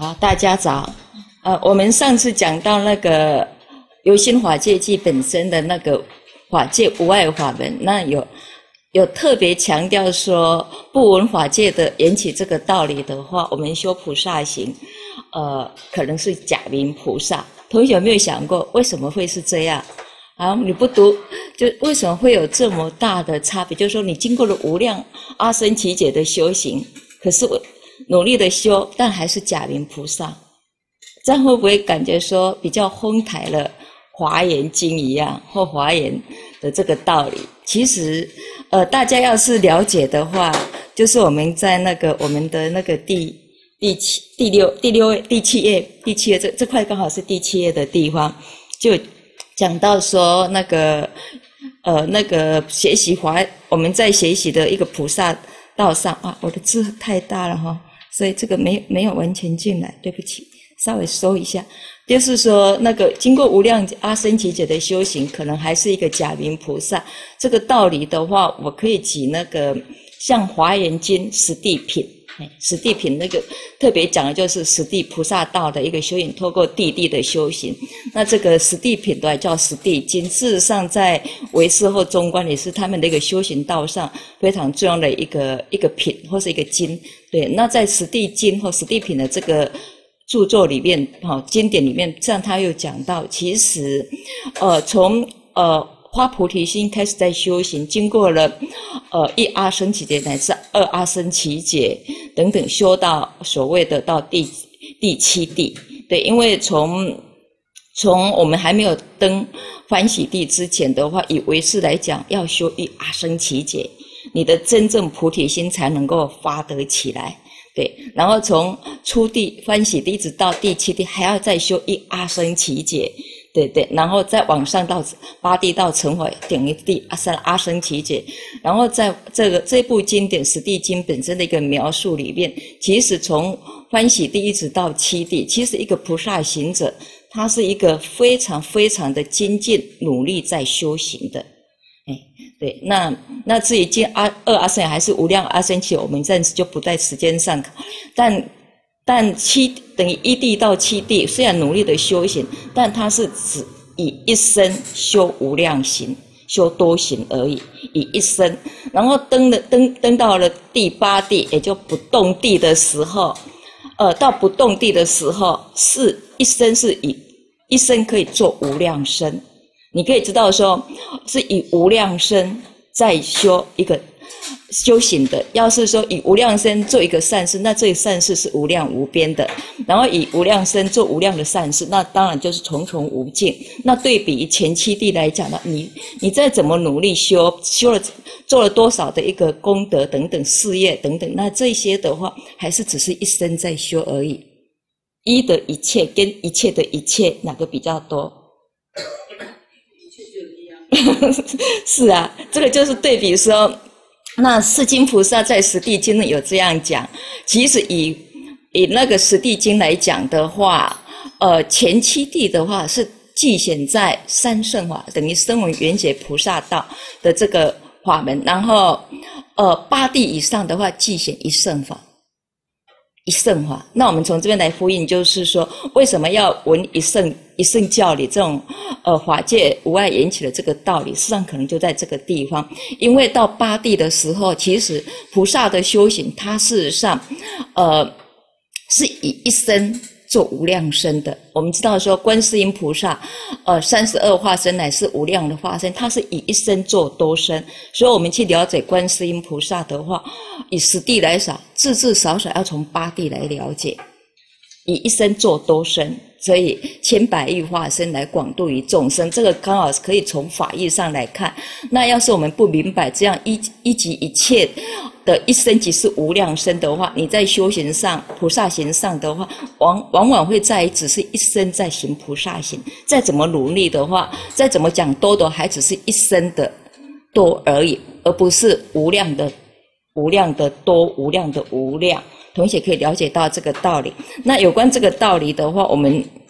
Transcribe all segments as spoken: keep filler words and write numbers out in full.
好，大家早。呃，我们上次讲到那个由心法界记本身的那个法界无碍法门，那有有特别强调说，不闻法界的缘起这个道理的话，我们修菩萨行，呃，可能是假名菩萨。同学有没有想过，为什么会是这样？啊，你不读，就为什么会有这么大的差别？就是说，你经过了无量阿僧祇劫的修行，可是我努力的修，但还是假名菩萨，这样会不会感觉说比较哄抬了《华严经》一样，或华严的这个道理？其实，呃，大家要是了解的话，就是我们在那个我们的那个第第七、第六、第六页、第七页、第七页这这块刚好是第七页的地方，就讲到说那个呃那个学习华，我们在学习的一个菩萨道上啊，我的字太大了哈。所以这个没没有完全进来，对不起，稍微收一下。就是说，那个经过无量阿僧祇劫的修行，可能还是一个假名菩萨。这个道理的话，我可以举那个像《华严经》十地品，十地品那个特别讲的就是十地菩萨道的一个修行，透过地地的修行。那这个十地品都叫十地经，事实上在唯识或中观也是他们的一个修行道上非常重要的一个一个品或是一个经。对，那在十地经或十地品的这个著作里面，哈，经典里面，这样他又讲到，其实，呃，从呃发菩提心开始在修行，经过了呃一阿僧祇劫乃至二阿僧祇劫等等，修到所谓的到第第七地。对，因为从从我们还没有登欢喜地之前的话，以唯识来讲，要修一阿僧祇劫，你的真正菩提心才能够发得起来。对，然后从初地欢喜地一直到第七地，还要再修一阿僧祇劫。对对，然后再往上到八地到成佛，等于第三阿僧祇劫。然后在这个这部经典十地经本身的一个描述里面，其实从欢喜地一直到七地，其实一个菩萨行者，他是一个非常非常的精进努力在修行的。哎，对，那那至于经阿二阿僧还是无量阿僧祇，我们暂时就不在时间上，但但七等于一地到七地，虽然努力的修行，但它是只以一生修无量行，修多行而已，以一生，然后登了登登到了第八地，也就不动地的时候，呃，到不动地的时候，是一生是以一生可以做无量生。你可以知道说，是以无量生在修一个修行的。要是说以无量生做一个善事，那这个善事是无量无边的；然后以无量生做无量的善事，那当然就是重重无尽。那对比前七地来讲呢，你你再怎么努力修，修了做了多少的一个功德等等事业等等，那这些的话，还是只是一生在修而已。一的一切跟一切的一切，哪个比较多？是啊，这个就是对比说，那释经菩萨在十地经有这样讲。其实以以那个十地经来讲的话，呃，前七地的话是既显在三圣法，等于声闻缘觉菩萨道的这个法门，然后呃八地以上的话，既显一圣法。一圣法，那我们从这边来呼应，就是说，为什么要闻一圣一圣教理这种呃法界无碍缘起的这个道理？事实上，可能就在这个地方。因为到八地的时候，其实菩萨的修行，它事实上，呃，是以一生做无量身的。我们知道说，观世音菩萨，呃，三十二化身乃是无量的化身，它是以一生做多身。所以我们去了解观世音菩萨的话，以十地来少，至至少少要从八地来了解，以一生做多身，所以千百亿化身来广度于众生，这个刚好可以从法义上来看。那要是我们不明白这样一一即一切的一生即是无量身的话，你在修行上菩萨行上的话，往往往会在于只是一生在行菩萨行，再怎么努力的话，再怎么讲多的，还只是一生的多而已，而不是无量的无量的多，无量的无量。同学可以了解到这个道理。那有关这个道理的话，我们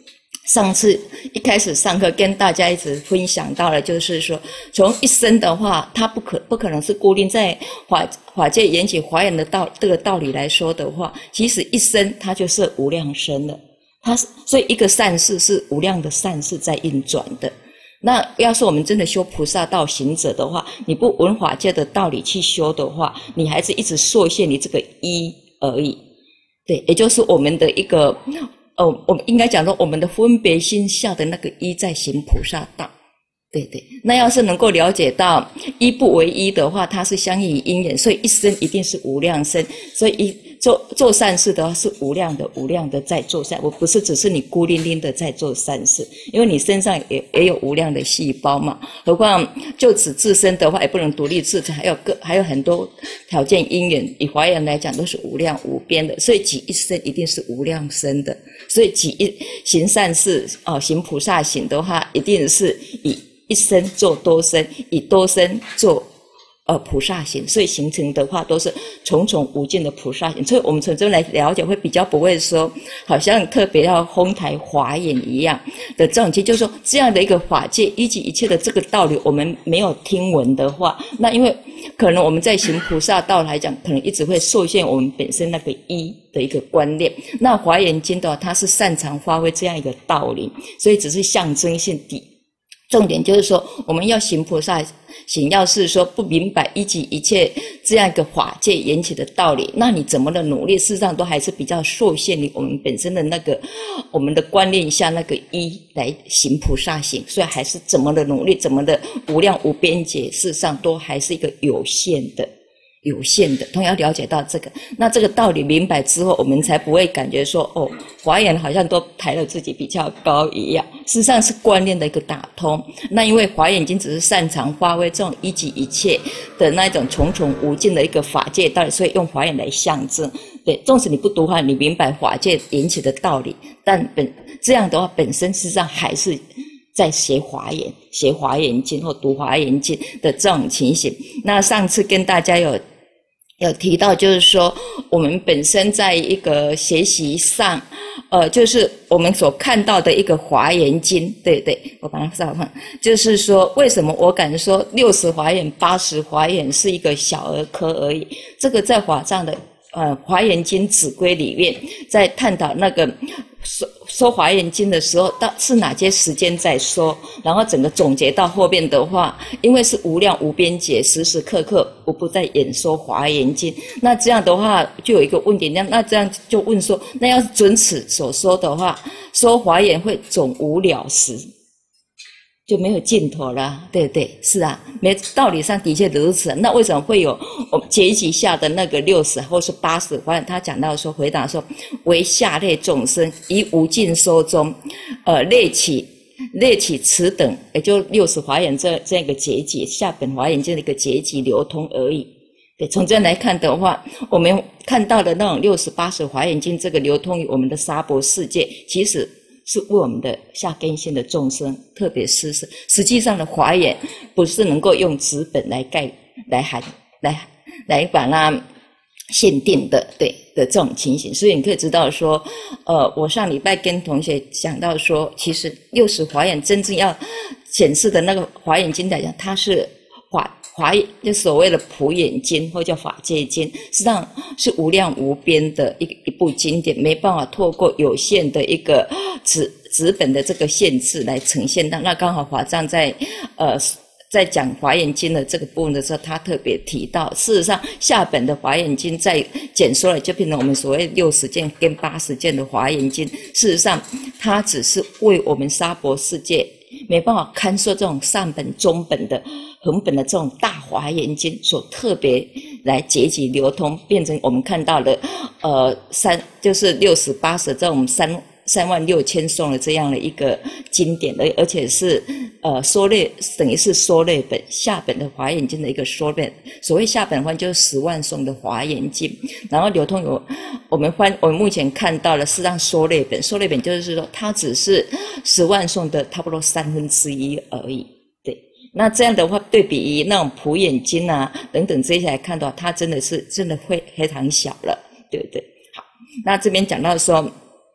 上次一开始上课跟大家一直分享到了，就是说从一生的话，它不可不可能是固定在法法界缘起华严的道这个道理来说的话，其实一生它就是无量生了。它是所以一个善事是无量的善事在运转的。那要是我们真的修菩萨道行者的话，你不闻法界的道理去修的话，你还是一直受限于这个一而已。对，也就是我们的一个。哦，我们应该讲说，我们的分别心下的那个一在行菩萨道，对对。那要是能够了解到一不为一的话，它是相应于因缘，所以一生一定是无量生。所以一做做善事的话，是无量的、无量的在做善。我不是只是你孤零零的在做善事，因为你身上也也有无量的细胞嘛。何况就此自身的话，也不能独立自成，还有个还有很多条件因缘。以华严来讲，都是无量无边的，所以己一生一定是无量生的。所以己一行善事哦，行菩萨行的话，一定是以一生做多生，以多生做呃菩萨行，所以形成的话都是重重无尽的菩萨行。所以我们从这来了解，会比较不会说好像特别要哄抬华严一样的这种，其实就是说这样的一个法界依据一切的这个道理，我们没有听闻的话，那因为可能我们在行菩萨道来讲，可能一直会受限我们本身那个一的一个观念。那华严经的话，它是擅长发挥这样一个道理，所以只是象征性的。重点就是说，我们要行菩萨行，要是说不明白依据一切这样一个法界缘起的道理，那你怎么的努力，事实上都还是比较受限于我们本身的那个我们的观念下那个一来行菩萨行，所以还是怎么的努力，怎么的无量无边界，事实上都还是一个有限的。有限的，同样了解到这个，那这个道理明白之后，我们才不会感觉说，哦，华严好像都抬了自己比较高一样。事实上是观念的一个打通。那因为华严经只是擅长发挥这种一即一切的那种重重无尽的一个法界道理，所以用华严来象征。对，纵使你不读华严，你明白法界引起的道理，但本这样的话，本身事实上还是在学华严、学华严经或读华严经的这种情形。那上次跟大家有有提到，就是说我们本身在一个学习上，呃，就是我们所看到的一个华严经，对对，我把它稍放，就是说为什么我敢说六十华严、八十华严是一个小儿科而已？这个在法藏的呃华严经指规里面，在探讨那个说说华严经的时候，到是哪些时间在说，然后整个总结到后面的话，因为是无量无边界，时时刻刻无不在演说华严经。那这样的话，就有一个问题，那那这样就问说，那要是准此所说的话，说华严会总无了时，就没有尽头了，对不对？是啊，没道理上的确如此。那为什么会有我们结集下的那个六十或是八十华严？他讲到说，回答说，为下类众生以无尽说中，呃，列起列起此等，也就六十华严这这样一个结集，下本华严这样一个结集流通而已。对，从这样来看的话，我们看到的那种六十八十华严经这个流通于我们的娑婆世界，其实是为我们的下根性的众生特别施舍。实际上的华严不是能够用纸本来盖来含来来把它限定的，对的这种情形。所以你可以知道说，呃，我上礼拜跟同学讲到说，其实六十华严真正要显示的那个华严经来讲，它是华华严，就所谓的普眼经或叫法界经，实际上是无量无边的一一部经典，没办法透过有限的一个纸纸本的这个限制来呈现到。那刚好法藏在呃在讲华严经的这个部分的时候，他特别提到，事实上下本的华严经在简缩了，就变成我们所谓六十件跟八十件的华严经。事实上，它只是为我们娑婆世界没办法看说这种上本、中本的。横本的这种大华严经所特别来结集流通，变成我们看到的呃三就是六十八十这种三三万六千颂的这样的一个经典，而而且是呃缩略，等于是缩略本下本的华严经的一个缩略。所谓下本的话，就是十万颂的华严经，然后流通有我们翻我们目前看到的是让缩略本，缩略本就是说它只是十万颂的差不多三分之一而已。那这样的话，对比于那种普眼经啊等等这些来看的话，它真的是真的会非常小了，对不对？好，那这边讲到说，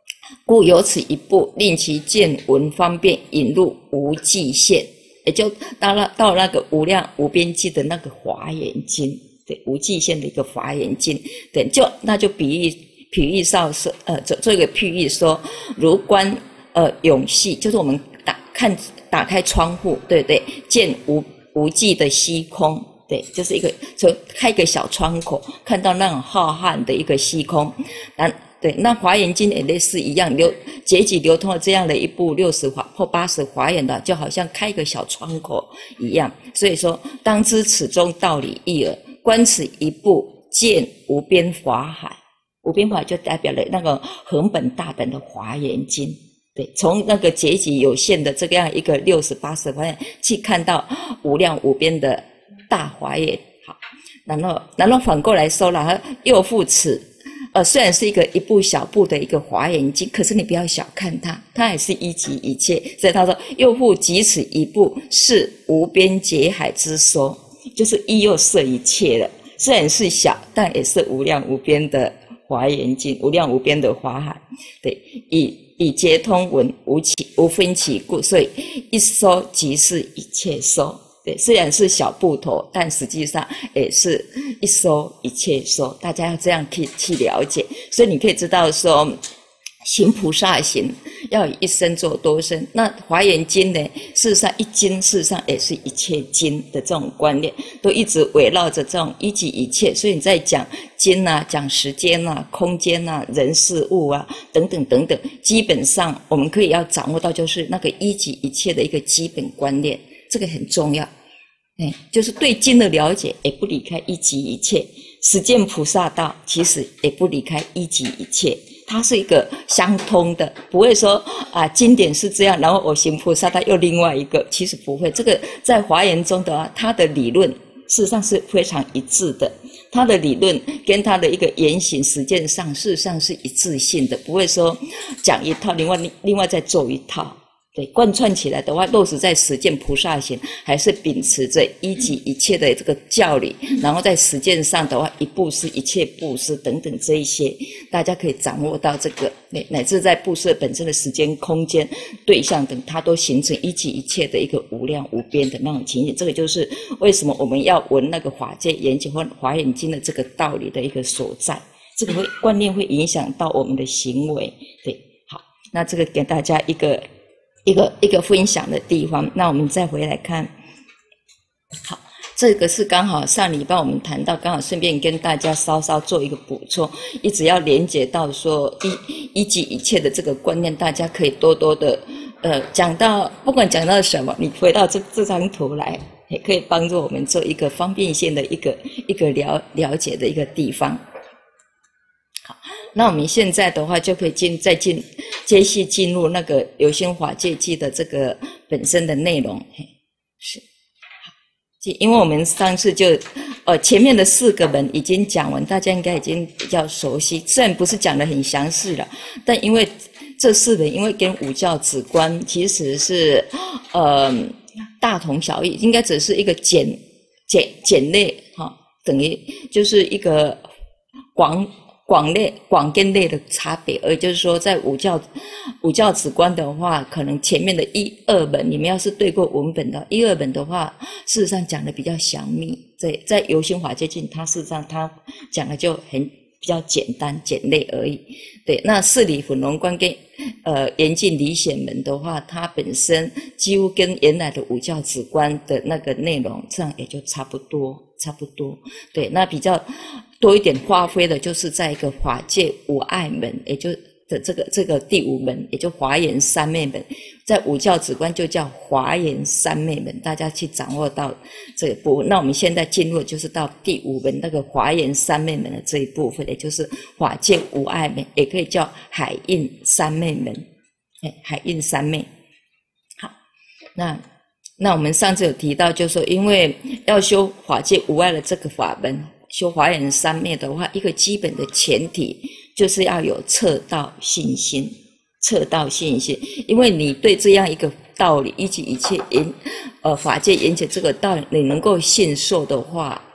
故有此一部，令其见闻方便引入无际现，也就到了到那个无量无边际的那个华严经，对，无际现的一个华严经，对，就那就比喻比喻上是呃做做一个譬喻说，如观呃永隙，就是我们打看打开窗户，对不对？见无无际的虚空，对，就是一个从开一个小窗口，看到那种浩瀚的一个虚空，那。对，那华严经也类似一样，流结集流通了这样的一部六十华或八十华严的，就好像开一个小窗口一样。所以说，当知此中道理义耳，观此一部，见无边法海。无边法就代表了那个横本大本的华严经。对，从那个结集有限的这样一个六十八十华严，去看到无量无边的大华严。好，然后然后反过来说了，又复此。呃，虽然是一个一部小部的一个华严经，可是你不要小看它，它也是一集一切。所以他说，又复即此一部，是无边劫海之说，就是一又摄一切了。虽然是小，但也是无量无边的华严经，无量无边的华海。对，以以皆通文，无起无分歧故，所以一说即是一切说。对，虽然是小部头，但实际上也是一说一切说，大家要这样去去了解。所以你可以知道说，行菩萨行要以一生做多生。那华严经呢，事实上一经事实上也是一切经的这种观念，都一直围绕着这种一即一切。所以你在讲经啊，讲时间啊、空间啊、人事物啊等等等等，基本上我们可以要掌握到就是那个一即一切的一个基本观念。这个很重要，哎，就是对经的了解也不离开一即一切，实践菩萨道其实也不离开一即一切，它是一个相通的，不会说啊经典是这样，然后我行菩萨道又另外一个，其实不会。这个在华严中的话，它的理论事实上是非常一致的，它的理论跟它的一个言行实践上事实上是一致性的，不会说讲一套，另外另外再做一套。对，贯穿起来的话，落实在实践菩萨行，还是秉持着一即一切的这个教理，然后在实践上的话，一布施一切布施等等这一些，大家可以掌握到这个，乃至在布施本身的时间、空间、对象等，它都形成一即一切的一个无量无边的那种情形。这个就是为什么我们要闻那个法界严经或华严经的这个道理的一个所在。这个会观念会影响到我们的行为。对，好，那这个给大家一个。一个一个分享的地方，那我们再回来看。好，这个是刚好上礼拜我们谈到，刚好顺便跟大家稍稍做一个补充，一直要连结到说一一即一切的这个观念，大家可以多多的呃讲到，不管讲到什么，你回到这这张图来，也可以帮助我们做一个方便性的一个一个了了解的一个地方。好，那我们现在的话就可以进再进接续进入那个有心法界记的这个本身的内容。嘿，是好，因为我们上次就呃前面的四个门已经讲完，大家应该已经比较熟悉，虽然不是讲得很详细了，但因为这四门因为跟五教止观其实是呃大同小异，应该只是一个简简简类哈、哦，等于就是一个广。广类广跟类的差别，而就是说，在五教五教止观的话，可能前面的一二本，你们要是对过文本的一二本的话，事实上讲的比较详密。在在游心法界境，它事实上它讲的就很比较简单简类而已。对，那四理混融观跟呃严禁离显门的话，它本身几乎跟原来的五教止观的那个内容上也就差不多。差不多，对，那比较多一点发挥的就是在一个法界无碍门，也就的这个这个第五门，也就华严三昧门，在五教止观就叫华严三昧门，大家去掌握到这一部分。那我们现在进入就是到第五门那个华严三昧门的这一部分，也就是法界无碍门，也可以叫海印三昧门，哎，海印三昧。好，那。那我们上次有提到，就是说，因为要修法界无碍的这个法门，修华严三昧的话，一个基本的前提就是要有测道信心，测道信心。因为你对这样一个道理，一即一切严，呃，法界严解这个道理，你能够信受的话，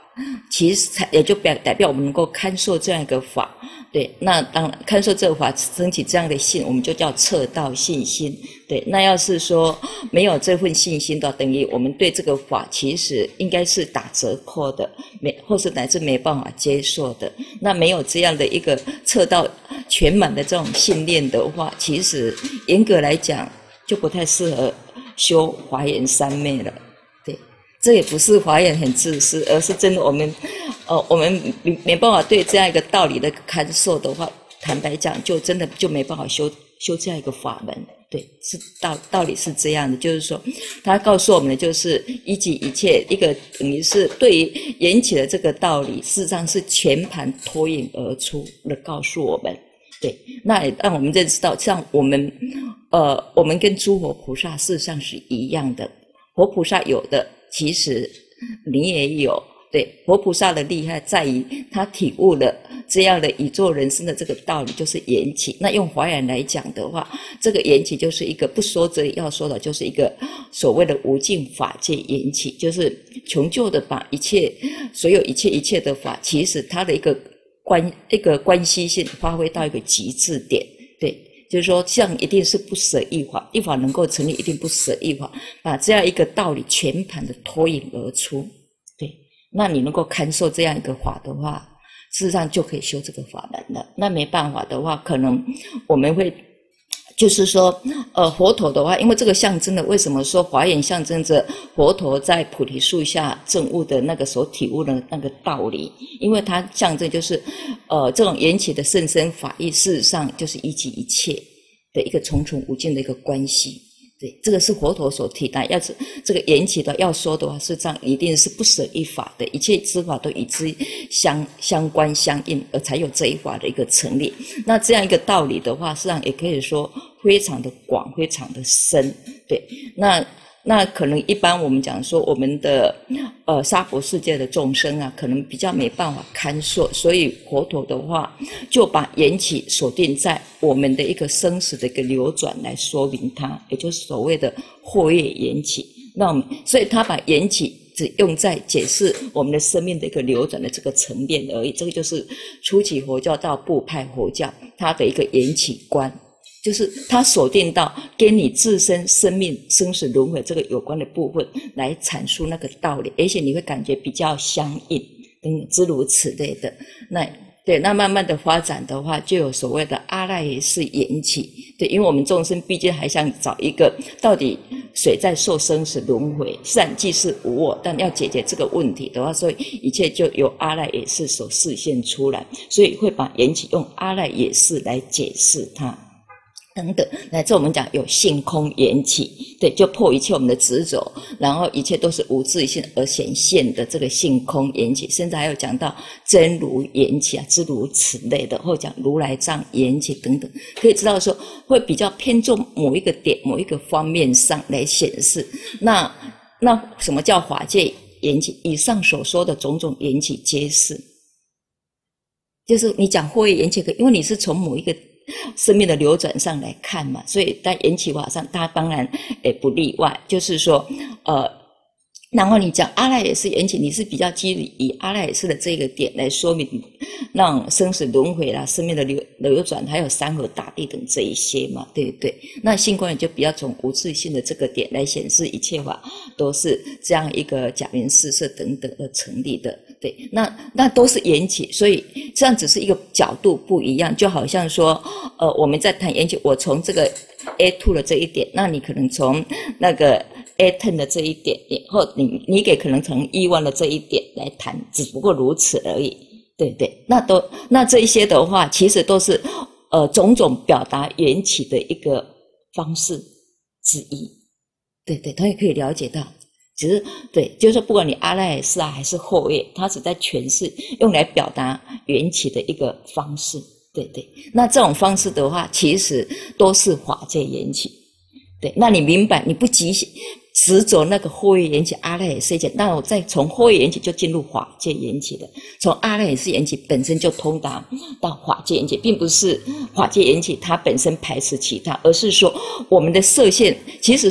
其实才也就表代表我们能够看受这样一个法。对，那当然看受这个法升起这样的信，我们就叫测道信心。对，那要是说没有这份信心的，等于我们对这个法其实应该是打折扣的，没或是乃至没办法接受的。那没有这样的一个测到全满的这种信念的话，其实严格来讲就不太适合修华严三昧了。对，这也不是华严很自私，而是真的我们呃，我们没没办法对这样一个道理的看受的话，坦白讲，就真的就没办法修修这样一个法门。对，是道道理是这样的，就是说，他告诉我们的就是一即一切，一个等于是对于缘起的这个道理，事实上是全盘脱颖而出的告诉我们。对，那也让我们认识到，像我们呃，我们跟诸佛菩萨事实上是一样的，佛菩萨有的，其实你也有。对，佛菩萨的厉害在于他体悟了这样的宇宙人生的这个道理，就是缘起。那用华严来讲的话，这个缘起就是一个不说则已，要说的就是一个所谓的无尽法界缘起，就是穷究的把一切所有一切一切的法，其实它的一个关一个关系性发挥到一个极致点。对，就是说这样一定是不舍一法，一法能够成立，一定不舍一法，把这样一个道理全盘的脱颖而出。对，那你能够看受这样一个法的话，事实上就可以修这个法门了。那没办法的话，可能我们会就是说呃，佛陀的话，因为这个象征的，为什么说华严象征着佛陀在菩提树下证悟的那个所体悟的那个道理？因为它象征就是呃，这种缘起的甚深法义，事实上就是一即一切的一个重重无尽的一个关系。对，这个是佛陀所提的，要是这个缘起的要说的话，事实上一定是不舍一法的，一切之法都与之相相关相应，而才有这一法的一个成立。那这样一个道理的话，实际上也可以说非常的广，非常的深。对，那那可能一般我们讲说我们的呃娑婆世界的众生啊，可能比较没办法堪受，所以佛陀的话就把缘起锁定在我们的一个生死的一个流转来说明它，也就是所谓的惑业缘起。那我们所以他把缘起只用在解释我们的生命的一个流转的这个层面而已。这个就是初期佛教到部派佛教它的一个缘起观，就是他锁定到跟你自身生命生死轮回这个有关的部分来阐述那个道理，而且你会感觉比较相应，嗯，诸如此类的。那对，那慢慢的发展的话，就有所谓的阿赖耶识缘起。对，因为我们众生毕竟还想找一个到底谁在受生死轮回，虽然既是无我，但要解决这个问题的话，所以一切就由阿赖耶识所示现出来，所以会把缘起用阿赖耶识来解释它。等等，乃至我们讲有性空缘起，对，就破一切我们的执着，然后一切都是无自性而显现的这个性空缘起，甚至还有讲到真如缘起啊，诸如此类的，或讲如来藏缘起等等，可以知道说会比较偏重某一个点、某一个方面上来显示。那那什么叫法界缘起？以上所说的种种缘起皆是，就是你讲惑业缘起，因为你是从某一个生命的流转上来看嘛，所以在缘起法上它当然也不例外，就是说呃然后你讲阿赖耶识缘起，你是比较基于以阿赖耶识的这个点来说明让生死轮回啦、生命的流流转，还有山河大地等这一些嘛，对不对？那性观也就比较从无自性的这个点来显示一切法都是这样一个假名四色等等而成立的。对，那那都是缘起，所以这样只是一个角度不一样，就好像说呃我们在谈缘起，我从这个 A 二 的这一点，那你可能从那个 A 十 的这一点，或你你给可能从 E 一 的这一点来谈，只不过如此而已，对不对？那都那这一些的话，其实都是呃种种表达缘起的一个方式之一，对对，他也可以了解到。只是对，就是说不管你阿赖耶识啊还是惑业，它只在诠释用来表达缘起的一个方式，对对。那这种方式的话，其实都是法界缘起。对，那你明白，你不急执着那个惑业缘起、阿赖耶识缘起，那我再从惑业缘起就进入法界缘起的，从阿赖耶识缘起本身就通达到法界缘起，并不是法界缘起它本身排斥其他，而是说我们的色线其实所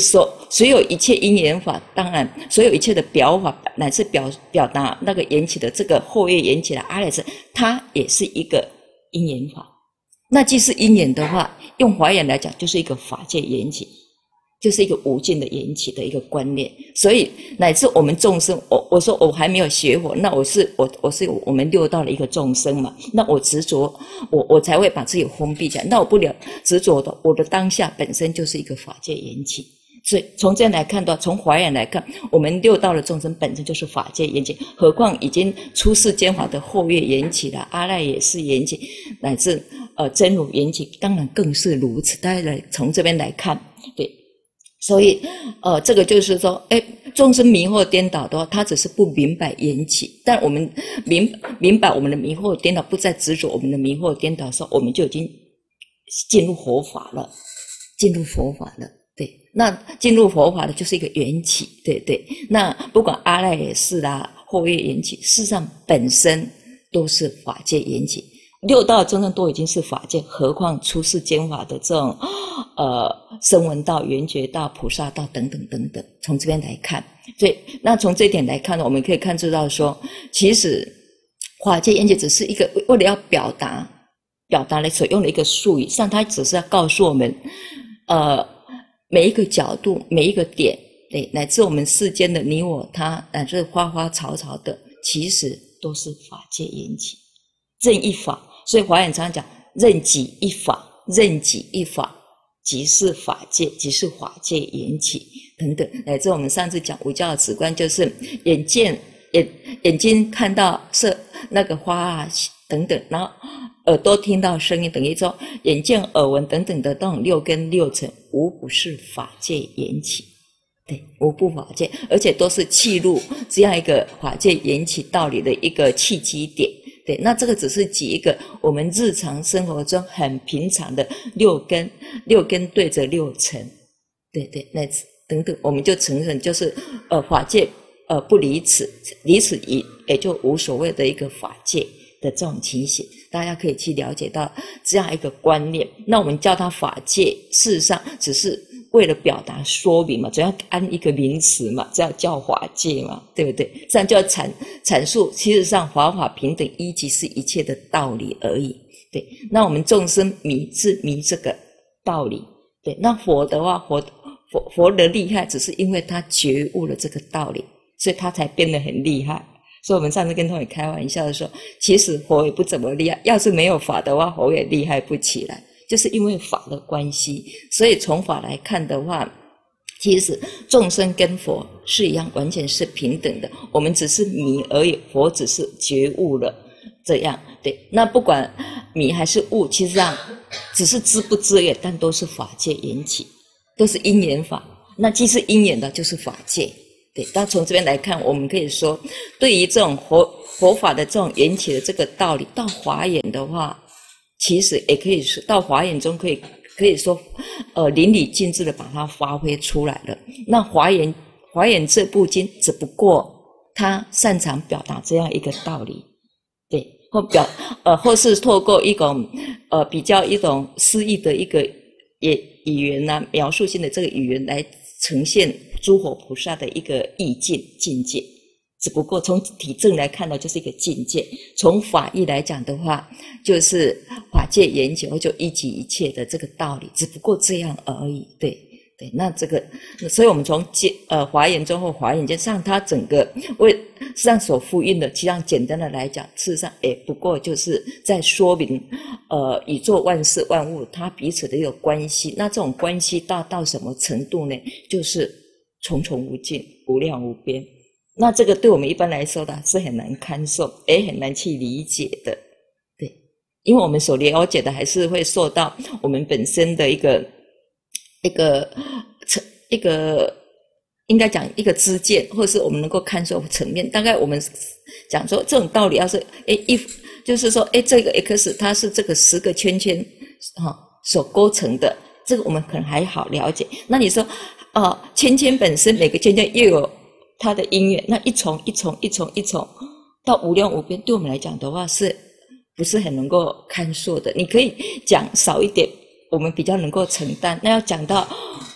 所有一切因缘法，当然所有一切的表法，乃至表表达那个缘起的这个后业缘起的阿赖耶，它也是一个因缘法。那既是因缘的话，用华严来讲，就是一个法界缘起，就是一个无尽的缘起的一个观念。所以乃至我们众生，我我说我还没有学佛，那我是我我是我们六道的一个众生嘛，那我执着，我我才会把自己封闭起来。那我不了执着的，我的当下本身就是一个法界缘起。所以从这样来看的话，从华严来看，我们六道的众生本身就是法界缘起，何况已经出世间法的后业缘起了，阿赖也是缘起，乃至呃真如缘起，当然更是如此。大家来从这边来看，对，所以呃这个就是说，哎，众生迷惑颠倒的话，他只是不明白缘起，但我们明明白我们的迷惑颠倒，不再执着我们的迷惑颠倒的时候，我们就已经进入佛法了，进入佛法了。对，那进入佛法的就是一个缘起，对对。那不管阿赖耶识啦，后业缘起，事实上本身都是法界缘起。六道众生都已经是法界，何况出世间法的这种呃声闻道、缘觉道、菩萨道等等等等。从这边来看，所以那从这一点来看呢，我们可以看出到说，其实法界缘起只是一个为了要表达表达了所用的一个术语，上它只是要告诉我们，呃。每一个角度，每一个点，对，乃至我们世间的你我他，乃至花花草草的，其实都是法界缘起，任一法。所以华严常常讲，任己一法，任己一法，即是法界，即是法界缘起等等。乃至我们上次讲五教的止观，就是眼见眼眼睛看到色那个花啊等等，然后耳朵听到声音，等于说眼见耳闻等等的这种六根六尘，无不是法界缘起，对，无不法界，而且都是契入这样一个法界缘起道理的一个契机点。对，那这个只是举一个我们日常生活中很平常的六根，六根对着六尘，对对，那等等，我们就承认就是呃法界呃不离此，离此也也就无所谓的一个法界的这种情形，大家可以去了解到这样一个观念。那我们叫它法界，事实上只是为了表达说明嘛，总要安一个名词嘛，这样叫法界嘛，对不对？这样就要阐阐述，其实上法法平等，一即是一切的道理而已。对，那我们众生迷是迷这个道理。对，那佛的话，佛佛佛的厉害，只是因为他觉悟了这个道理，所以他才变得很厉害。所以我们上次跟同学开玩笑的说，其实佛也不怎么厉害，要是没有法的话，佛也厉害不起来，就是因为法的关系。所以从法来看的话，其实众生跟佛是一样，完全是平等的，我们只是迷而已，佛只是觉悟了这样。对，那不管迷还是悟，其实上只是知不知也，但都是法界缘起，都是因缘法。那既是因缘的，就是法界。对，但从这边来看，我们可以说，对于这种佛佛法的这种缘起的这个道理，到华严的话，其实也可以说到华严中可以可以说，呃，淋漓尽致的把它发挥出来了。那华严华严这部经，只不过它擅长表达这样一个道理，对，或表呃或是透过一种呃比较一种诗意的一个语语言啊，描述性的这个语言来呈现诸佛菩萨的一个意境境界，只不过从体证来看呢，就是一个境界；从法义来讲的话，就是法界缘起，就一即一切的这个道理，只不过这样而已。对对，那这个，所以我们从呃华严中或华严经上，它整个为实际上所呼应的，其实上简单的来讲，事实上也不过就是在说明，呃，宇宙万事万物它彼此的一个关系。那这种关系大到什么程度呢？就是重重无尽，无量无边。那这个对我们一般来说的是很难堪受，也很难去理解的。对，因为我们所了解的还是会受到我们本身的一个一个一个应该讲一个知见，或是我们能够看受层面。大概我们讲说这种道理，要是诶一就是说诶这个 X 它是这个十个圈圈哈、哦、所构成的，这个我们可能还好了解。那你说啊、呃，圈圈本身每个圈圈又有它的因缘，那一重一重一重一重到无量无边，对我们来讲的话是不是很能够看受的？你可以讲少一点，我们比较能够承担。那要讲到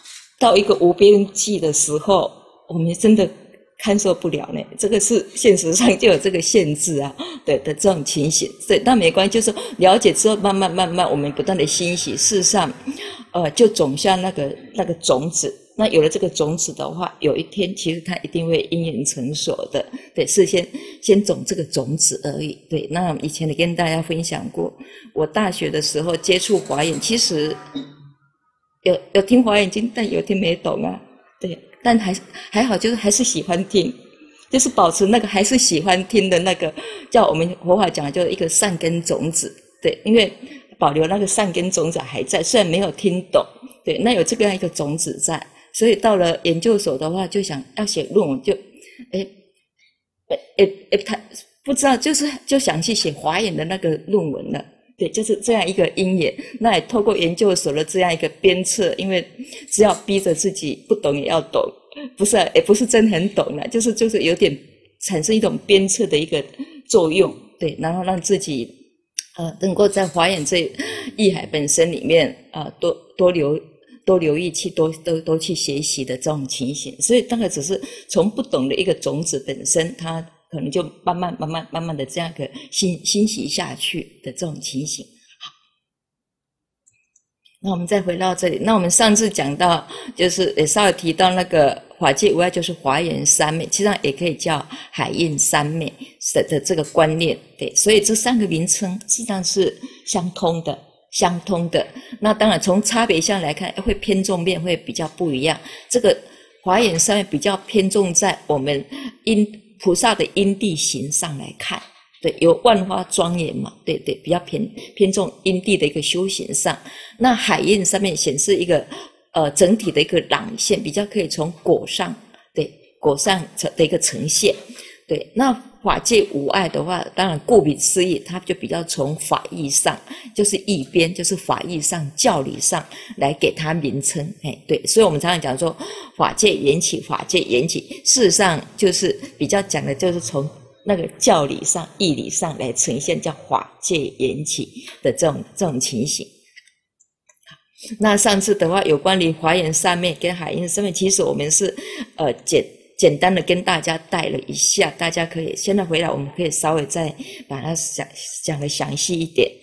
到一个无边际的时候，我们真的看受不了呢。这个是现实上就有这个限制啊的的这种情形。对，但没关系，就是了解之后，慢慢慢慢，我们不断的欣喜，事实上，呃，就种下那个那个种子。那有了这个种子的话，有一天其实它一定会因缘成熟的。对，是先先种这个种子而已。对，那以前也跟大家分享过，我大学的时候接触华严，其实有有听华严经，但有听没懂啊。对，但还还好，就是还是喜欢听，就是保持那个还是喜欢听的那个，叫我们佛法讲就是一个善根种子。对，因为保留那个善根种子还在，虽然没有听懂，对，那有这个样一个种子在。所以到了研究所的话，就想要写论文，就，诶，诶诶，他不知道，就是就想去写华严的那个论文了。对，就是这样一个因缘。那也透过研究所的这样一个鞭策，因为只要逼着自己不懂也要懂，不是，也不是真很懂了，就是就是有点产生一种鞭策的一个作用。对，然后让自己呃能够在华严这义海本身里面啊、呃、多多留。多留意去多多多去学习的这种情形，所以大概只是从不懂的一个种子本身，它可能就慢慢慢慢慢慢的这样一个欣欣喜下去的这种情形。好，那我们再回到这里，那我们上次讲到，就是也稍微提到那个法界无碍，就是华严三昧，其实上也可以叫海印三昧的的这个观念。对，所以这三个名称实际上是相通的。相通的，那当然从差别上来看，会偏重面会比较不一样。这个华严三昧比较偏重在我们因菩萨的因地行上来看，对，有万花庄严嘛，对对，比较偏偏重因地的一个修行上。那海印上面显示一个呃整体的一个朗现，比较可以从果上，对果上的一个呈现。对，那法界无碍的话，当然顾名思义，它就比较从法义上，就是义边，就是法义上、教理上来给它名称。哎，对，所以我们常常讲说法界缘起，法界缘起，事实上就是比较讲的就是从那个教理上、义理上来呈现，叫法界缘起的这种这种情形。那上次的话，有关于华严三昧跟海印三昧，其实我们是呃简。简单的跟大家带了一下，大家可以现在回来，我们可以稍微再把它讲讲的详细一点。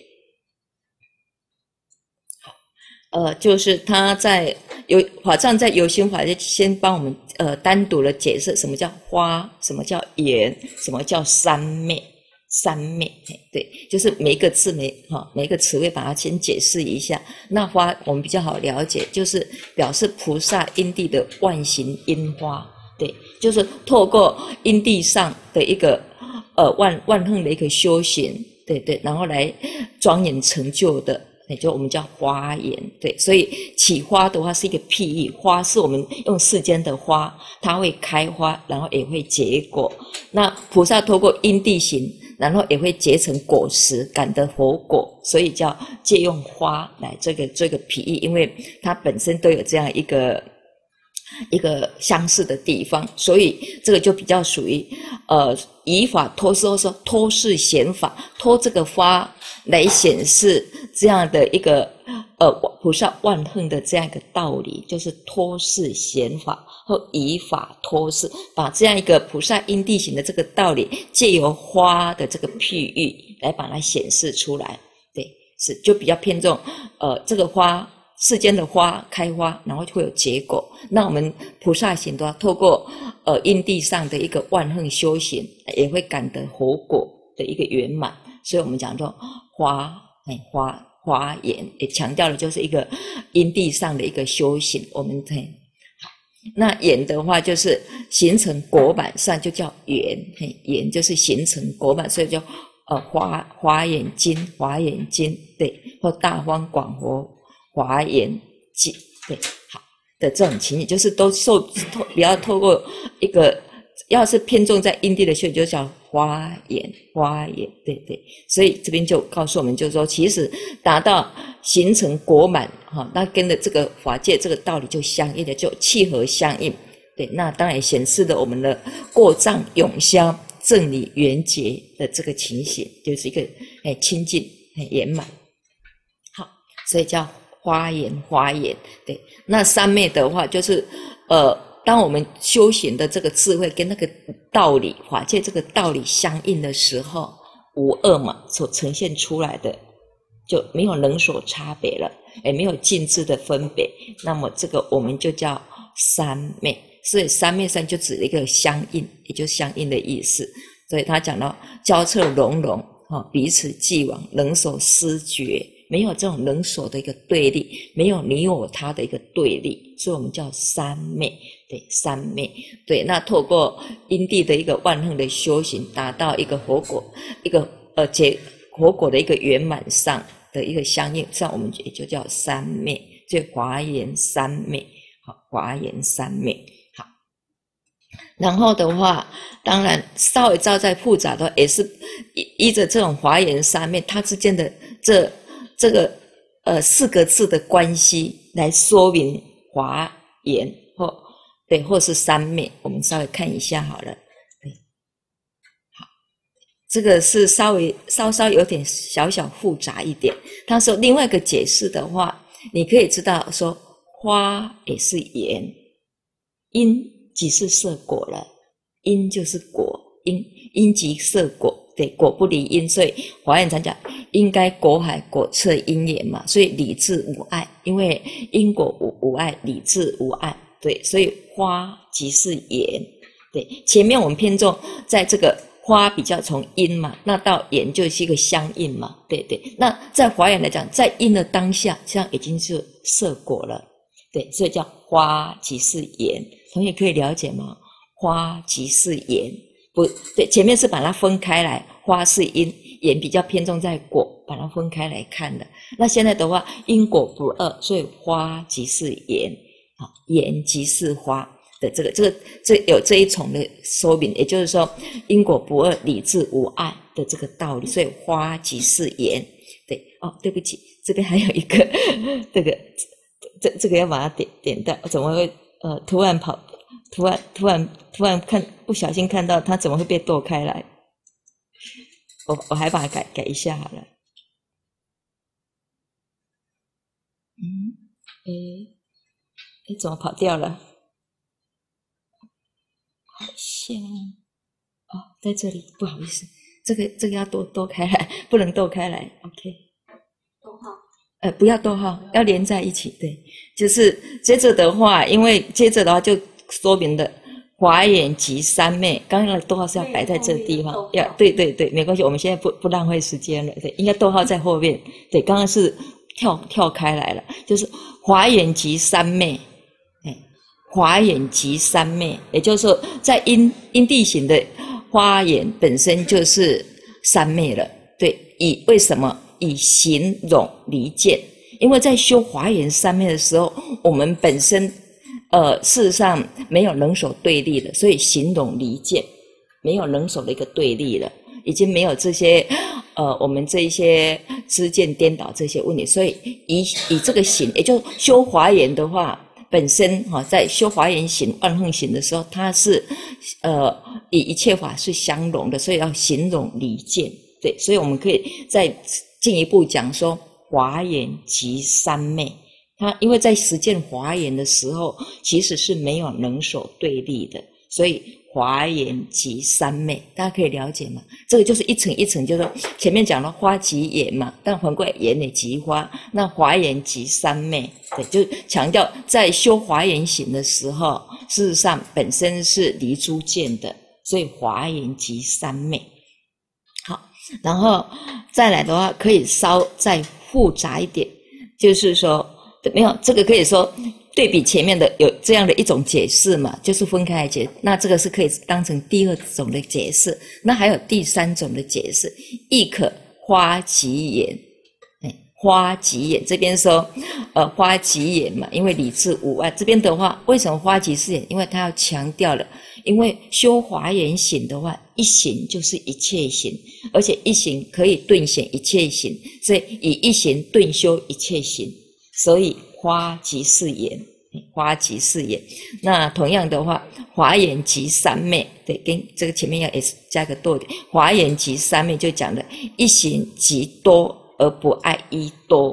呃，就是他在有法藏在有心法就先帮我们呃单独的解释什么叫花，什么叫缘，什么叫三昧。三昧，对，就是每一个字每哈每一个词汇把它先解释一下。那花我们比较好了解，就是表示菩萨因地的万行因花。对，就是透过因地上的一个呃万万恒的一个修行，对对，然后来庄严成就的，也就我们叫花严。对，所以起花的话是一个譬喻，花是我们用世间的花，它会开花，然后也会结果。那菩萨透过因地行，然后也会结成果实，感得佛果，所以叫借用花来这个这个譬喻，因为它本身都有这样一个。一个相似的地方，所以这个就比较属于呃以法托示，或说托示显法，托这个花来显示这样的一个呃菩萨万恒的这样一个道理，就是托示显法或以法托示，把这样一个菩萨因地行的这个道理，借由花的这个譬喻来把它显示出来。对，是就比较偏重呃这个花。世间的花开花，然后就会有结果。那我们菩萨行的话，透过呃因地上的一个万恒修行，也会感得佛果的一个圆满。所以我们讲说花，哎花花严，也强调的就是一个因地上的一个修行。我们对，好，那严的话就是形成果满上就叫严，嘿严就是形成果满，所以叫呃华华严经，华严经对，或大方广佛。华严经，对，好的这种情形，就是都受透，不要透过一个，要是偏重在因地的修行，就叫华严，华严，对对。所以这边就告诉我们，就是说，其实达到形成果满，哈，那跟的这个法界这个道理就相应的，就契合相应。对，那当然显示了我们的过障永消、正理圆结的这个情形，就是一个哎清净、哎圆满。好，所以叫。 花严花严，对。那三昧的话，就是呃，当我们修行的这个智慧跟那个道理法界这个道理相应的时候，无二嘛，所呈现出来的就没有能所差别了，也没有尽智的分别，那么这个我们就叫三昧。所以三昧三就指一个相应，也就相应的意思。所以他讲到交彻融融，彼此既往，能所思觉，没有这种能所的一个对立，没有你我他的一个对立，所以我们叫三昧。对，三昧。对，那透过因地的一个万行的修行，达到一个佛果，一个呃结佛果的一个圆满上的一个相应，这样我们也就叫三昧，就华严三昧。好，华严三昧。好，然后的话，当然稍微照在复杂的也是依依着这种华严三昧，它之间的这这个呃四个字的关系来说明华严或对或是三昧，我们稍微看一下好了。对，好，这个是稍微稍稍有点小小复杂一点。他说另外一个解释的话，你可以知道说花也是言，因即是色果了，因就是果，因因即色果，对，果不离因，所以华严常讲应该果海果彻因缘嘛，所以理智无碍，因为因果无无碍，理智无碍，对，所以花即是言，对，前面我们偏重在这个花比较从因嘛，那到言就是一个相应嘛，对对，那在华严来讲，在因的当下，这样已经是色果了。对，所以叫花即是言，同学可以了解吗？花即是言，不对，前面是把它分开来，花是因，言比较偏重在果，把它分开来看的。那现在的话，因果不二，所以花即是言，啊，言即是花的这个这个这有这一重的说明，也就是说因果不二，理智无碍的这个道理，所以花即是言。对，哦，对不起，这边还有一个这个。这这个要把它点点到，怎么会呃突然跑，突然突然突然看不小心看到它怎么会被剁开来？我我还把它改改一下好了。嗯，诶诶，怎么跑掉了？好像哦，在这里，不好意思，这个这个要剁剁开来，不能剁开来。OK。呃，不要逗号，要连在一起。对，就是接着的话，因为接着的话就说明了华严即三昧。刚刚的逗号是要摆在这个地方，要对对对，没关系，我们现在不不浪费时间了。对，应该逗号在后面。对，刚刚是跳跳开来了，就是华严即三昧。哎，华严即三昧，也就是说，在因因地行的华严本身就是三昧了。对，以为什么？以形容离见，因为在修华严三昧的时候，我们本身呃事实上没有能所对立了，所以形容离见，没有能所的一个对立了，已经没有这些呃我们这一些知见颠倒这些问题，所以以以这个行，也就修华严的话，本身哈、哦、在修华严行万行行的时候，它是呃以一切法是相容的，所以要形容离见。对，所以我们可以再进一步讲说华严即三昧，它因为在实践华严的时候其实是没有能所对立的，所以华严即三昧，大家可以了解吗？这个就是一层一层，就是前面讲了花即言嘛，但反过来言也即花，那华严即三昧，对，就强调在修华严行的时候，事实上本身是离诸见的，所以华严即三昧。好，然后再来的话，可以稍再复杂一点，就是说，没有这个可以说对比前面的有这样的一种解释嘛，就是分开来解，那这个是可以当成第二种的解释。那还有第三种的解释，亦可花即言，哎，花即言这边说，呃，花即言嘛，因为理智无碍。这边的话，为什么花即是言？因为他要强调了。因为修华严行的话，一行就是一切行，而且一行可以顿显一切行，所以以一行顿修一切行，所以花即是言，花即是言。那同样的话，华严即三昧，对，跟这个前面要 s 加个多点，华严即三昧就讲了一行即多而不爱一多，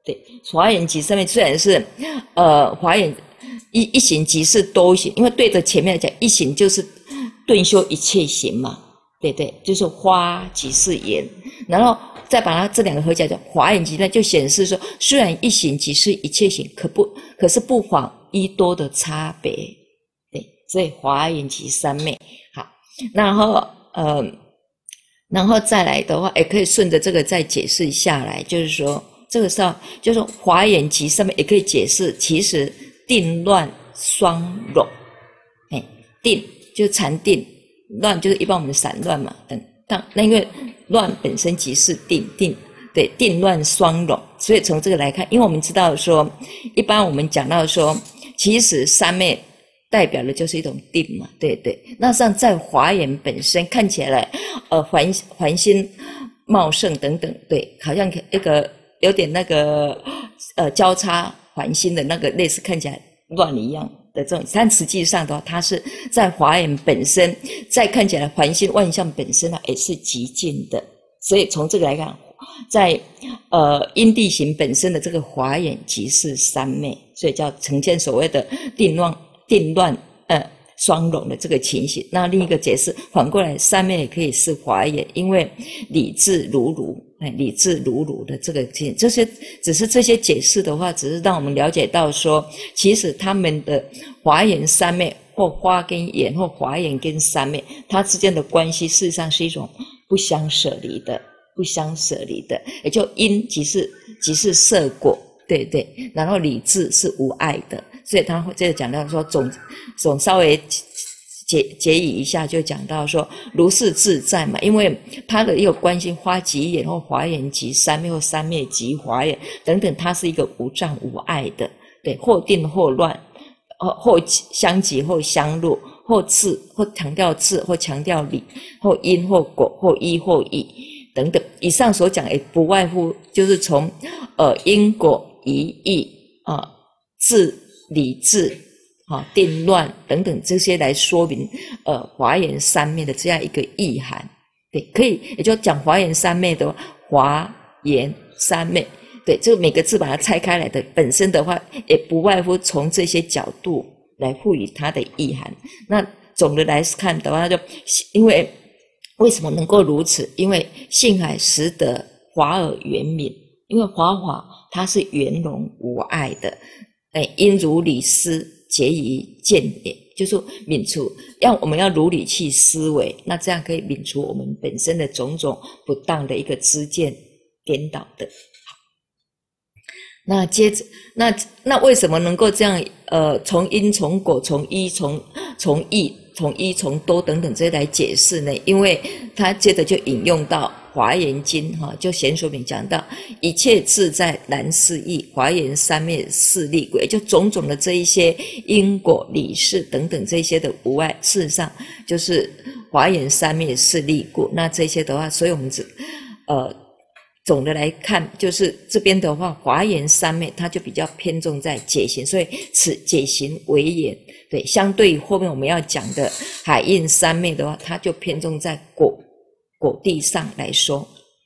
对，华严即三昧虽然是呃华严一一行即是多行，因为对着前面来讲，一行就是顿修一切行嘛，对对，就是花即是言，然后再把它这两个合起来讲，华严即三昧就显示说，虽然一行即是一切行，可不可是不妨一多的差别，对，所以华严即三昧。好，然后呃，然后再来的话，也可以顺着这个再解释下来，就是说这个时候就是华严即三昧，也可以解释，其实定乱双融，哎，定就是禅定，乱就是一般我们的散乱嘛，等当那因为乱本身即是定，定对定乱双融，所以从这个来看，因为我们知道说，一般我们讲到说，其实三昧代表的就是一种定嘛，对对。那像在华严本身看起来，呃，环环心茂盛等等，对，好像一个有点那个呃交叉环心的那个类似看起来乱一样的这种，但实际上的话，它是在华严本身，再看起来环心万象本身呢也是极尽的，所以从这个来看，在呃因地行本身的这个华严即是三昧，所以叫呈现所谓的定乱定乱呃双融的这个情形。那另一个解释反过来，三昧也可以是华严，因为理智如如，哎，理智如如的这个情形，这些只是这些解释的话，只是让我们了解到说，其实他们的华严三昧或花跟严或华严跟三昧，它之间的关系事实上是一种不相舍离的。不相舍离的，也就因即是即是色果，对对，然后理智是无碍的，所以他会这个讲到说总总稍微解解语一下，就讲到说如是自在嘛，因为它的一个关系，花即眼或华严即三昧或三昧即华严等等，它是一个无障无碍的，对，或定或乱，或相即或相入，或智或强调智或强调理，或因或果，或依或义等等，以上所讲也不外乎就是从呃因果一义啊、智理智啊、定乱等等这些来说明呃华严三昧的这样一个意涵。对，可以也就讲华严三昧的华严三昧，对，这个每个字把它拆开来的本身的话，也不外乎从这些角度来赋予它的意涵。那总的来看的话，就因为为什么能够如此？因为性海实得华而圆明，因为华法它是圆融无碍的，哎，因如理思，结于见也，就是泯除，要我们要如理去思维，那这样可以泯除我们本身的种种不当的一个知见颠倒的。好，那接着，那那为什么能够这样？呃，从因从果，从一从从义。从一从多等等这些来解释呢，因为他接着就引用到华严经哈，就贤说明讲到一切自在难思议，华严三昧是立轨，就种种的这一些因果理事等等这些的无碍，事实上就是华严三昧是立故。那这些的话，所以我们只呃总的来看，就是这边的话，华严三昧它就比较偏重在解行，所以此解行为言。对，相对于后面我们要讲的海印三昧的话，它就偏重在果果地上来说。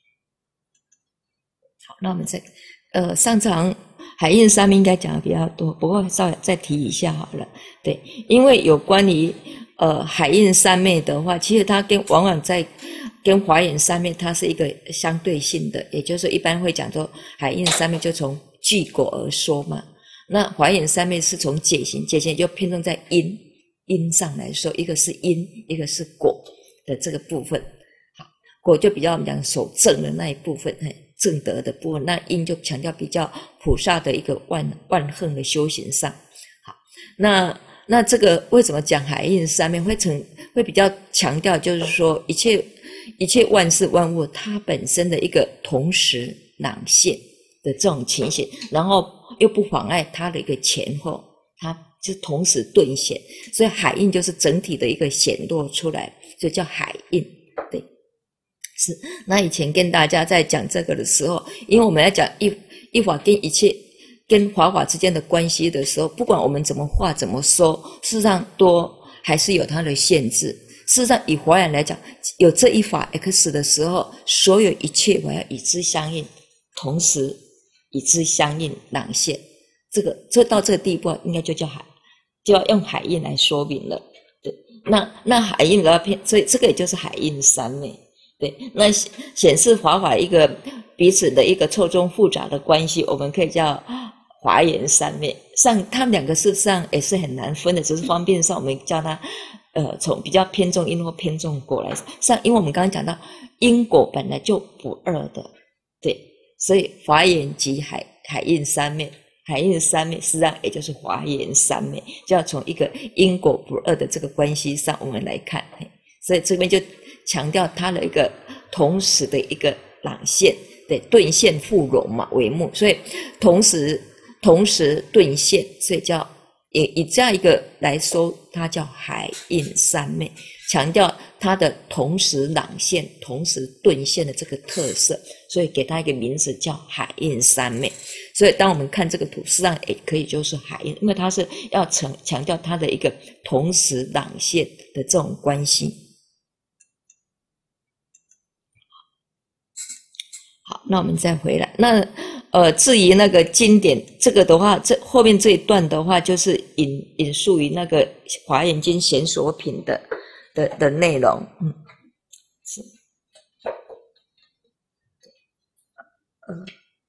好，那我们再呃上场海印三昧应该讲的比较多，不过稍微再提一下好了。对，因为有关于呃海印三昧的话，其实它跟往往在跟华严三昧它是一个相对性的，也就是说一般会讲说海印三昧就从具果而说嘛。那华严三昧是从解行，解行就偏重在因因上来说，一个是因，一个是果的这个部分。好，果就比较我们讲守正的那一部分，正德的部分。那因就强调比较菩萨的一个万万恒的修行上。好，那那这个为什么讲海印三昧会成会比较强调，就是说一切一切万事万物它本身的一个同时朗现的这种情形，然后又不妨碍它的一个前后，它就同时顿显，所以海印就是整体的一个显露出来，就叫海印。对，是。那以前跟大家在讲这个的时候，因为我们要讲一一法跟一切跟华法之间的关系的时候，不管我们怎么画怎么说，事实上都还是有它的限制。事实上以华严来讲，有这一法 X 的时候，所有一切我要与之相应，同时以之相应朗现。这个这到这个地步，应该就叫海，就要用海印来说明了。对，那那海印的话，所以这个也就是海印三昧。对，那显示法法一个彼此的一个错综复杂的关系，我们可以叫华严三昧。上他们两个事实上也是很难分的，只是方便上我们叫它呃从比较偏重因或偏重果来上，因为我们刚刚讲到因果本来就不二的，对，所以华严即海海印三昧。海印三昧实际上也就是华严三昧，就要从一个因果不二的这个关系上我们来看。所以这边就强调它的一个同时的一个朗现，对，顿现复融嘛为目，所以同时同时顿现，所以叫以以这样一个来说，它叫海印三昧，强调它的同时朗现同时顿现的这个特色，所以给它一个名字叫海印三昧。所以当我们看这个图，实际上也可以就是海印，因为它是要强强调它的一个同时朗现的这种关系。好，那我们再回来。那呃，至于那个经典这个的话，这后面这一段的话，就是引引述于那个《华严经》显所品的的的内容。嗯，是，呃。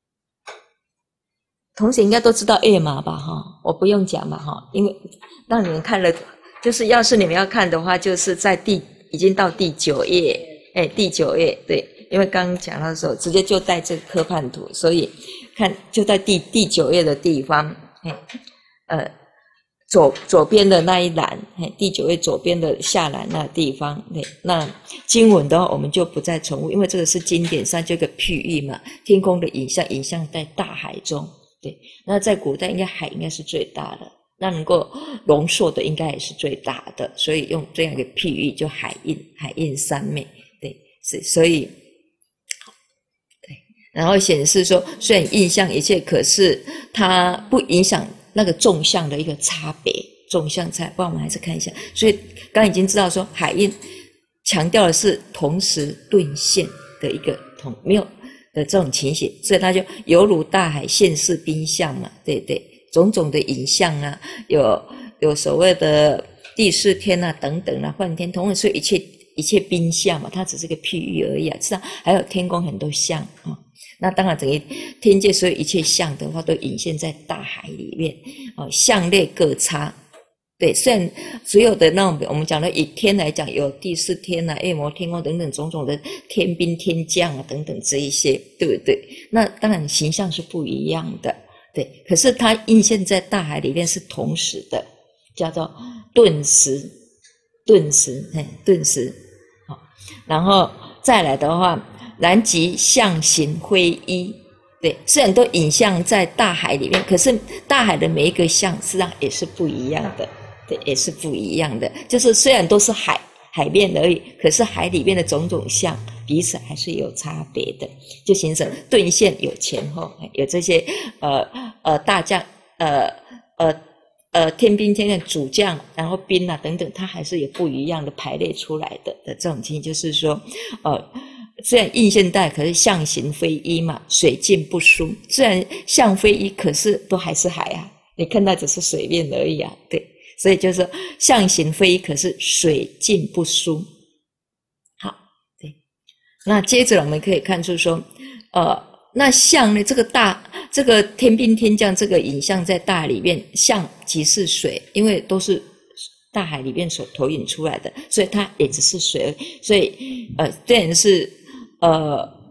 同学应该都知道页码吧哈，我不用讲嘛哈，因为让你们看了，就是要是你们要看的话，就是在第已经到第九页，哎，第九页对，因为刚刚讲到的时候直接就带这个科判图，所以看就在第第九页的地方，哎，呃，左左边的那一栏，哎，第九页左边的下栏那地方，对，那经文的话我们就不再重复，因为这个是经典上这个譬喻嘛，天空的影像，影像在大海中。对，那在古代应该海应该是最大的，那能够容受的应该也是最大的，所以用这样一个譬喻，就海印，海印三昧。对，是所以，对，然后显示说，虽然印象一切，可是它不影响那个纵向的一个差别，纵向差。不然我们还是看一下，所以刚刚已经知道说，海印强调的是同时顿现的一个同没有。的这种情形，所以它就犹如大海现世冰相嘛，对对，种种的影像啊，有有所谓的第四天啊等等啊，幻天同样，所以一切一切冰相嘛，它只是个譬喻而已啊。实际上还有天宫很多相啊，那当然整个天界所有一切相的话，都隐现在大海里面啊，相类各差。对，虽然所有的那种我们讲的以天来讲，有第四天啊、夜摩天宫等等种种的天兵天将啊等等这一些，对不对？那当然形象是不一样的，对。可是它映现在大海里面是同时的，叫做顿时，顿时，嘿，顿时。好，然后再来的话，然即相形非一。对，虽然都影像在大海里面，可是大海的每一个相实际上也是不一样的。对，也是不一样的，就是虽然都是海海面而已，可是海里面的种种相彼此还是有差别的，就形成顿现有前后，有这些呃呃大将呃呃呃天兵天将主将，然后兵啊等等，它还是有不一样的排列出来的的这种情形，就是说呃虽然应现代，可是相形非一嘛，水尽不输。虽然相非一，可是都还是海啊，你看到只是水面而已啊，对。所以就是说相形非一，可是水尽不输。好，对。那接着我们可以看出说，呃，那相呢，这个大这个天兵天将这个影像在大海里面，相即是水，因为都是大海里面所投影出来的，所以它也只是水而已。所以呃，虽然是呃。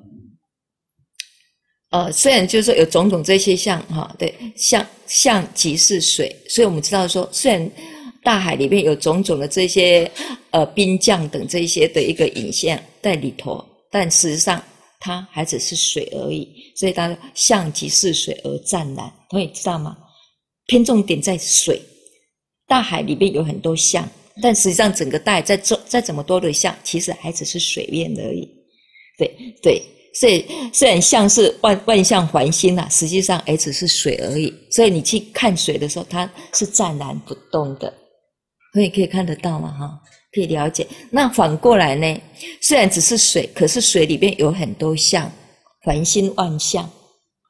呃，虽然就是说有种种这些相哈，对，相相即是水，所以我们知道说，虽然大海里面有种种的这些呃兵将等这些的一个影像在里头，但事实上它还只是水而已。所以它说相即是水而湛然，同学知道吗？偏重点在水，大海里面有很多相，但实际上整个大海再再怎么多的相，其实还只是水面而已。对对。所以虽然相是万万象环心啦，实际上也只是水而已。所以你去看水的时候，它是湛然不动的，所以可以看得到嘛，哈，可以了解。那反过来呢，虽然只是水，可是水里面有很多相，环心万象，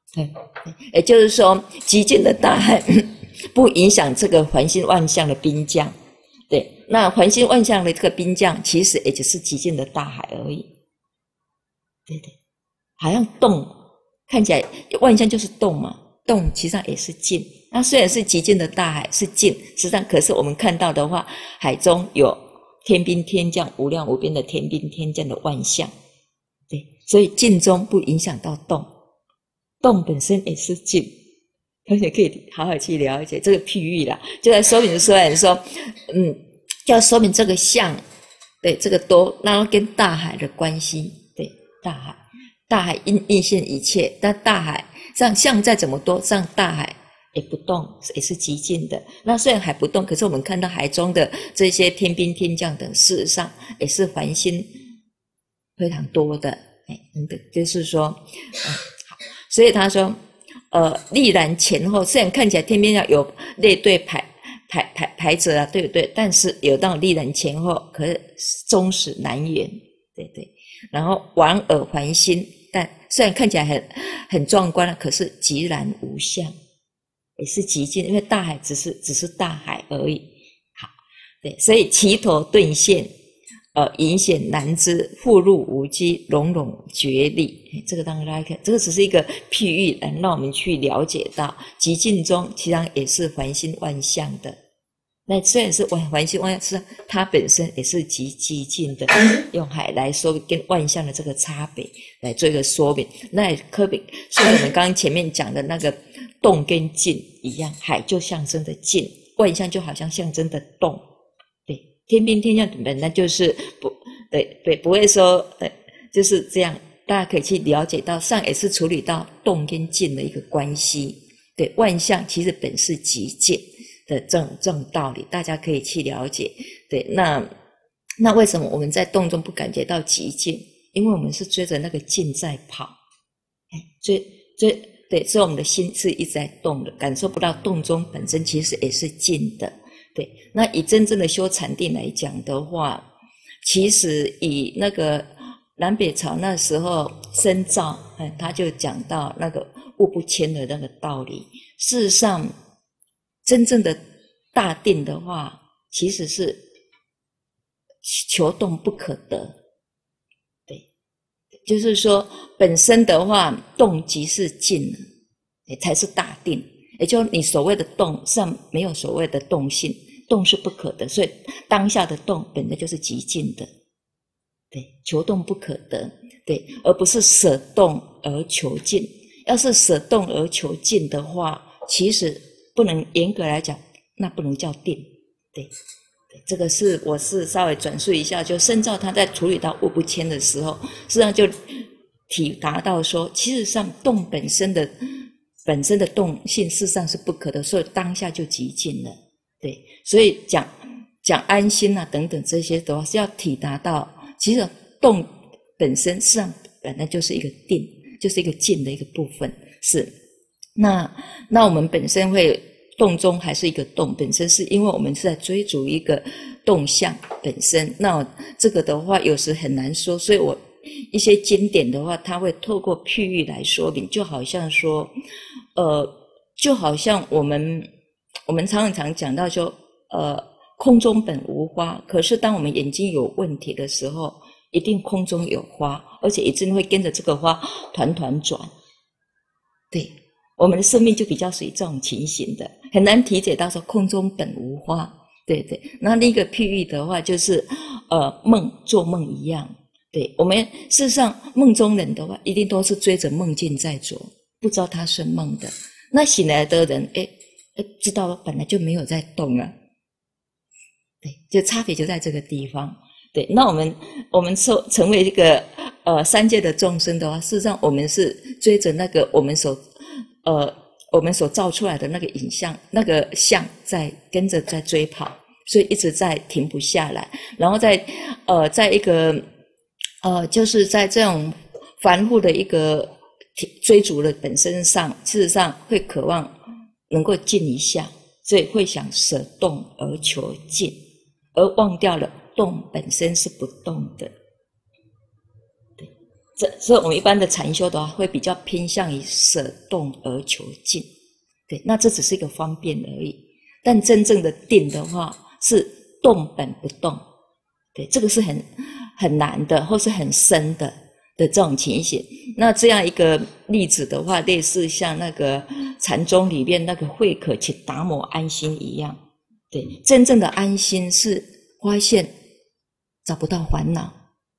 对，也就是说，极尽的大海不影响这个环境万象的兵将。对，那环境万象的这个兵将，其实也只是极尽的大海而已。对对，好像动看起来万象就是动嘛，动其实上也是静。那虽然是极尽的大海是静，实际上可是我们看到的话，海中有天兵天将，无量无边的天兵天将的万象。对，所以静中不影响到动。动本身也是静，而且可以好好去了解这个譬喻啦，就在说明说来说，嗯，就要说明这个相，对，这个多，然后跟大海的关系，对，大海，大海应应现一切，但大海像相再怎么多，像大海也不动，也是极静的。那虽然海不动，可是我们看到海中的这些天兵天将等，事实上也是繁星非常多的，哎，就是说，嗯所以他说，呃，历然前后，虽然看起来天边上有列队排排排排着啊，对不对？但是有到历然前后，可是终始难言，对对。然后莞尔环心，但虽然看起来很很壮观了，可是寂然无相，也是极静，因为大海只是只是大海而已。好，对，所以齐头顿现。呃，隐显难知，复入无机，隆隆绝力。这个当大家看，这个只是一个譬喻，来让我们去了解到极静中，其实上也是环心万象的。那虽然是环环心万象，是它本身也是极极静的。用海来说跟万象的这个差别来做一个说明。那也可比，所以我们刚刚前面讲的那个动跟静一样，海就象征的静，万象就好像象征的动。天兵天将本来就是不对对，不会说对，就是这样，大家可以去了解到，上也是处理到动跟静的一个关系。对，万象其实本是极静的这种这种道理，大家可以去了解。对，那那为什么我们在动中不感觉到极静？因为我们是追着那个静在跑，追追对，所以我们的心是一直在动的，感受不到动中本身其实也是静的。对，那以真正的修禅定来讲的话，其实以那个南北朝那时候深造，哎，他就讲到那个物不迁的那个道理。事实上，真正的大定的话，其实是求动不可得。对，就是说本身的话，动即是静，才是大定。也就你所谓的动上没有所谓的动性，动是不可得，所以当下的动本来就是极静的。对，求动不可得，对，而不是舍动而求静。要是舍动而求静的话，其实不能严格来讲，那不能叫定。对，对，这个是我是稍微转述一下，就深造他在处理到物不迁的时候，实际上就体达到说，其实上动本身的。本身的动性事实上是不可得，所以当下就极静了。对，所以讲讲安心啊等等这些的话，是要体达到，其实动本身事实上本来就是一个定，就是一个静的一个部分。是，那那我们本身会动中还是一个动，本身是因为我们是在追逐一个动向本身。那这个的话有时很难说，所以我一些经典的话，它会透过譬喻来说明，就好像说，呃，就好像我们我们常常讲到说，呃，空中本无花，可是当我们眼睛有问题的时候，一定空中有花，而且一定会跟着这个花团团转。对，我们的生命就比较属于这种情形的，很难理解到说空中本无花。对对，那那个譬喻的话，就是呃梦做梦一样。对，我们事实上梦中人的话，一定都是追着梦境在走，不知道他是梦的。那醒来的人，诶诶知道本来就没有在动啊。对，就差别就在这个地方。对，那我们我们说成为一个呃三界的众生的话，事实上我们是追着那个我们所呃我们所造出来的那个影像，那个像在跟着在追跑，所以一直在停不下来，然后在呃在一个呃就是在这种繁复的一个追逐的本身上，事实上会渴望能够静一下，所以会想舍动而求静，而忘掉了动本身是不动的。对， 这所以我们一般的禅修的话，会比较偏向于舍动而求静。对，那这只是一个方便而已。但真正的定的话，是动本不动。对，这个是很很难的，或是很深的的这种情形。那这样一个例子的话，类似像那个禅宗里面那个慧可起达摩安心一样。对，真正的安心是发现找不到烦恼。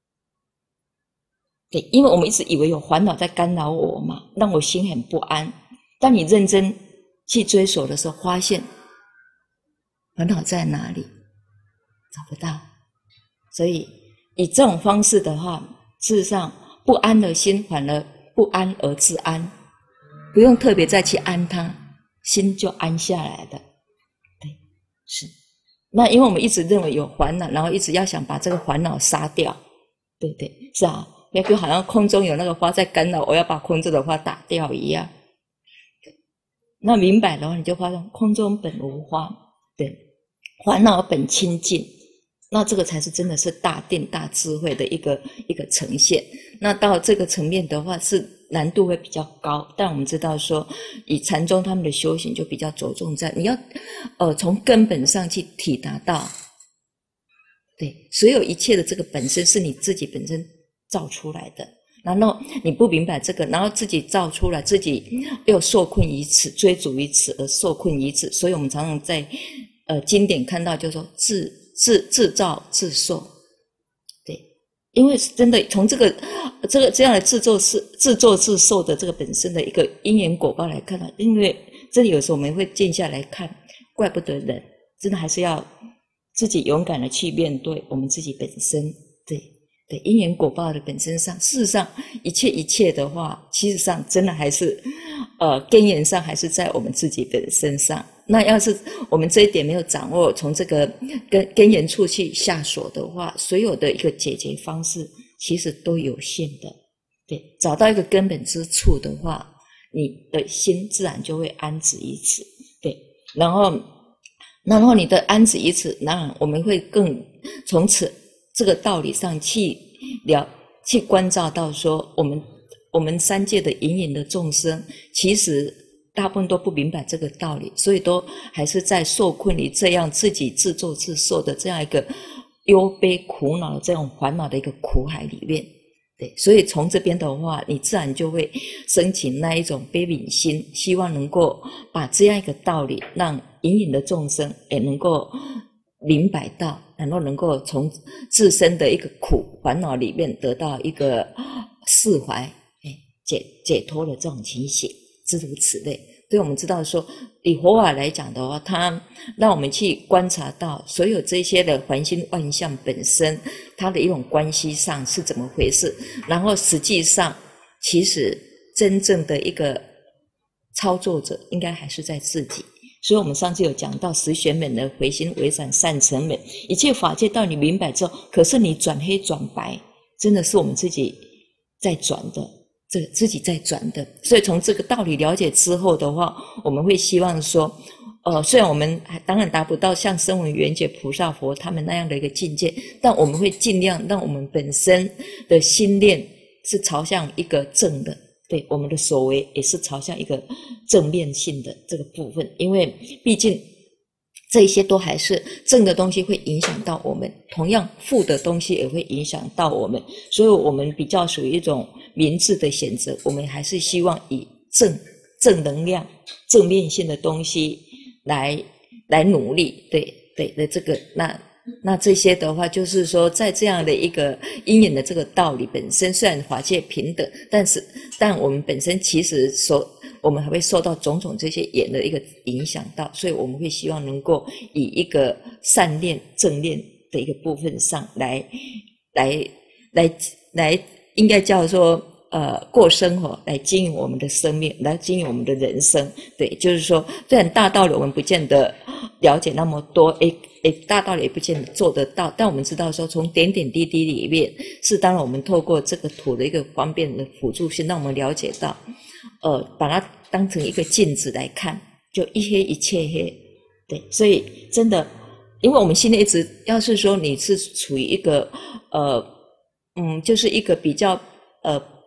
对，因为我们一直以为有烦恼在干扰我嘛，让我心很不安。当你认真去追索的时候，发现烦恼在哪里？找不到。所以以这种方式的话，事实上不安的心反而不安而自安，不用特别再去安它，心就安下来的。对，是。那因为我们一直认为有烦恼，然后一直要想把这个烦恼杀掉。对对，是啊，那就好像空中有那个花在干扰，我要把空中的花打掉一样。那明白的话，你就发现空中本无花，对，烦恼本清净。那这个才是真的是大定大智慧的一个一个呈现。那到这个层面的话，是难度会比较高，但我们知道说，以禅宗他们的修行就比较着重在你要呃从根本上去体达到，对，所有一切的这个本身是你自己本身造出来的。然后你不明白这个，然后自己造出来，自己又受困于此，追逐于此而受困于此。所以我们常常在呃经典看到，就是说自自自造自受。对，因为真的从这个这个这样的自作自自作自受的这个本身的一个因缘果报来看呢，因为这里有时候我们会静下来看，怪不得人，真的还是要自己勇敢的去面对我们自己本身。对对，因缘果报的本身上，事实上一切一切的话，其实上真的还是呃根源上还是在我们自己本身上。那要是我们这一点没有掌握，从这个根根源处去下手的话，所有的一个解决方式其实都有限的。对，找到一个根本之处的话，你的心自然就会安止于此。对，然后然后你的安止于此，那我们会更从此这个道理上去了去关照到说，我们我们三界的芸芸的众生，其实大部分都不明白这个道理，所以都还是在受困于这样自己自作自受的这样一个忧悲苦恼的这种烦恼的一个苦海里面。对，所以从这边的话，你自然就会升起那一种悲悯心，希望能够把这样一个道理让芸芸的众生也能够明白到，然后能够从自身的一个苦烦恼里面得到一个释怀、解解脱的这种情形，诸如此类。所以我们知道说，以佛法来讲的话，它让我们去观察到所有这些的凡心万象本身，它的一种关系上是怎么回事。然后实际上，其实真正的一个操作者，应该还是在自己。所以我们上次有讲到十玄门的回心为转善成门，一切法界到你明白之后，可是你转黑转白，真的是我们自己在转的，这自己在转的。所以从这个道理了解之后的话，我们会希望说，呃，虽然我们还当然达不到像声闻缘觉菩萨佛他们那样的一个境界，但我们会尽量让我们本身的心念是朝向一个正的。对，我们的所为也是朝向一个正面性的这个部分，因为毕竟这一些都还是正的东西会影响到我们，同样负的东西也会影响到我们，所以我们比较属于一种明智的选择，我们还是希望以正正能量、正面性的东西来来努力。对对的，这个那。那这些的话，就是说在这样的一个因缘的这个道理本身，虽然法界平等，但是但我们本身其实受我们还会受到种种这些缘的一个影响到，所以我们会希望能够以一个善念正念的一个部分上来来来来应该叫做呃过生活，来经营我们的生命，来经营我们的人生。对，就是说虽然大道理我们不见得了解那么多，诶诶，大道理也不见得做得到，但我们知道说，从点点滴滴里面，是当然我们透过这个土的一个方便的辅助性，让我们了解到，呃，把它当成一个镜子来看，就一黑一切黑。对，所以真的，因为我们心里一直，要是说你是处于一个呃嗯，就是一个比较呃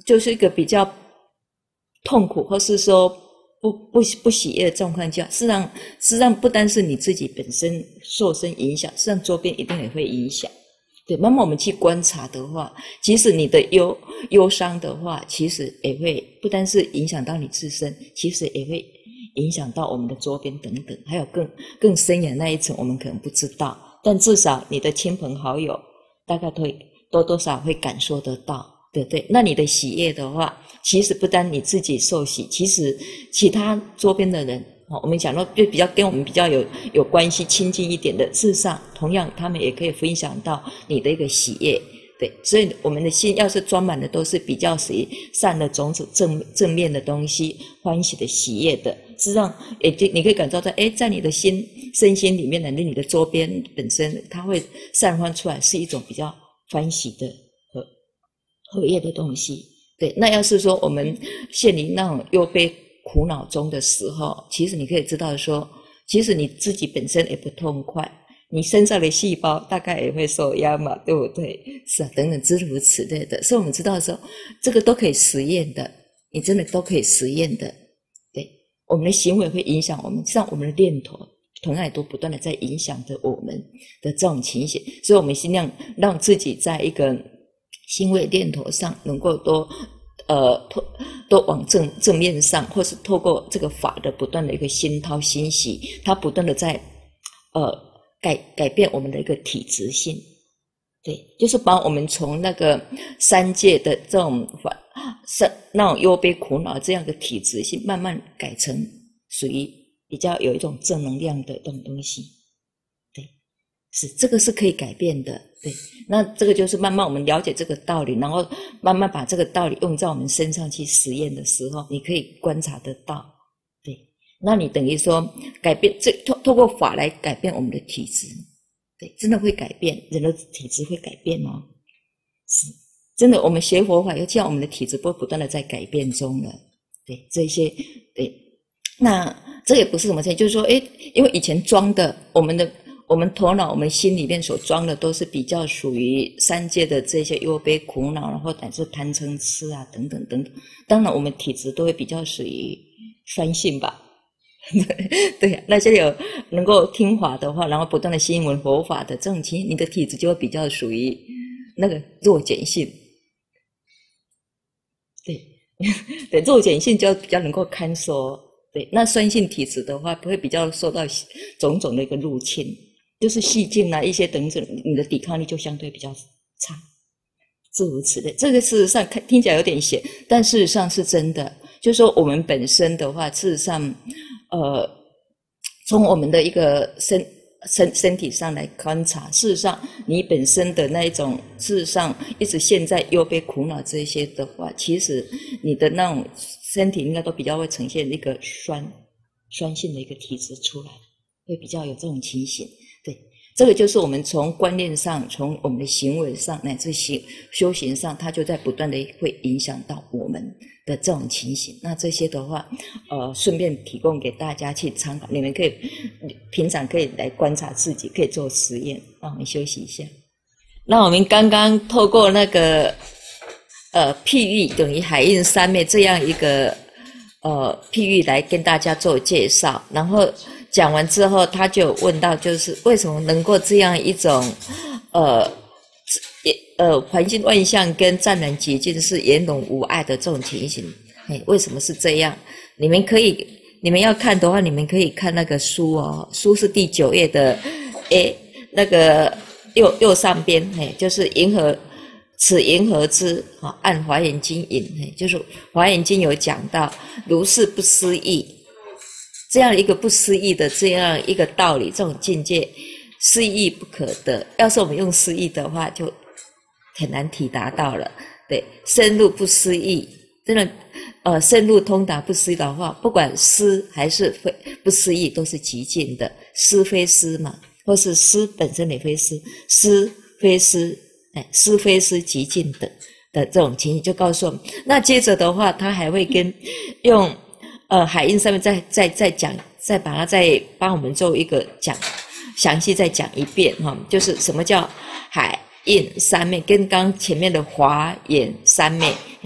就是一个比较痛苦，或是说不不不喜悦的状况下，事实上事实上不单是你自己本身受身影响，事实上周边一定也会影响。对，慢慢我们去观察的话，即使你的忧忧伤的话，其实也会不单是影响到你自身，其实也会影响到我们的周边等等，还有更更深远那一层，我们可能不知道，但至少你的亲朋好友大概都会多多少会感受得到，对不对？那你的喜悦的话，其实不单你自己受喜，其实其他周边的人。哦，我们讲到就比较跟我们比较有有关系亲近一点的，事实上同样他们也可以分享到你的一个喜悦，对，所以我们的心要是装满的都是比较属于善的种子、正正面的东西、欢喜的、喜悦的，事实上也就你可以感受到，哎，在你的心身心里面的，你的周边本身它会散发出来是一种比较欢喜的和和悦的东西，对。那要是说我们陷于那种忧悲苦恼中的时候，其实你可以知道说，其实你自己本身也不痛快，你身上的细胞大概也会受压嘛，对不对？是啊，等等诸如此类的。所以我们知道说，这个都可以实验的，你真的都可以实验的。对，我们的行为会影响我们，像我们的念头，同样也都不断的在影响着我们的这种情形。所以我们尽量让自己在一个行为念头上能够多呃，都往正正面上，或是透过这个法的不断的一个熏陶欣喜，它不断的在呃改改变我们的一个体质性，对，就是把我们从那个三界的这种三那种忧悲苦恼这样的体质性，慢慢改成属于比较有一种正能量的这种东西，对，是这个是可以改变的。对，那这个就是慢慢我们了解这个道理，然后慢慢把这个道理用在我们身上去实验的时候，你可以观察得到。对，那你等于说改变这透透过法来改变我们的体质，对，真的会改变，人的体质会改变哦。是，真的，我们学佛法，又这样我们的体质不不断的在改变中了。对，这些对，那这也不是什么事情，就是说，诶，因为以前装的我们的。我们头脑、我们心里面所装的都是比较属于三界的这些忧悲苦恼，然后乃至贪嗔痴啊等等等等。当然，我们体质都会比较属于酸性吧。对呀、啊，那些有能够听法的话，然后不断的新闻佛法的这种情形，你的体质就会比较属于那个弱碱性。对，对，弱碱性就比较能够看守。对，那酸性体质的话，不会比较受到种种的一个入侵。就是细菌啊，一些等等，你的抵抗力就相对比较差，诸如此类。这个事实上看听起来有点邪，但事实上是真的。就是说我们本身的话，事实上，呃，从我们的一个身身身体上来观察，事实上你本身的那一种，事实上一直陷在忧悲苦恼这些的话，其实你的那种身体应该都比较会呈现一个酸酸性的一个体质出来，会比较有这种情形。对，这个就是我们从观念上，从我们的行为上，乃至行修行上，它就在不断的会影响到我们的这种情形。那这些的话，呃，顺便提供给大家去参考，你们可以平常可以来观察自己，可以做实验。那我们休息一下。那我们刚刚透过那个呃譬喻等于海印三昧这样一个呃譬喻来跟大家做介绍，然后。讲完之后，他就问到，就是为什么能够这样一种，呃，呃，环境万象跟湛然洁净是圆融无碍的这种情形，哎，为什么是这样？你们可以，你们要看的话，你们可以看那个书哦，书是第九页的，哎，那个右右上边，哎，就是银河，此银河之，啊，按华严经引，哎，就是华严经有讲到，如是不思议。这样一个不思议的这样一个道理，这种境界思议不可得。要是我们用思议的话，就很难体达到了。对，深入不思议，真的，呃，深入通达不思议的话，不管思还是非不思议，都是极尽的。思非思嘛，或是思本身也非思，思非思，哎，思非思极尽的的这种情形，就告诉我们。那接着的话，他还会跟用。呃，海印上面再再再讲，再把它再帮我们做一个讲，详细再讲一遍哈，就是什么叫海印三昧，跟刚前面的华严三昧，嘿，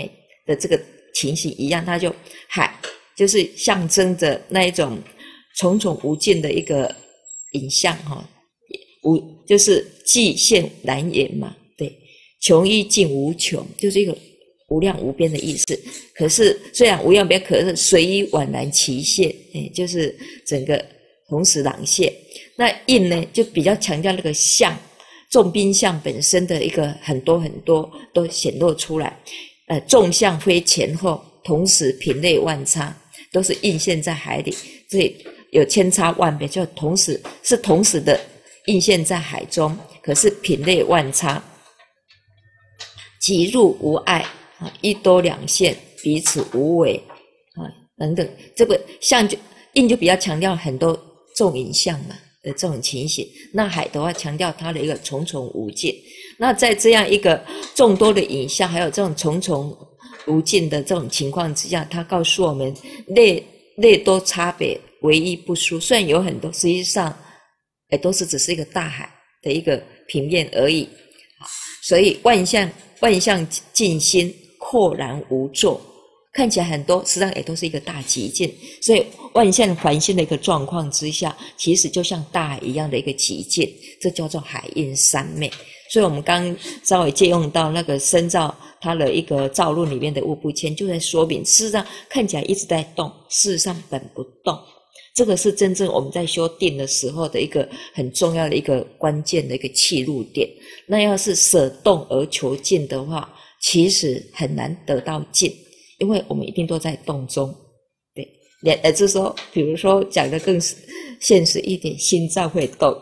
的这个情形一样，它就海就是象征着那一种重重无尽的一个影像哈，无就是际现难言嘛，对，穷亦尽无穷，就是一个无量无边的意思。可是虽然无量无边，可是随意宛然其现，哎，就是整个同时朗现。那印呢，就比较强调那个相，众宾相本身的一个很多很多都显露出来。呃，众相非前后，同时品类万差，都是映现在海里，所以有千差万别，就同时是同时的映现在海中，可是品类万差，即入无碍啊，一多两现，彼此无为啊等等。这个相就印就比较强调很多众影像嘛的这种情形，那海的话强调它的一个重重无尽。那在这样一个众多的影像，还有这种重重无尽的这种情况之下，它告诉我们类类多差别，唯一不殊。虽然有很多，实际上也都是只是一个大海的一个平面而已。所以万象万象尽心，廓然无作，看起来很多，实际上也都是一个大极尽。所以万象环心的一个状况之下，其实就像大海一样的一个极尽，这叫做海印三昧。所以我们刚稍微借用到那个深造它的一个造论里面的物不迁，就在说明事实上看起来一直在动，事实上本不动。这个是真正我们在修定的时候的一个很重要的一个关键的一个契入点。那要是舍动而求静的话，其实很难得到静，因为我们一定都在动中。对，也就是说，比如说讲得更现实一点，心脏会动。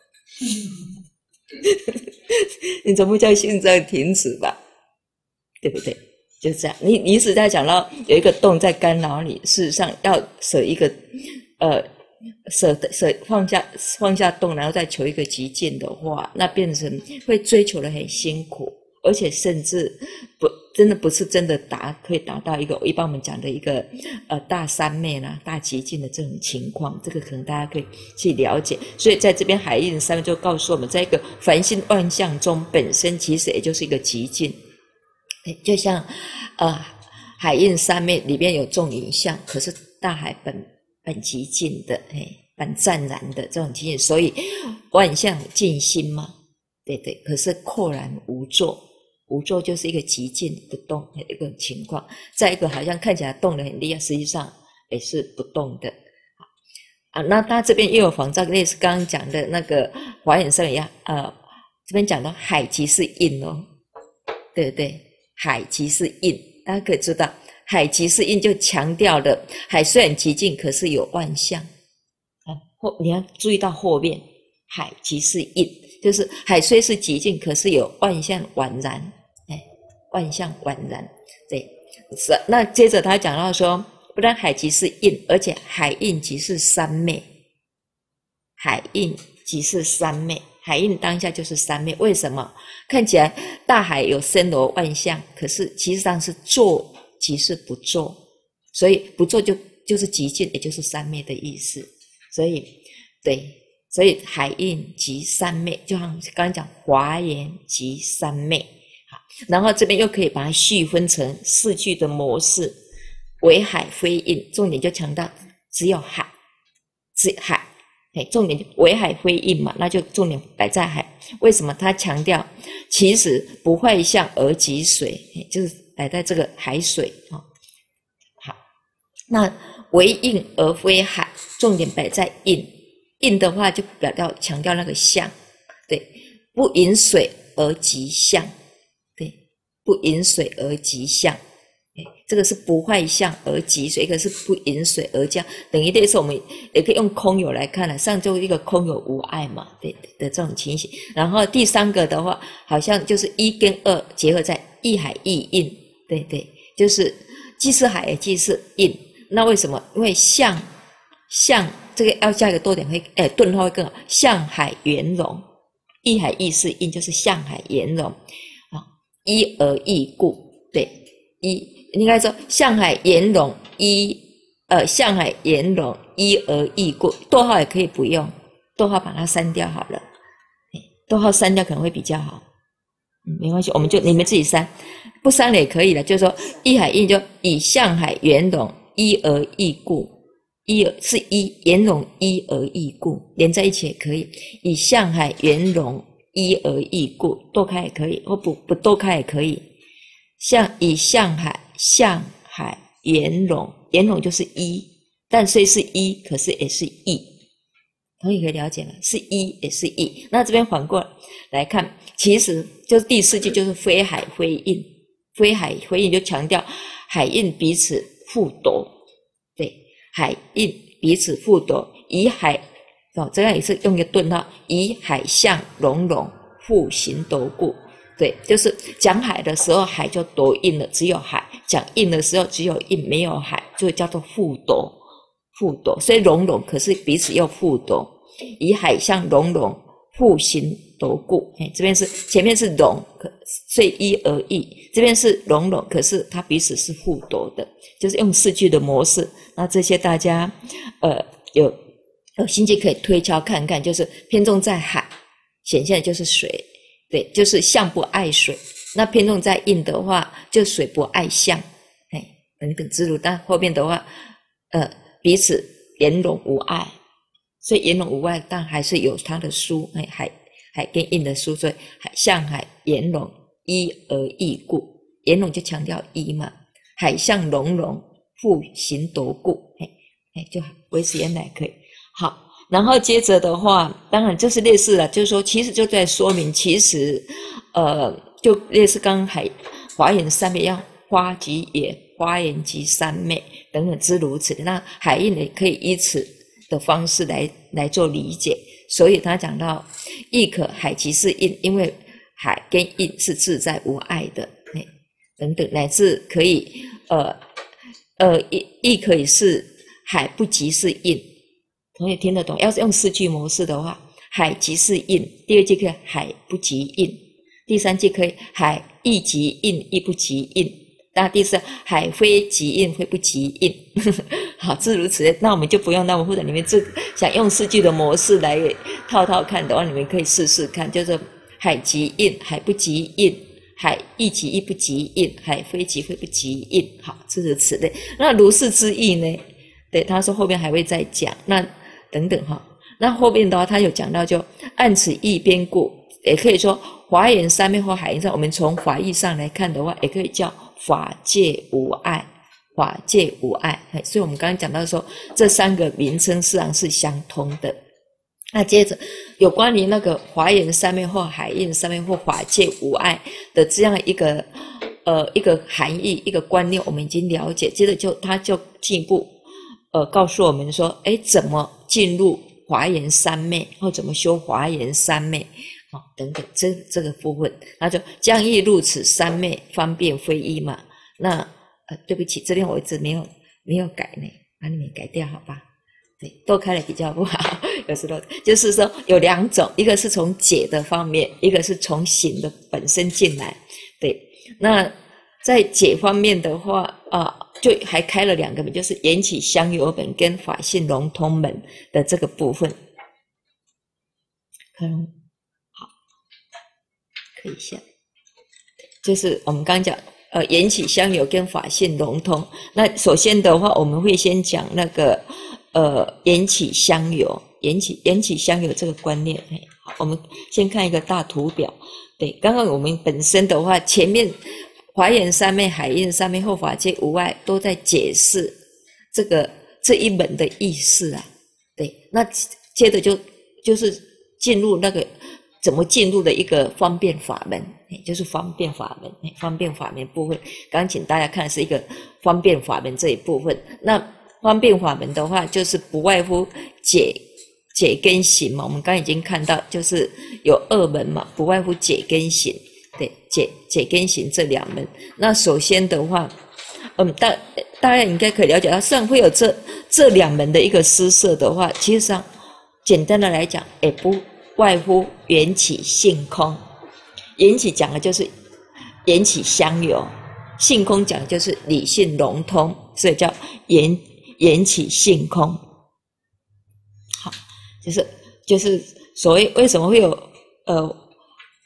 你总不叫心脏停止吧，对不对？就这样，你你一直在讲到有一个动在干扰你，事实上要舍一个呃舍舍放下放下动，然后再求一个极尽的话，那变成会追求的很辛苦，而且甚至不真的不是真的达可以达到一个一般我们讲的一个呃大三昧啦、大极尽的这种情况，这个可能大家可以去了解。所以在这边海印三昧就告诉我们，在一个凡心万象中，本身其实也就是一个极尽。就像呃海印三昧里面有众影像，可是大海本本极尽的，哎，本湛然的这种情形，所以万象尽心嘛，对对。可是廓然无作，无作就是一个极尽不动的一个情况。再一个好像看起来动得很厉害，实际上也是不动的。啊，那他这边又有仿照类似刚刚讲的那个华严圣一样，呃，这边讲到海即是印哦，对不对？海即是印，大家可以知道，海即是印就强调了海虽然极尽，可是有万象。啊，后你要注意到后面，海即是印，就是海虽是极尽，可是有万象宛然，哎，万象宛然，对。是，那接着他讲到说，不但海即是印，而且海印即是三昧，海印即是三昧。海印当下就是三昧，为什么？看起来大海有森罗万象，可是其实上是作即是不作，所以不作就就是极尽，也就是三昧的意思。所以对，所以海印即三昧，就像刚刚讲华严即三昧。好，然后这边又可以把它细分成四句的模式，唯海非印，重点就强调只有海，只海。重点唯海非印嘛，那就重点摆在海。为什么他强调其实不坏相而即水，就是摆在这个海水。好，那唯印而非海，重点摆在印。印的话就表调强调那个相，对，不饮水而即相，对，不饮水而即相。这个是不坏相而即水，一个是不饮水而降，等于类似我们也可以用空有来看了，上就一个空有无碍嘛，对的这种情形。然后第三个的话，好像就是一跟二结合在一海一印，对对，就是既是海也既是印。那为什么？因为相相这个要加一个多点会，哎，顿号会更好。相海圆融，一海一是印，就是相海圆融啊，一而异故，对，一。应该说相海圆融一，呃，相海圆融一而异故，逗号也可以不用，逗号把它删掉好了，逗号删掉可能会比较好。 嗯，没关系，我们就你们自己删，不删了也可以了。就是说，一海印就以象海圆融一而异故，一而是一圆融一而异故，连在一起也可以。以象海圆融一而异故，剁开也可以，或不不剁开也可以。像以象海象海圆融，圆融就是一，但虽是一，可是也是异。同学可以了解了，是一也是异。那这边反过来看，其实就是第四句就是非海非印，非海非印就强调海印彼此互夺，对，海印彼此互夺，以海哦，这样也是用一个顿号，以海象融融，互行夺故。对，就是讲海的时候，海就夺印了，只有海；讲印的时候，只有印，没有海，就叫做互夺。互夺，所以融融，可是彼此又互夺，以海象融融，互行夺故。哎，这边是前面是融，可所以一而异；这边是融融，可是它彼此是互夺的，就是用四句的模式。那这些大家呃有有兴趣可以推敲看看，就是偏重在海，显现的就是水。对，就是象不爱水。那偏重在印的话，就水不爱象，哎，等等之如。但后面的话，呃，彼此圆融无碍，所以圆融无碍，但还是有它的殊，哎，海海跟印的殊，所以海象海圆融一而异故，圆融就强调一嘛，海象融融，互行夺故，哎哎，就维持原来可以好。然后接着的话，当然就是类似了，就是说，其实就在说明，其实，呃，就类似刚刚海华严三昧要花即也，花严即三昧等等之如此的。那海印也可以以此的方式来来做理解。所以他讲到，亦可海即是印，因为海跟印是自在无碍的，哎，等等，乃至可以，呃呃，亦亦可以是海不即是印。同学听得懂？要是用四句模式的话，海即是印，第二句可以海不即印，第三句可以海亦即印，亦不即印，那第四海非即印，非不即印。好，诸如此类。那我们就不用那么复杂，你们自想用四句的模式来套套看的话，你们可以试试看，就是海即印，海不即印，海亦即亦不即印，海非即非不即印。好，诸如此类。那如是之意呢？对，他说后面还会再讲。那等等哈，那后面的话，他有讲到就按此义边故，也可以说华严三昧或海印上，我们从法义上来看的话，也可以叫法界无碍，法界无碍。所以我们刚刚讲到说，这三个名称实际上是相通的。那接着有关于那个华严三昧或海印三昧或法界无碍的这样一个呃一个含义一个观念，我们已经了解。接着就他就进一步呃告诉我们说，哎，怎么进入华严三昧，或怎么修华严三昧，哦，等等，这这个部分，那就将亦入此三昧，方便非一嘛。那呃，对不起，这边我一直没有没有改呢，把你们改掉好吧？对，多开了比较不好，有时候就是说有两种，一个是从解的方面，一个是从行的本身进来。对，那在解方面的话啊。就还开了两个门，就是缘起香有本跟法性融通门的这个部分。嗯，好，可以一下，就是我们刚刚讲，呃，缘起香有跟法性融通。那首先的话，我们会先讲那个，呃，缘起香有，缘起缘起香有这个观念。好，我们先看一个大图表。对，刚刚我们本身的话，前面。华严三昧、海印三昧或法界无碍，都在解释这个这一门的意思啊。对，那接着就就是进入那个怎么进入的一个方便法门，就是方便法门，方便法门部分。刚刚请大家看的是一个方便法门这一部分。那方便法门的话，就是不外乎解解跟行嘛。我们刚刚已经看到，就是有二门嘛，不外乎解跟行。对，解解跟行这两门。那首先的话，嗯，大大家应该可以了解到，虽然会有这这两门的一个施设的话，其实上简单的来讲，也不外乎缘起性空。缘起讲的就是缘起相由，性空讲的就是理性融通，所以叫缘缘起性空。好，就是就是所谓为什么会有呃。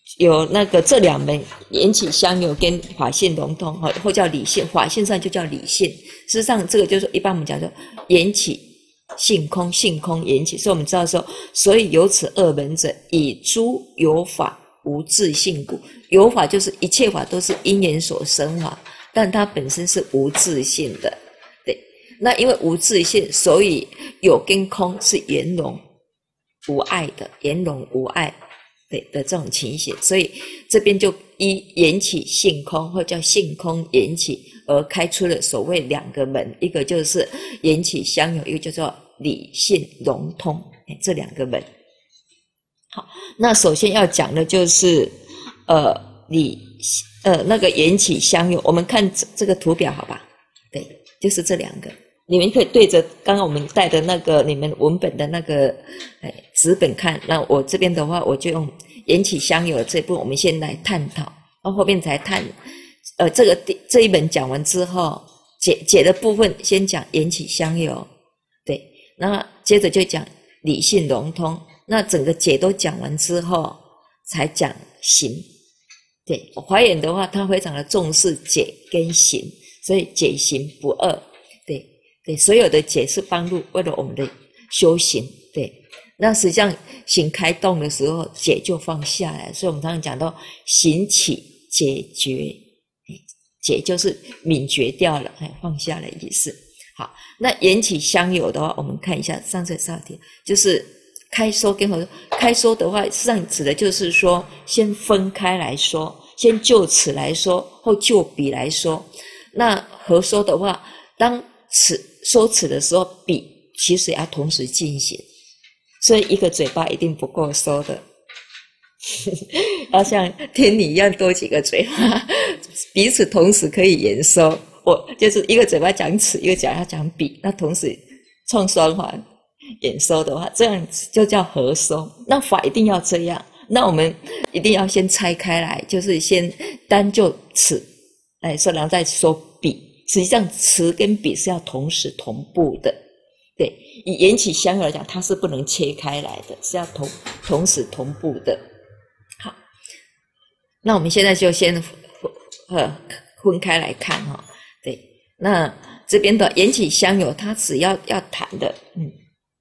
有那个这两门缘起相由跟法性融通，或叫理性，法性上就叫理性。事实上，这个就是一般我们讲说缘起性空，性空缘起。所以我们知道说，所以有此二门者，以诸有法无自性故。有法就是一切法都是因缘所生法，但它本身是无自性的。对，那因为无自性，所以有跟空是圆融无碍的，圆融无碍。对的这种情形，所以这边就依缘起性空，或叫性空缘起，而开出了所谓两个门，一个就是缘起相有，一个叫做理性融通，这两个门。好，那首先要讲的就是呃理呃那个缘起相有，我们看这这个图表好吧？对，就是这两个。你们可以对着刚刚我们带的那个你们文本的那个哎纸本看，那我这边的话我就用缘起相有的这部分我们先来探讨，然后后面才探呃这个这一本讲完之后，解解的部分先讲缘起相有，对，那接着就讲理性融通，那整个解都讲完之后才讲行。对，华严的话他非常的重视解跟行，所以解行不二。对对，所有的解是帮助为了我们的修行。对，那实际上行开动的时候，解就放下来，所以我们常常讲到行起解决，解就是泯绝掉了，放下了意思。好，那缘起相有的话，我们看一下上次上题，就是开说跟合说。开说的话，实际上指的就是说，先分开来说，先就此来说，或就彼来说。那合说的话，当此说此的时候，彼其实也要同时进行，所以一个嘴巴一定不够说的，要像天女一样多几个嘴巴，彼此同时可以言说。我就是一个嘴巴讲此，一个嘴巴讲彼，那同时创双环演说的话，这样就叫合说。那法一定要这样，那我们一定要先拆开来，就是先单就此来说，然后再说彼。实际上此跟彼是要同时同步的。对，以缘起相有来讲，它是不能切开来的，是要同同时同步的。好，那我们现在就先呃分开来看哈、哦。对，那这边的缘起相有，它只要要谈的，嗯，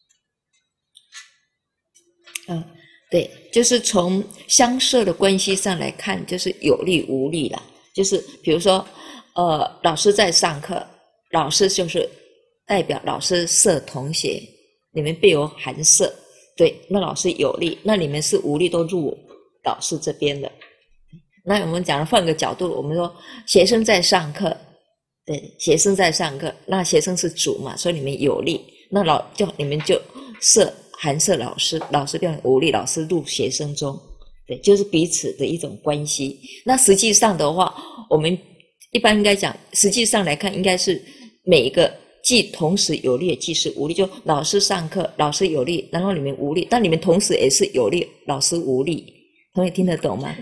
嗯、呃，对，就是从相摄的关系上来看，就是有利无利啦。就是比如说，呃，老师在上课，老师就是代表老师摄同学，你们备有含摄，对，那老师有利，那你们是无利都入老师这边的。那我们讲换个角度，我们说学生在上课，对，学生在上课，那学生是主嘛，所以你们有利，那老就你们就摄含摄老师，老师变成无利，老师入学生中，对，就是彼此的一种关系。那实际上的话，我们一般应该讲，实际上来看，应该是每一个既同时有利，既是无利。就老师上课，老师有利，然后你们无利，但你们同时也是有利，老师无利。同学听得懂吗？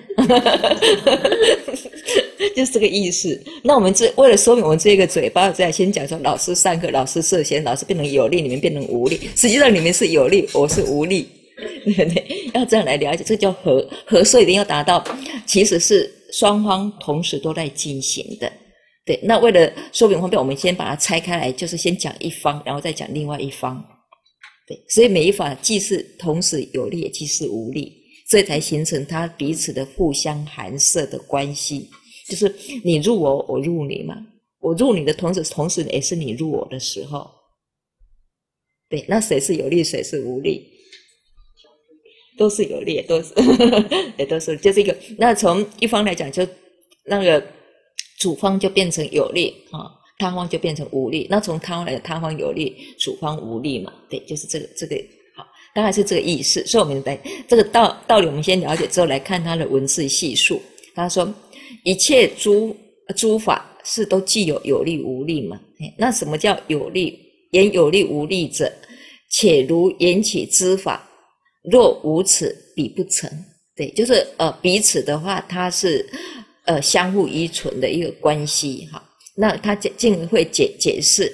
就是这个意思。那我们这为了说明我们这个嘴巴，再先讲说，老师上课，老师涉嫌，老师变成有利，你们变成无利。实际上你们是有利，我是无利，对不对？要这样来了解，这叫合合摄，一定要达到，其实是双方同时都在进行的。对，那为了说明方便，我们先把它拆开来，就是先讲一方，然后再讲另外一方。对，所以每一法既是同时有利，也既是无利，所以才形成它彼此的互相含摄的关系。就是你入我，我入你嘛。我入你的同时，同时也是你入我的时候。对，那谁是有利，谁是无利？都是有利，都是也都是，就是一个。那从一方来讲，就那个主方就变成有利啊，他方就变成无利。那从他方来讲，他方有利，主方无利嘛。对，就是这个这个好，大概是这个意思。所以我们来这个道道理，我们先了解之后，来看他的文字细述。他说，一切诸诸法是都既有有利无利嘛。那什么叫有利？言有利无利者，且如缘起之法，若无此，彼不成。对，就是呃彼此的话，它是呃相互依存的一个关系哈。那他进而会解解释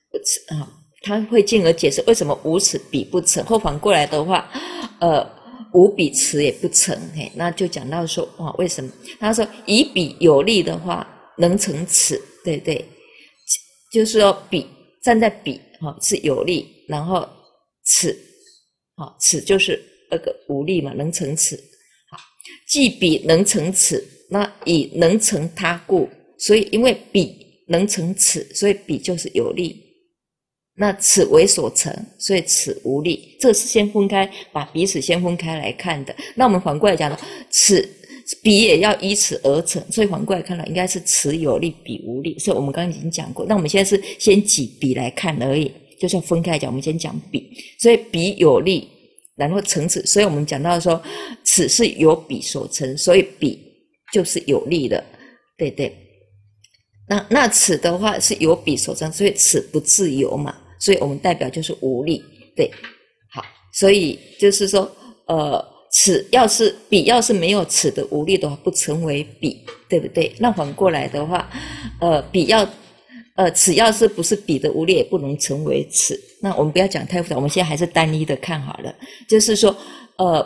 啊，他会进而解释为什么无此彼不成，或反过来的话，呃无比此也不成，嘿，那就讲到说哇，为什么？他说以彼有力的话，能成此，对对，就是说彼站在彼哈、哦、是有力，然后此啊、哦、此就是那个无力嘛，能成此。好，既彼能成此，那以能成他故，所以因为彼能成此，所以彼就是有力。那此为所成，所以此无力。这是先分开，把彼此先分开来看的。那我们反过来讲，此彼也要依此而成，所以反过来看到应该是此有力，彼无力。所以我们刚刚已经讲过。那我们现在是先举彼来看而已，就是要分开讲。我们先讲彼，所以彼有力，然后成此。所以我们讲到说，此是由彼所成，所以彼就是有力的，对对。那那此的话是由彼所成，所以此不自由嘛。所以我们代表就是无力，对，好，所以就是说，呃，此要是彼要是没有此的无力的话，不成为彼，对不对？那反过来的话，呃，彼要，呃，此要是不是彼的无力，也不能成为此。那我们不要讲太复杂，我们现在还是单一的看好了，就是说，呃，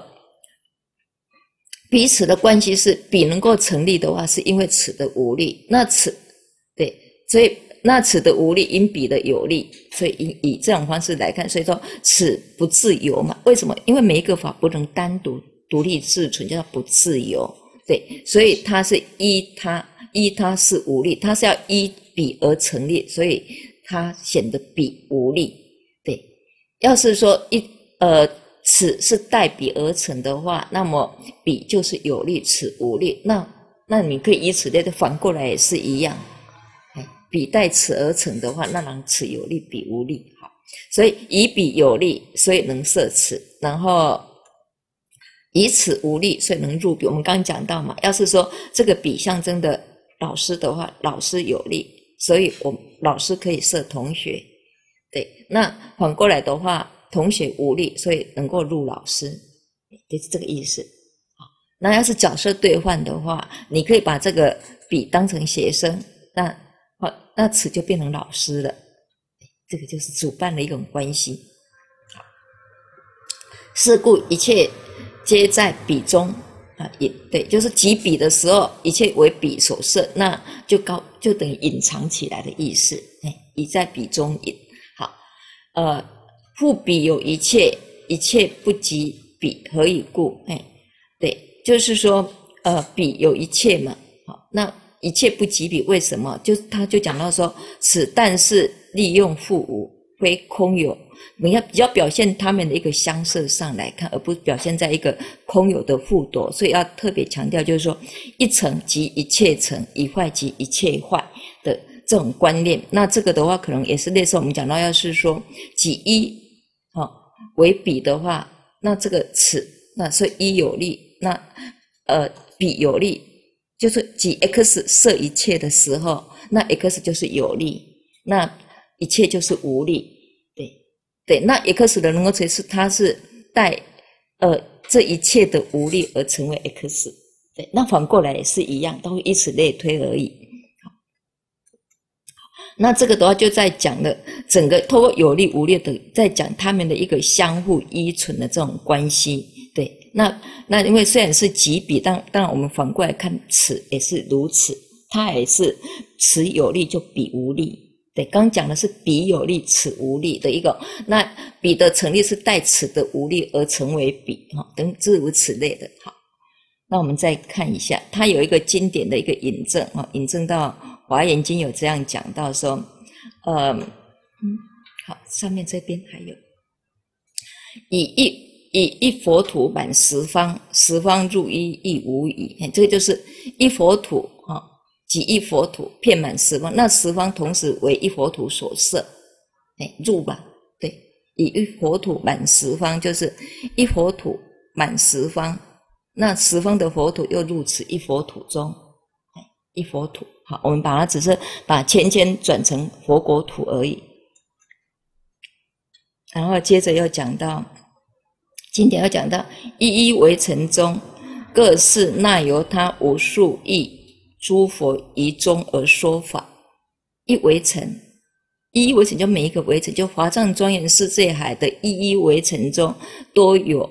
彼此的关系是彼能够成立的话，是因为此的无力，那此，对，所以。那此的无力因彼的有力，所以以以这种方式来看，所以说此不自由嘛？为什么？因为每一个法不能单独独立自存，叫做不自由。对，所以它是依它依它是无力，它是要依彼而成立，所以它显得彼无力。对，要是说一呃此是代彼而成的话，那么彼就是有力，此无力。那那你可以以此类的反过来也是一样。彼代此而成的话，那让此有力，彼无力。好，所以以彼有力，所以能摄此，然后以此无力，所以能入彼。我们刚刚讲到嘛，要是说这个彼象征的老师的话，老师有力，所以我们老师可以摄同学。对，那反过来的话，同学无力，所以能够入老师，就是这个意思。好，那要是角色兑换的话，你可以把这个彼当成学生，那好，那此就变成老师了，这个就是主办的一种关系。好，是故一切皆在彼中啊，也对，就是举彼的时候，一切为彼所摄，那就高就等于隐藏起来的意思。哎，已在彼中隐。好，呃，复彼有一切，一切不及彼，何以故？哎，对，就是说，呃，彼有一切嘛。好，那。一切不及彼，为什么？就他就讲到说，此但是利用复无，非空有。你要比较表现他们的一个相摄上来看，而不是表现在一个空有的复夺。所以要特别强调，就是说一成即一切成，一坏即一切坏的这种观念。那这个的话，可能也是类似我们讲到，要是说己一哦为彼的话，那这个此那是一有力，那呃彼有力。就是即 X 摄一切的时候，那 X 就是有力，那一切就是无力，对对。那 X 的能够成是它是带呃这一切的无力而成为 X， 对。那反过来也是一样，都会以此类推而已。好，那这个的话就在讲了整个透过有力无力的，在讲他们的一个相互依存的这种关系，对。那那因为虽然是举彼，但当然我们反过来看此也是如此，它也是此有力就彼无力。对，刚讲的是彼有力，此无力的一个，那彼的成立是带此的无力而成为彼，哈，等诸如此类的。好，那我们再看一下，它有一个经典的一个引证啊，引证到《华严经》有这样讲到说，呃，嗯，好，上面这边还有以一。以一佛土满十方，十方入一亦无疑。这个就是一佛土啊，即一佛土遍满十方，那十方同时为一佛土所摄，哎，入吧，对，以一佛土满十方，就是一佛土满十方，那十方的佛土又入此一佛土中，哎，一佛土。好，我们把它只是把千千转成佛国土而已。然后接着又讲到。经典要讲到一一为尘中，各是那由他无数亿诸佛于中而说法。一为尘，一一为尘就每一个为尘，就华藏庄严世界海的一一为尘中，都有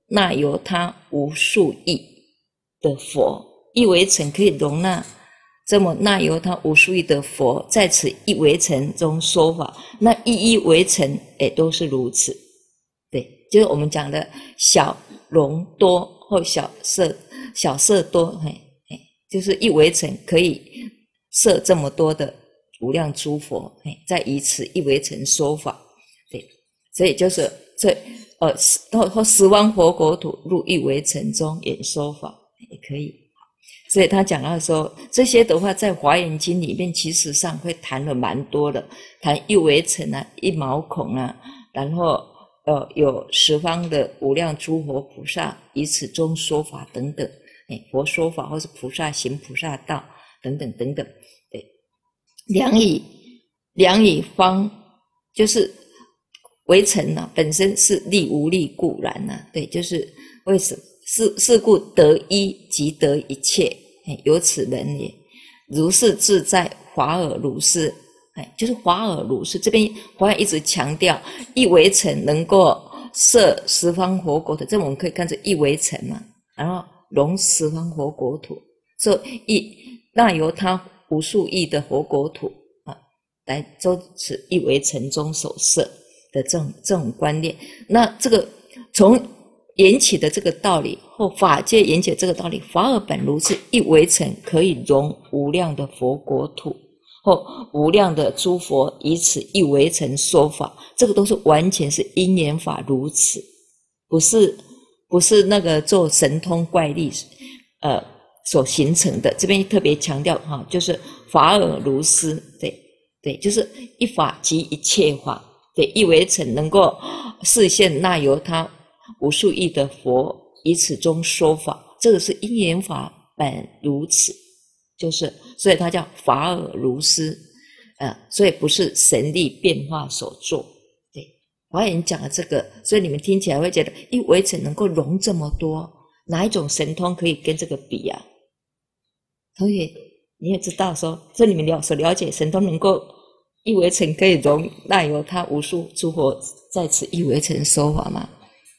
那由他无数亿的佛，一微尘可以容纳这么那由他无数亿的佛，在此一微尘中说法，那一一微尘也都是如此。对，就是我们讲的小容多或小色小色多，嘿，嘿，就是一微尘可以摄这么多的无量诸佛，嘿，在以此一微尘说法。对，所以就是这呃或或十方佛国土入一微尘中演说法也可以。所以他讲到说，这些的话在华严经里面其实上会谈了蛮多的，谈一微尘啊，一毛孔啊，然后呃有十方的无量诸佛菩萨以此中说法等等，哎，佛说法或是菩萨行菩萨道等等等等。对，良以良以方就是微尘啊，本身是力无力故然啊。对，就是为什么？是是故得一即得一切，有此人也。如是自在华尔如是，哎，就是华尔如是。这边华严一直强调一微尘能够摄十方佛国土，这我们可以看成一微尘嘛，然后容十方佛国土，所以一那由他无数亿的佛国土啊，来周此一微尘中所摄的这种这种观念。那这个从缘起的这个道理，或法界缘起的这个道理，法尔本如是，一微尘可以容无量的佛国土，或无量的诸佛以此一微尘说法，这个都是完全是因缘法如此，不是不是那个做神通怪力呃所形成的。这边特别强调哈，就是法尔如是，对对，就是一法即一切法，对，一微尘能够示现那由他无数亿的佛以此中说法，这个是因缘法本如此，就是所以它叫法尔如是，呃，所以不是神力变化所做。对，华严讲的这个，所以你们听起来会觉得，一微尘能够容这么多，哪一种神通可以跟这个比啊？同学，你也知道说，这你们了所了解神通能够一微尘可以容，那由他无数诸佛在此一微尘说法吗？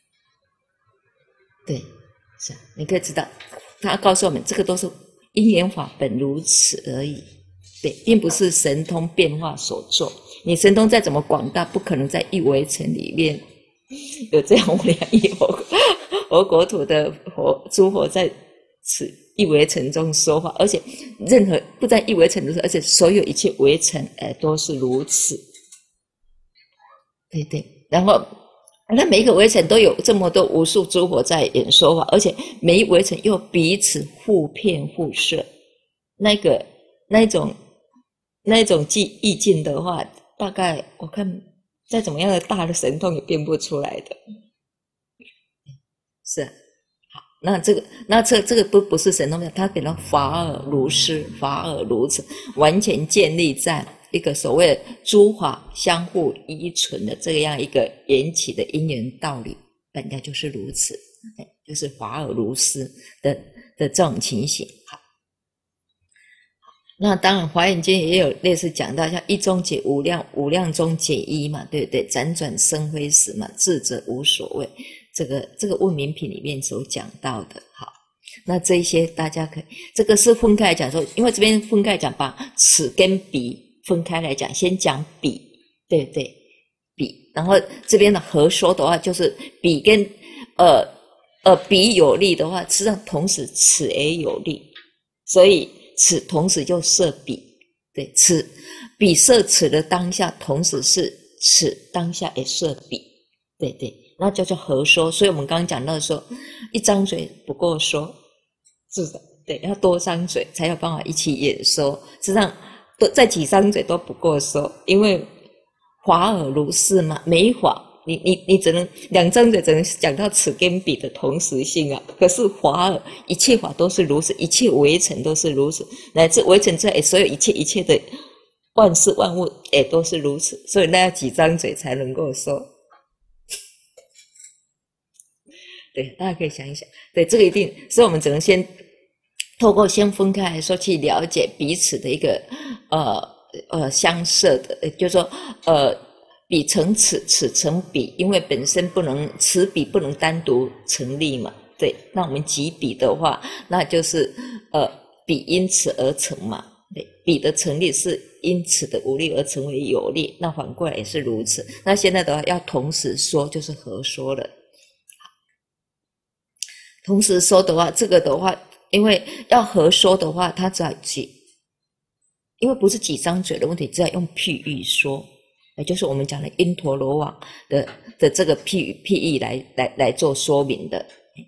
对，是啊，你可以知道，他告诉我们，这个都是因缘法本如此而已。对，并不是神通变化所做。你神通再怎么广大，不可能在一微尘里面有这样无量亿佛佛国土的佛诸佛在此一微尘中说法，而且任何不在一微尘的时候，而且所有一切微尘，哎，都是如此。对对，然后。那每一个微尘都有这么多无数诸佛在演说法，而且每一微尘又彼此互骗互摄，那个那种那种意意境的话，大概我看再怎么样的大的神通也变不出来的。是，好，那这个那这这个不不是神通，它给了法尔如是，法尔如此，完全建立在一个所谓的诸法相互依存的这样一个缘起的因缘道理，本来就是如此，就是法尔如是的的这种情形。好，那当然华严经也有类似讲到，像一中解无量，无量中解一嘛，对不对？辗转生非时嘛，智者无所谓。这个这个问名品里面所讲到的。好，那这一些大家可以，这个是分开来讲说，因为这边分开讲，把此跟彼分开来讲，先讲彼，对不对？彼，然后这边的合说的话，就是彼跟呃呃彼有力的话，实际上同时此也有力，所以此同时就摄彼，对，此彼摄此的当下，同时是此当下也摄彼，对对，那叫做合说。所以我们刚刚讲到说，一张嘴不够说，是的，对，要多张嘴才有办法一起演说。实际上，都再几张嘴都不够说，因为法尔如是嘛，没法，你你你只能两张嘴只能讲到此跟彼的同时性啊。可是法尔一切法都是如此，一切微尘都是如此，乃至微尘之外所有一切一切的万事万物也都是如此，所以那要几张嘴才能够说。对，大家可以想一想，对，这个一定，所以我们只能先透过先分开来说，去了解彼此的一个呃呃相摄的，就是说呃彼成此，此成彼，因为本身不能此彼不能单独成立嘛。对，那我们即彼的话，那就是呃彼因此而成嘛。对，彼的成立是因此的无力而成为有力，那反过来也是如此。那现在的话要同时说，就是合说了。同时说的话，这个的话，因为要合说的话，它只要几，因为不是几张嘴的问题，只要用譬喻说，也就是我们讲的因陀罗网的的这个譬喻譬喻来来来做说明的。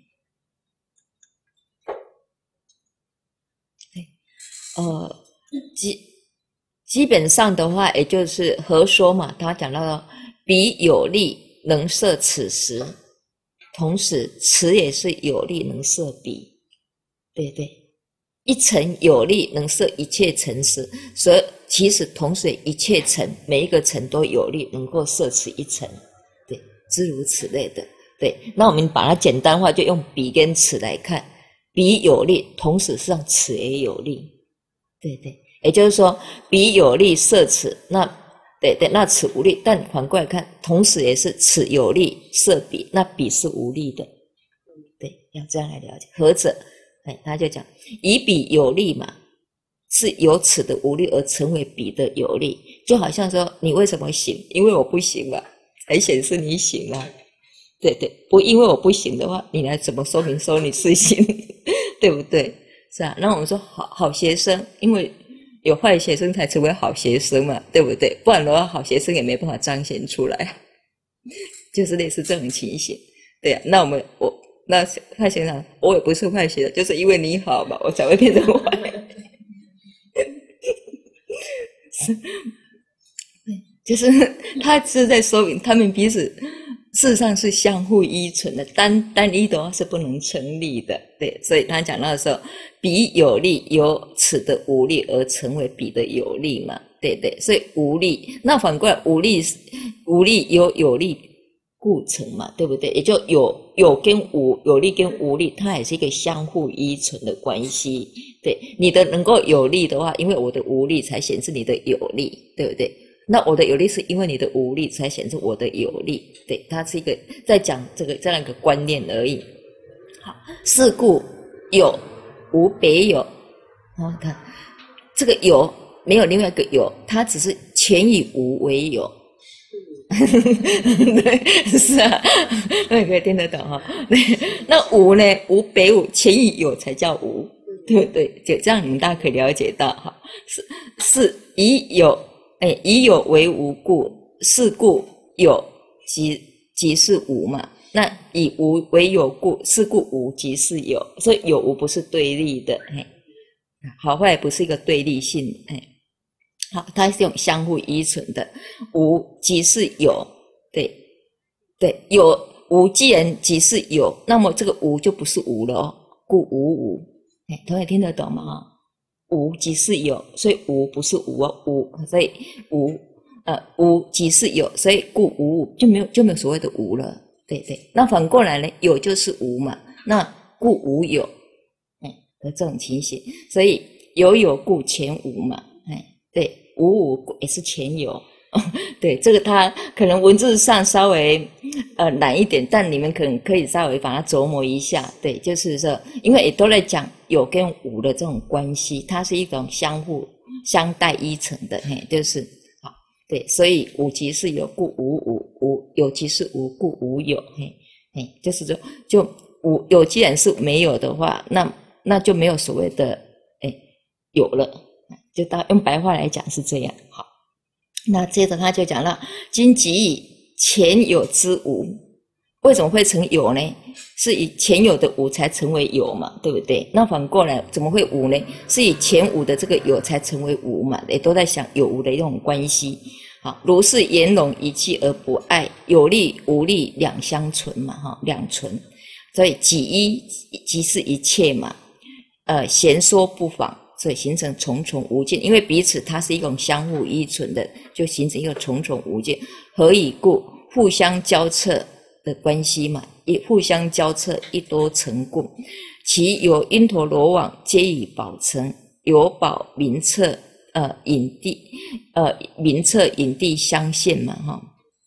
对，呃，基基本上的话，也就是合说嘛，他讲到了彼有力能摄此时。同时此也是有力能摄彼，对对，一尘有力能摄一切尘时，所以其实同时一切尘每一个尘都有力能够摄此一尘，对，诸如此类的。对，那我们把它简单化，就用彼跟此来看，彼有力，同时是让此也有力，对对，也就是说彼有力摄此，那对对，那此无力，但反过来看，同时也是此有力摄彼，那彼是无力的。对，要这样来了解。何者？哎，他就讲以彼有力嘛，是由此的无力而成为彼的有力，就好像说你为什么行？因为我不行嘛，才显示你行啊。对对，不因为我不行的话，你来怎么说明说你是行？对不对？是啊。那我们说好好学生，因为有坏学生才成为好学生嘛，对不对？不然的话，好学生也没办法彰显出来，就是类似这种情形。对啊，那我们我那坏学生，我也不是坏学生，就是因为你好嘛，我才会变成坏。是，就是他是在说明他们彼此事实上是相互依存的，单单一的话是不能成立的。对，所以他讲到的时候，彼有力由此的无力而成为彼的有力嘛，对对，所以无力，那反过来无力无力由有力故成嘛，对不对？也就有有跟无，有力跟无力，它也是一个相互依存的关系。对，你的能够有力的话，因为我的无力才显示你的有力，对不对？那我的有力是因为你的无力才显示我的有力，对，它是一个在讲这个这样一个观念而已。好，是故有无别有，哦，看这个有没有另外一个有，它只是前以无为有。对，是啊，那可以听得懂哈。那无呢？无别无，前以有才叫无，对不对？就这样，你们大家可以了解到哈。是是以有。哎，以有为无故，是故有即即是无嘛。那以无为有故，是故无即是有。所以有无不是对立的，哎，好坏不是一个对立性，哎，好，它是用相互依存的。无即是有，对对，有无既然即是有，那么这个无就不是无了哦，故无无。哎，同学听得懂吗？无即是有，所以无不是无哦，无，所以无呃无即是有，所以故无无就没有就没有所谓的无了，对对。那反过来呢，有就是无嘛，那故无有，哎的这种情形，所以有有故前无嘛，哎对，无无也是前有，对，这个它可能文字上稍微呃难一点，但你们可能可以稍微把它琢磨一下，对，就是说，因为也都在讲有跟无的这种关系，它是一种相互相带依存的，嘿，就是好，对，所以无即是有，故无无；无有即是无，故无有，嘿，嘿，就是说，就无有既然是没有的话，那那就没有所谓的哎有了，就当用白话来讲是这样，好。那接着他就讲了，今即以前有之无，为什么会成有呢？是以前有的无才成为有嘛，对不对？那反过来怎么会无呢？是以前无的这个有才成为无嘛，也都在想有无的一种关系。好，如是圆融一气而不碍，有力无力两相存嘛，哈，两存。所以己一即是一切嘛，呃，闲说不妨。所以形成重重无尽，因为彼此它是一种相互依存的，就形成一个重重无尽。何以故？互相交测的关系嘛，也互相交测一多成故，其有因陀罗网皆以宝成，有宝名册呃引地呃名册引地相现嘛哈。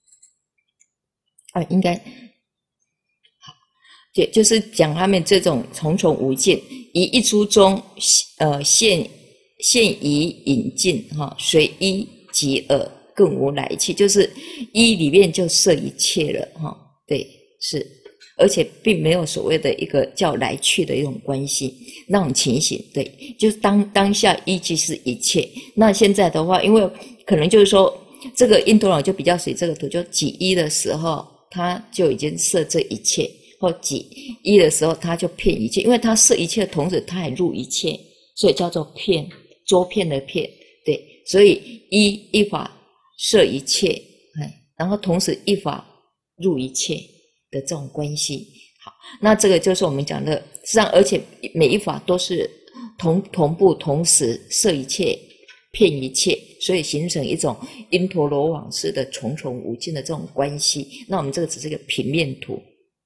啊，应该好，就就是讲他们这种重重无尽，以一株中，呃，现现以引进哈，随一即二，更无来去，就是一里面就摄一切了哈，对，是，而且并没有所谓的一个叫来去的一种关系，那种情形，对，就是当当下一即是一切。那现在的话，因为可能就是说，这个因陀罗就比较随这个图，就几一的时候，它就已经摄这一切，或几一的时候，它就骗一切，因为它摄一切的同时，它也入一切，所以叫做骗，捉骗的骗，对，所以一一法摄一切，哎，然后同时一法入一切的这种关系。好，那这个就是我们讲的，实际上而且每一法都是同同步同时摄一切骗一切，所以形成一种因陀罗网式的重重无尽的这种关系。那我们这个只是一个平面图。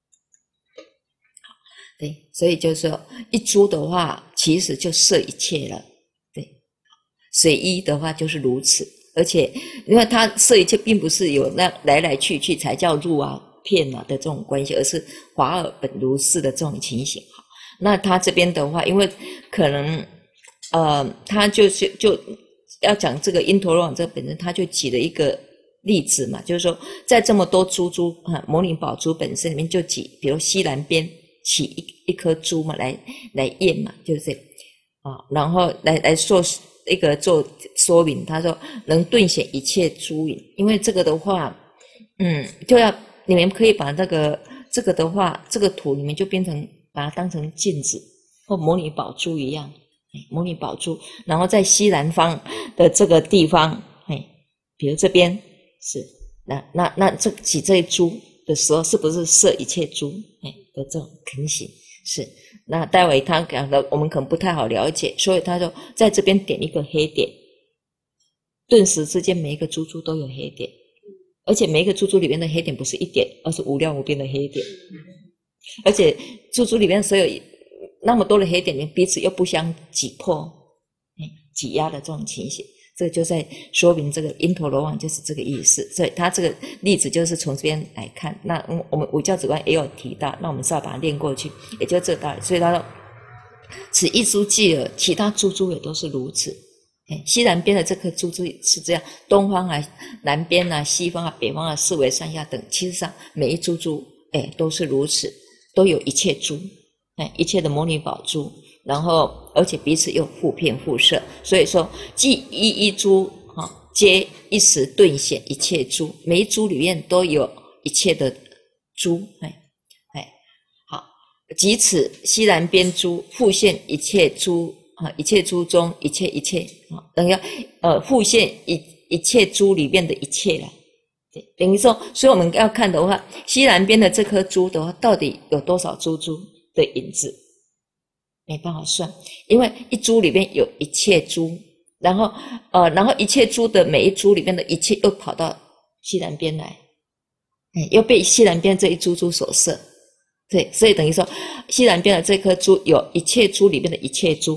对，所以就是说一株的话其实就摄一切了，对，随一的话就是如此，而且因为它摄一切并不是有那来来去去才叫入啊骗啊的这种关系，而是华尔本如是的这种情形。好，那他这边的话，因为可能呃他就是就要讲这个因陀罗网这个本身，他就举了一个例子嘛，就是说在这么多珠珠啊摩尼宝珠本身里面就举，比如西南边起一一颗珠嘛，来来验嘛，就是啊，然后来来做一个做说明。他说能顿显一切诸影，因为这个的话，嗯，就要你们可以把这个这个的话，这个图你们就变成把它当成镜子或摩尼宝珠一样，摩尼宝珠，然后在西南方的这个地方，哎，比如这边是那那那这起这一珠的时候，是不是摄一切珠哎的这种情形？是。那待会他讲的我们可能不太好了解，所以他说在这边点一个黑点，顿时之间每一个珠珠都有黑点，而且每一个珠珠里面的黑点不是一点，而是无量无边的黑点，而且珠珠里面所有那么多的黑点里面彼此又不相挤破挤压的这种情形，这个就在说明这个因陀罗网就是这个意思。所以他这个例子就是从这边来看，那我们五教止观也有提到，那我们是要把它练过去，也就这个道理。所以他说此一株继而其他诸株也都是如此。西南边的这颗珠珠是这样，东方啊南边啊西方啊北方啊四维上下等，其实上每一株株哎都是如此，都有一切珠，哎一切的摩尼宝珠，然后而且彼此又互骗互摄，所以说即一一株哈、哦、皆一时顿显一切珠，每一株里面都有一切的珠，哎哎好，即此西南边珠复现一切珠啊，一切珠中一切一切啊，等于呃复现一一切珠里面的一切了。对，等于说，所以我们要看的话，西南边的这颗珠的话，到底有多少珠珠的影子？没办法算，因为一珠里面有一切珠，然后呃，然后一切珠的每一珠里面的一切又跑到西南边来，哎，又被西南边这一珠珠所摄。对，所以等于说，西南边的这颗珠有一切珠里面的一切珠。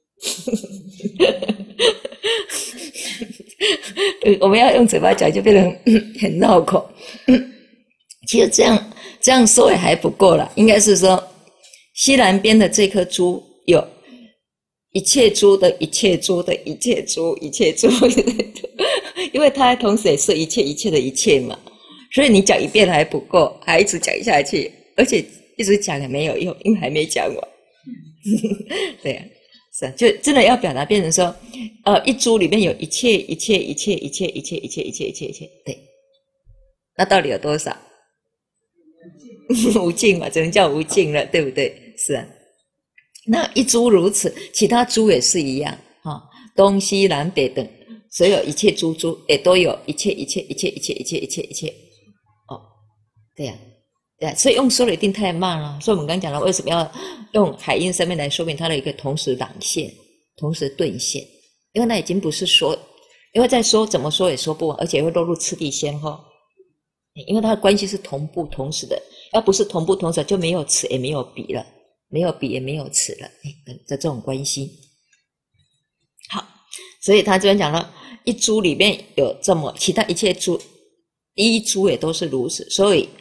我们要用嘴巴讲就变成很绕口。其实这样这样说也还不够啦，应该是说西南边的这颗珠有一切珠的一切珠的一切珠一切珠，因为它同时也是一切一切的一切嘛，所以你讲一遍还不够，还一直讲下去，而且一直讲也没有用，因为还没讲完。对啊，是啊，就真的要表达变成说，呃，一株里面有一切一切一切一切一切一切一切一切一切，对，那到底有多少？无尽嘛，只能叫无尽了，对不对？是啊，那一株如此，其他株也是一样啊、哦，东西南北等所有一切诸株也都有一切一切一切一切一切一切一切，哦，对呀、啊。对，所以用说的一定太慢了，所以我们刚刚讲了为什么要用海印上面来说明它的一个同时朗现、同时顿现，因为那已经不是说，因为再说怎么说也说不完，而且会落入次第先后，因为它的关系是同步同时的，要不是同步同时就没有此也没有彼了，没有彼也没有此了，的这种关系。好，所以他这边讲了一株里面有这么其他一切株，一株也都是如此，所以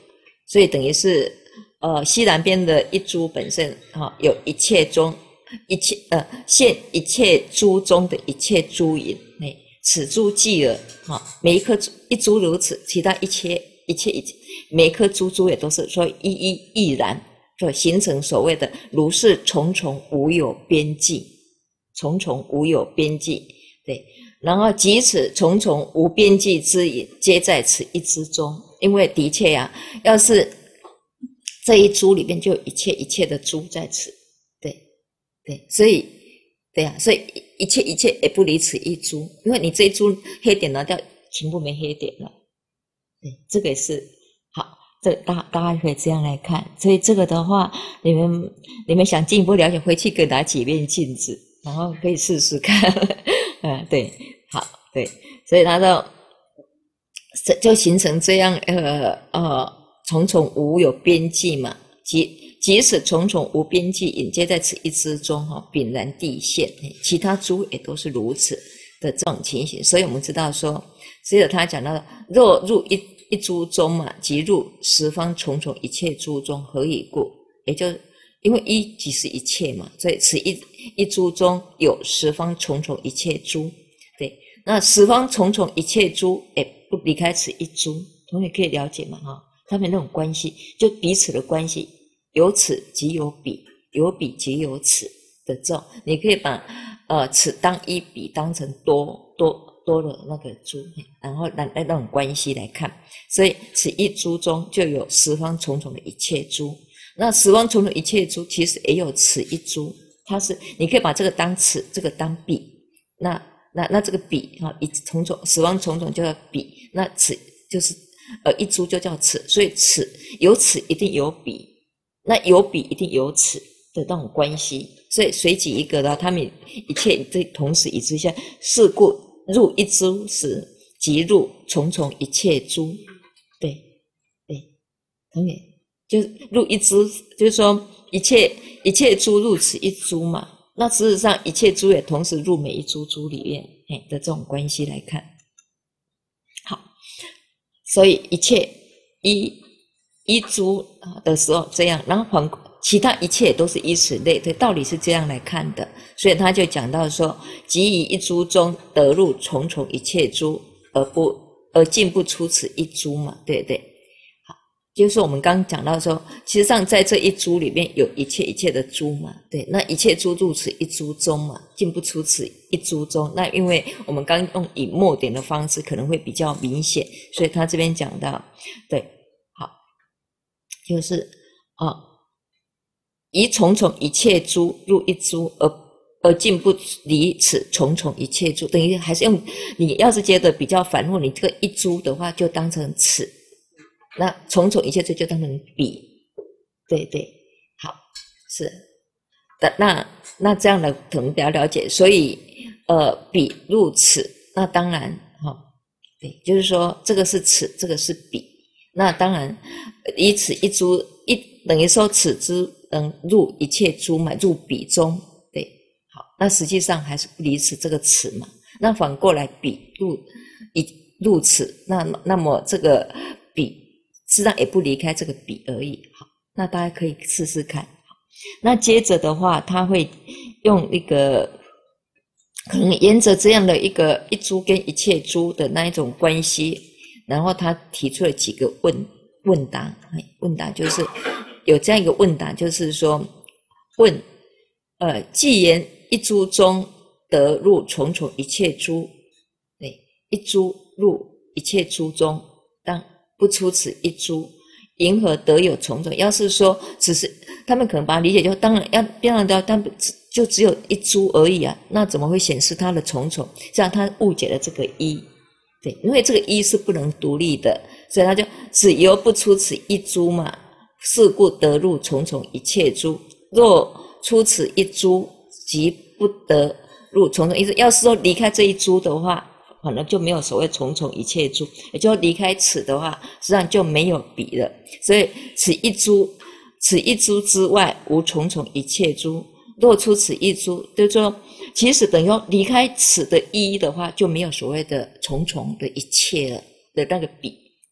所以等于是呃西南边的一株本身哈、哦，有一切中一切呃现一切株中的一切株隐，哎，此株寂尔哈、哦，每一颗一株如此，其他一切一切一切每一颗株株也都是说一一亦然，就形成所谓的如是重重无有边际，重重无有边际，对。然后即此重重无边际之隐，皆在此一支中。因为的确呀、啊，要是这一株里面就有一切一切的株在此，对对，所以对呀、啊，所以一切一切也不离此一株，因为你这一株黑点拿掉，全部没黑点了。对，这个也是好，这大大家可以这样来看。所以这个的话，你们你们想进一步了解，回去可以拿几面镜子，然后可以试试看。嗯，对。好，对，所以它的就形成这样呃呃重重无有边际嘛，即即使重重无边际隐皆在此一支中哈，炳然地现，其他株也都是如此的这种情形。所以我们知道说，接着他讲到若入一一株中嘛，即入十方重重一切株中，何以故？也就因为一即是一切嘛，所以此一一株中有十方重重一切株。对，那十方重重一切株也不离开此一株，同学可以了解嘛？哈，他们那种关系，就彼此的关系，有此即有彼，有彼即有此的这种，你可以把呃此当一，彼当成多多多的那个株，然后拿那种关系来看，所以此一株中就有十方重重的一切株。那十方重重一切株其实也有此一株，它是你可以把这个当此，这个当彼，那。那那这个彼哈，一重重十方重重就叫彼，那此就是呃一株就叫此，所以此有此一定有彼，那有彼一定有此的那种关系，所以随即一个的，他们一切这同时以之下，是故入一株时，即入重重一切株，对对，同学就入一株，就是说一切一切株入此一株嘛。那事实上，一切株也同时入每一株株里面的这种关系来看，好，所以一切一一株的时候这样，然后反其他一切都是以此类推，道理是这样来看的。所以他就讲到说，即以一株中得入重重一切株，而不而尽不出此一株嘛，对不对？就是我们刚刚讲到说，其实上在这一株里面有一切一切的株嘛，对，那一切株入此一株中嘛，进不出此一株中。那因为我们刚用以末点的方式可能会比较明显，所以他这边讲到，对，好，就是啊，以重重一切株入一株而而进不离此重重一切株，等于还是用你要是觉得比较繁复，你这个一株的话就当成此。那重重一切株就当成彼，对对，好，是的，那那这样的可能比较了解，所以呃，彼入此，那当然哈、哦，对，就是说这个是此，这个是彼，那当然以此一株一等于说此之能入一切株嘛，入彼中，对，好，那实际上还是不离此这个此嘛，那反过来彼入一入此，那那么这个彼。实际上也不离开这个彼而已，好，那大家可以试试看。那接着的话，他会用一个可能沿着这样的一个一株跟一切株的那一种关系，然后他提出了几个问问答，问答就是有这样一个问答，就是说问，呃，既言一株中得入重重一切株，对，一株入一切株中，当不出此一株，因何得有重重？要是说只是他们可能把它理解就当然要当然的，但就只有一株而已啊，那怎么会显示它的重重？这样他误解了这个一，对，因为这个一是不能独立的，所以他就只由不出此一株嘛，是故得入重重一切株。若出此一株，即不得入重重一株。要是说离开这一株的话，可能就没有所谓重重一切株，也就离开此的话，实际上就没有彼了。所以此一株，此一株之外无重重一切株。若出此一株，就是说，其实等于说离开此的一的话，就没有所谓的重重的一切了的那个彼，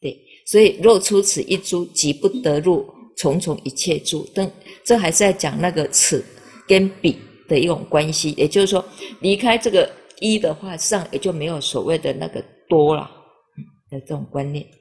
对，所以若出此一株，即不得入重重一切株。但这还是在讲那个此跟彼的一种关系，也就是说，离开这个一的话，上也就没有所谓的那个多了的这种观念。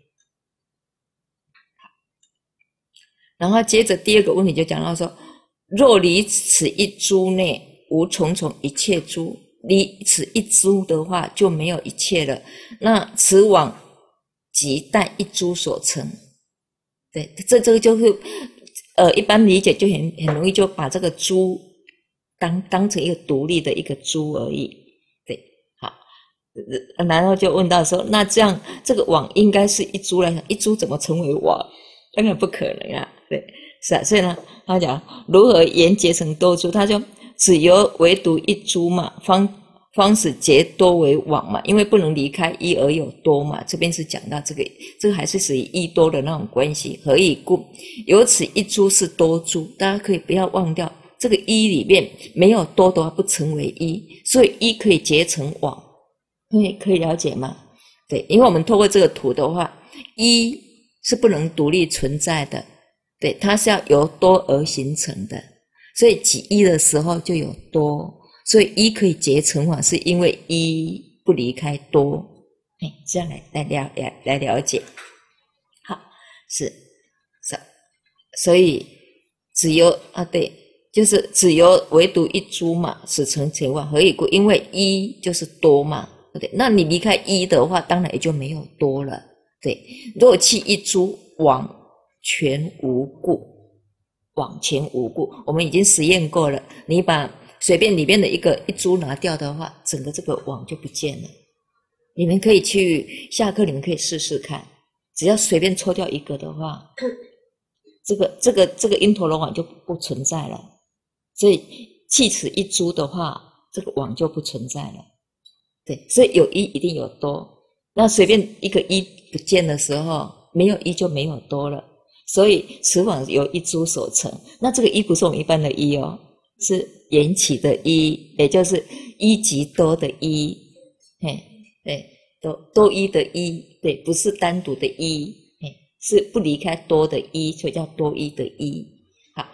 然后接着第二个问题就讲到说，若离此一株内无重重一切株，离此一株的话就没有一切了。那此网即但一株所成。对，这这个就是呃，一般理解就很很容易就把这个株当当成一个独立的一个株而已。对，好，然后就问到说，那这样这个网应该是一株来讲，一株怎么成为网？当然不可能啊。对，是啊，所以呢，他讲如何言结成多株？他就只有唯独一株嘛，方方使结多为网嘛，因为不能离开一而有多嘛。这边是讲到这个，这个还是属于一多的那种关系。何以故？由此一株是多株，大家可以不要忘掉，这个一里面没有多的话不成为一，所以一可以结成网，可以可以了解吗？对，因为我们透过这个图的话，一是不能独立存在的，对，它是要由多而形成的，所以几一的时候就有多，所以一可以结成网，是因为一不离开多。哎，这样来来了来来了解。好，是是，所以只有啊，对，就是只有唯独一株嘛，使成前网。何以故？因为一就是多嘛，对不对？那你离开一的话，当然也就没有多了。对，若弃一株，网全无故，网全无故。我们已经实验过了，你把随便里面的一个一株拿掉的话，整个这个网就不见了。你们可以去下课，你们可以试试看，只要随便抽掉一个的话，这个这个这个因陀罗网就不存在了。所以弃此一株的话，这个网就不存在了。对，所以有一一定有多。那随便一个一不见的时候，没有一就没有多了。所以此网由一株所成。那这个一不是我们一般的一哦，是缘起的一，也就是一即多的一。嘿，对，多多一的一，对，不是单独的一，嘿，是不离开多的一，所以叫多一的一。好，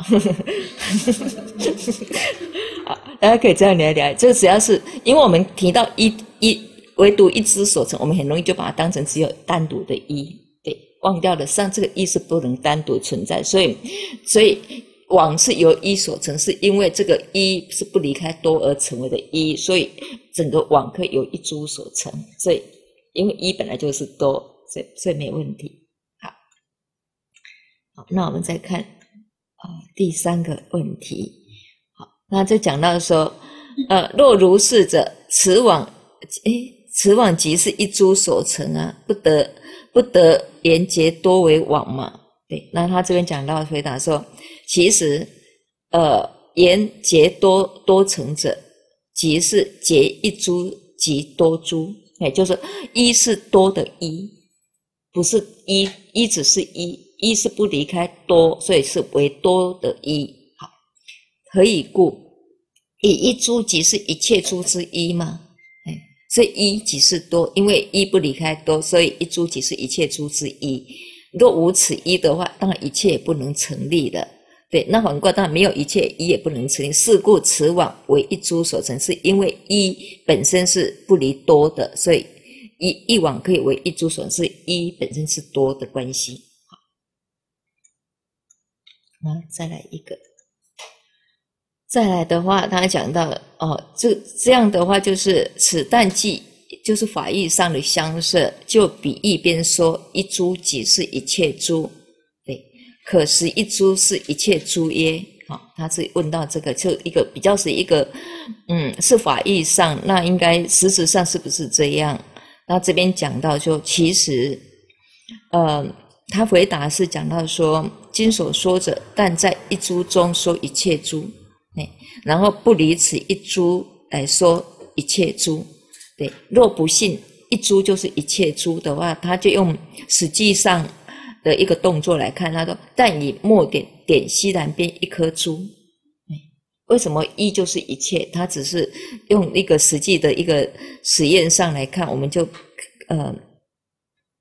好，大家可以这样聊聊。这个只要是因为我们提到一一唯独一之所成，我们很容易就把它当成只有单独的一，对，忘掉了上这个一是不能单独存在，所以所以网是由一所成，是因为这个一是不离开多而成为的一，所以整个网可以由一株所成，所以因为一本来就是多，所以所以没问题。好，好，那我们再看啊、呃、第三个问题。好，那就讲到说，呃，若如是者，此网诶。此网即是一株所成啊，不得不得言结多为网嘛。对，那他这边讲到回答说，其实呃言结多多成者，即是结一株即多株，也就是一是多的一，不是一一只是一，一是不离开多，所以是为多的一。好，何以故？以一株即是一切株之一嘛。所以一即是多，因为一不离开多，所以一株即是一切株之一。若无此一的话，当然一切也不能成立了。对，那反过当然没有一切，一也不能成立。是故此网为一株所成，是因为一本身是不离多的，所以一一网可以为一株所成，是一本身是多的关系。好，那再来一个。再来的话，他讲到哦，这这样的话就是此但即就是法义上的相摄，就比喻边说一株即是一切株，对，可识一株是一切株耶？好、哦，他是问到这个，就一个比较是一个，嗯，是法义上，那应该实质上是不是这样？那这边讲到说，其实，呃，他回答是讲到说，今所说者，但在一株中说一切株。然后不离此一株来说一切株，对，若不信一株就是一切株的话，他就用实际上的一个动作来看，他说但以墨点点西南边一颗珠，为什么一就是一切？他只是用一个实际的一个实验上来看，我们就呃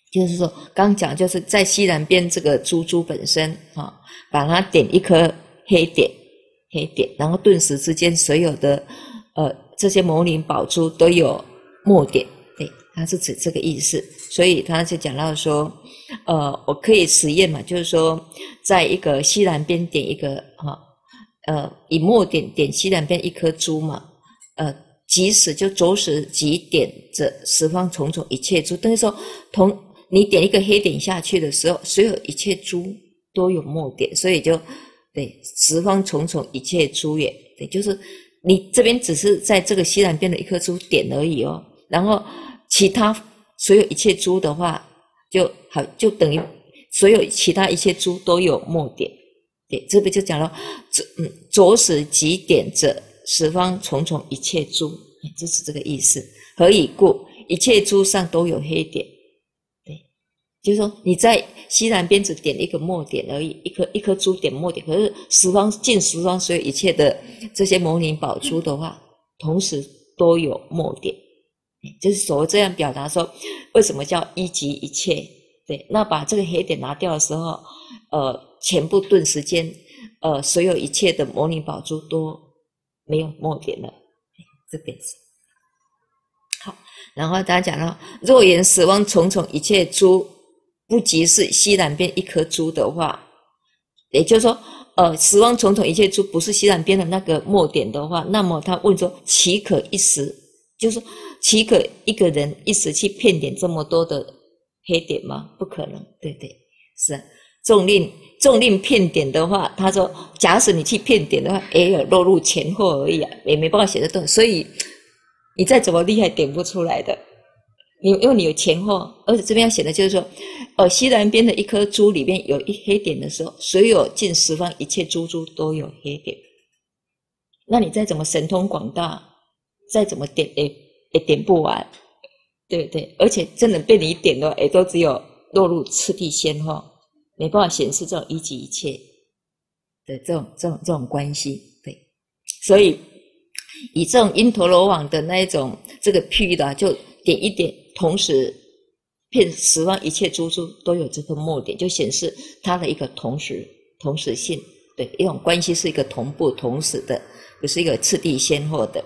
就是说刚讲就是在西南边这个珠珠本身啊、哦，把它点一颗黑点，黑点，然后顿时之间所有的呃这些摩尼宝珠都有墨点，对，它是指这个意思。所以他就讲到说，呃，我可以实验嘛，就是说在一个西南边点一个哈、哦，呃，以墨点点西南边一颗珠嘛，呃，即使就着实即点着十方重重一切珠，但是说同你点一个黑点下去的时候，所有一切珠都有墨点，所以就对十方重重一切珠也，对，就是你这边只是在这个西南边的一颗珠点而已哦，然后其他所有一切珠的话，就好就等于所有其他一切珠都有墨点，对，这边就讲了，嗯，着实即点着十方重重一切珠，就是这个意思。何以故？一切珠上都有黑点，对，就是说你在西南边只点一个墨点而已，一颗一颗珠点墨点，可是十方尽十方所有一切的这些摩尼宝珠的话，同时都有墨点。就是所谓这样表达说，为什么叫一即一切？对，那把这个黑点拿掉的时候，呃，全部顿时间，呃，所有一切的摩尼宝珠都没有墨点了。这边是好，然后大家讲到，若言十方重重一切珠，不即是西南边一颗珠的话，也就是说，呃，十方重重一切珠不是西南边的那个墨点的话，那么他问说，岂可一时？就是说，岂可一个人一时去遍点这么多的黑点吗？不可能，对对，是啊。纵令纵令遍点的话，他说，假使你去遍点的话，也有落入前后而已啊，也没办法写得动。所以你再怎么厉害，点不出来的。你因为你有前后，而且这边要写的就是说，呃，西南边的一颗珠里面有一黑点的时候，所有尽十方一切珠珠都有黑点。那你再怎么神通广大，再怎么点也也点不完，对不对？而且真的被你点的也都只有落入次第先后，没办法显示这种一即一切的这种这种这种关系。对，所以以这种因陀罗网的那一种这个譬喻的、啊，就点一点，同时遍十方一切珠珠都有这个墨点，就显示它的一个同时同时性。对，一种关系是一个同步同时的，不是一个次第先后的。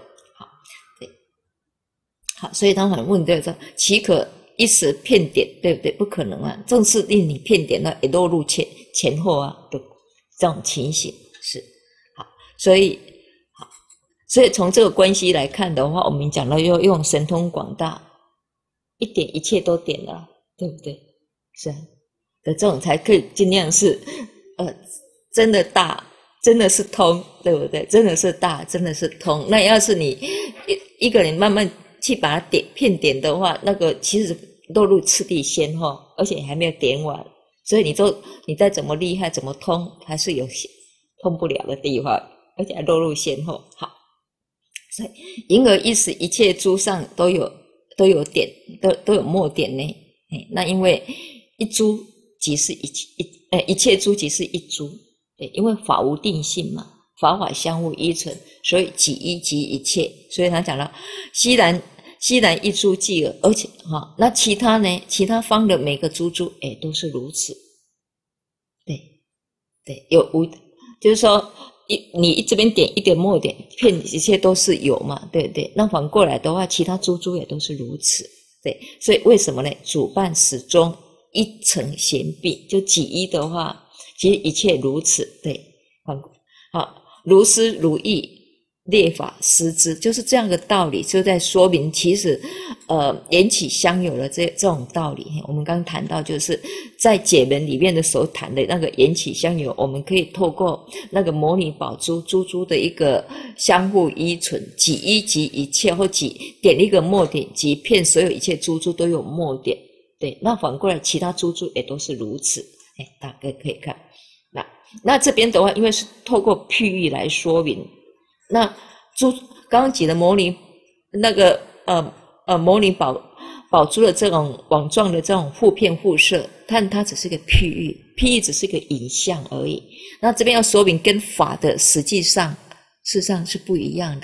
好，所以他很问对说，岂可一时遍点，对不对？不可能啊！正是令你遍点了，也落入前前后啊的这种情形是好，所以好，所以从这个关系来看的话，我们讲到要用神通广大，一点一切都点了，对不对？是啊，的这种才可以尽量是呃真的大，真的是通，对不对？真的是大，真的是通。那要是你一一个人慢慢去把它点片点的话，那个其实落入次第先后，而且还没有点完，所以你就你再怎么厉害怎么通，还是有通不了的地方，而且还落入先后。好，所以因而一时一切珠上都有都有点，都都有墨点呢。那因为一珠即是一一呃一切珠即是一珠，对，因为法无定性嘛，法法相互依存，所以即一即一切。所以他讲了西南。西南一珠即尔，而且哈、哦，那其他呢？其他方的每个珠珠，哎，都是如此。对，对，有无，就是说，一你这边点一点墨点，片一切都是有嘛，对不对？那反过来的话，其他珠珠也都是如此。对，所以为什么呢？主办始终一成贤毕，就几一的话，其实一切如此。对，好，如思如意。列法施之，就是这样的道理，就在说明其实呃缘起相有的这这种道理。我们刚刚谈到，就是在解门里面的所谈的那个缘起相有，我们可以透过那个摩尼宝珠珠珠的一个相互依存，即一即一切，或即点一个墨点，即片所有一切珠珠都有墨点。对，那反过来其他珠珠也都是如此。哎，大家可以看。那那这边的话，因为是透过譬喻来说明。那珠刚刚举的摩尼那个呃呃摩尼宝宝珠的这种网状的这种互片互射，但它只是个譬喻，譬喻只是个影像而已。那这边要说明跟法的实际上事实上是不一样的。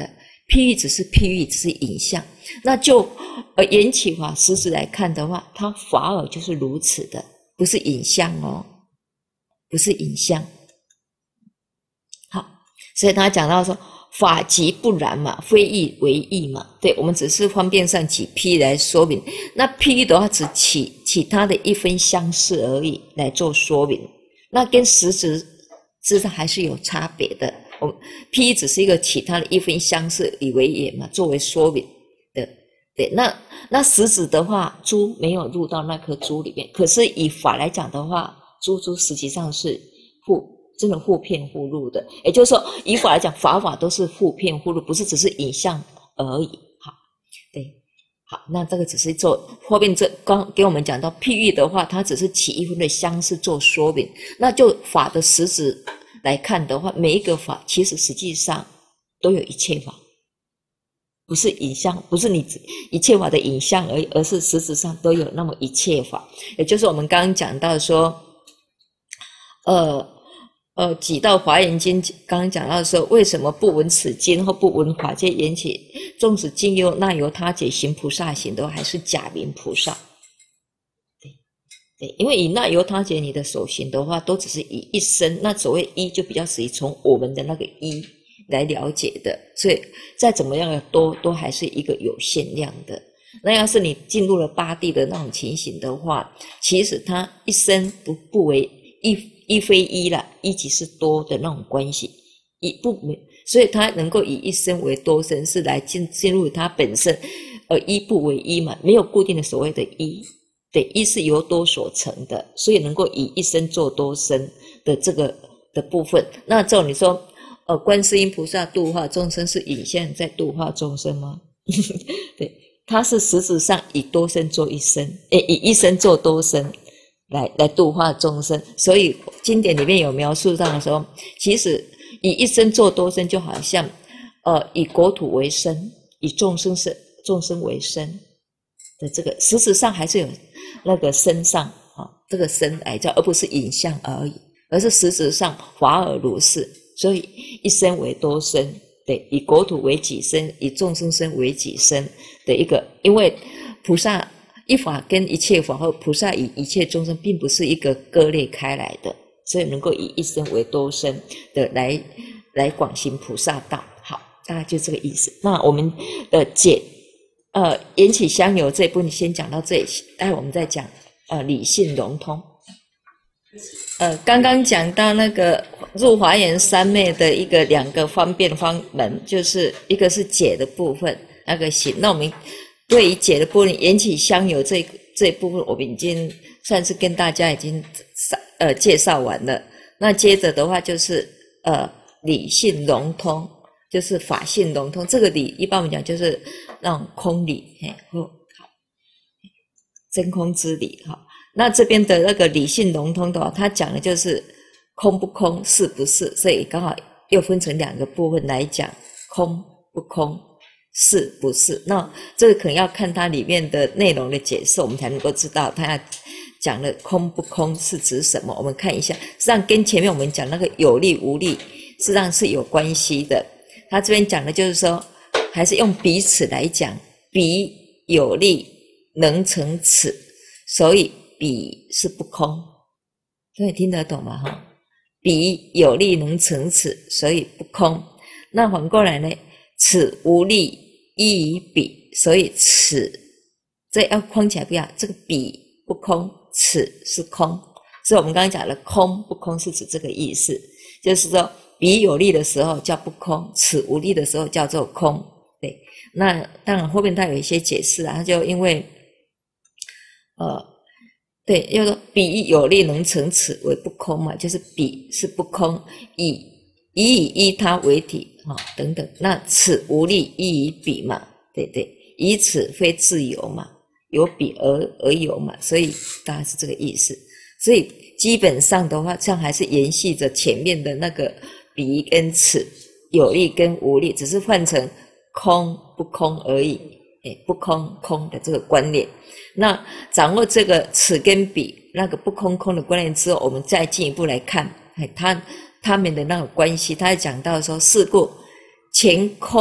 譬喻只是譬喻，只是影像。那就呃缘起法实质来看的话，它法尔就是如此的，不是影像哦，不是影像。好，所以他讲到说法即不然嘛，非义为义嘛。对，我们只是方便上举譬喻来说明。那譬喻的话，只起其他的一分相似而已来做说明，那跟实质之上还是有差别的。我们譬喻只是一个其他的一分相似以为也嘛，作为说明的。对，那那实质的话，珠没有入到那颗珠里面，可是以法来讲的话，珠珠实际上是互真的互骗互入的。也就是说，以法来讲，法法都是互骗互入，不是只是影像而已。好，对，好，那这个只是做后面这刚给我们讲到譬喻的话，它只是起一分的相似做说明。那就法的实质来看的话，每一个法其实实际上都有一切法。不是影像，不是你一切法的影像而已，而是实质上都有那么一切法。也就是我们刚刚讲到说，呃呃，几道华严经刚刚讲到说，为什么不闻此经或不闻法界缘起，纵使经由那由他解行菩萨行，都还是假名菩萨。对对，因为以那由他解你的所行的话，都只是以一生，那所谓一就比较属于从我们的那个一来了解的，所以再怎么样的多都还是一个有限量的。那要是你进入了八地的那种情形的话，其实它一生不不为一一非一啦，一即是多的那种关系，一不所以它能够以一生为多生，是来进进入它本身，而一不为一嘛，没有固定的所谓的一，对，一是由多所成的，所以能够以一生做多生的这个的部分。那照你说。呃，观世音菩萨度化众生是影像在度化众生吗？对，他是实质上以多生做一生，诶，以一生做多生来来度化众生。所以经典里面有描述到说，其实以一生做多生，就好像呃以国土为生，以众生是众生为生的这个，实质上还是有那个身上啊、哦、这个身来叫，而不是影像而已，而是实质上法尔如是。所以一生为多生，对，以国土为己身，以众生身为己身的一个，因为菩萨一法跟一切法，或菩萨以一切众生，并不是一个割裂开来的，所以能够以一生为多生的来来广行菩萨道。好，大概就这个意思。那我们的解呃缘起相由这一部分先讲到这里，待会我们再讲呃理性融通。呃，刚刚讲到那个入华严三昧的一个两个方便方门，就是一个是解的部分，那个行。那我们对于解的部分，缘起相由这这一部分，我们已经算是跟大家已经呃介绍完了。那接着的话就是呃理性融通，就是法性融通。这个理一般我们讲就是那种空理，嘿，好，真空之理，哈。那这边的那个理性融通的话，他讲的就是空不空，是不是，所以刚好又分成两个部分来讲，空不空，是不是。那这个可能要看它里面的内容的解释，我们才能够知道他要讲的空不空是指什么。我们看一下，实际上跟前面我们讲那个有力无力实际上是有关系的。他这边讲的就是说，还是用彼此来讲，彼有力能成此，所以彼是不空，所以听得懂吗？哈，彼有力能成此，所以不空。那反过来呢？此无力依于彼，所以此这要框起来不一样。这个彼不空，此是空。所以我们刚刚讲的空不空是指这个意思，就是说彼有力的时候叫不空，此无力的时候叫做空。对，那当然后面它有一些解释啊，它就因为呃。对，要说彼有力能成此为不空嘛，就是彼是不空，以以以依他为体啊、哦、等等。那此无力依于彼嘛，对对，以此非自由嘛，有彼而而有嘛，所以大概是这个意思。所以基本上的话，这样还是延续着前面的那个彼跟此，有力跟无力，只是换成空不空而已。诶，不空空的这个观念，那掌握这个此跟彼那个不空空的观念之后，我们再进一步来看，诶，他他们的那个关系，他讲到说，是故前空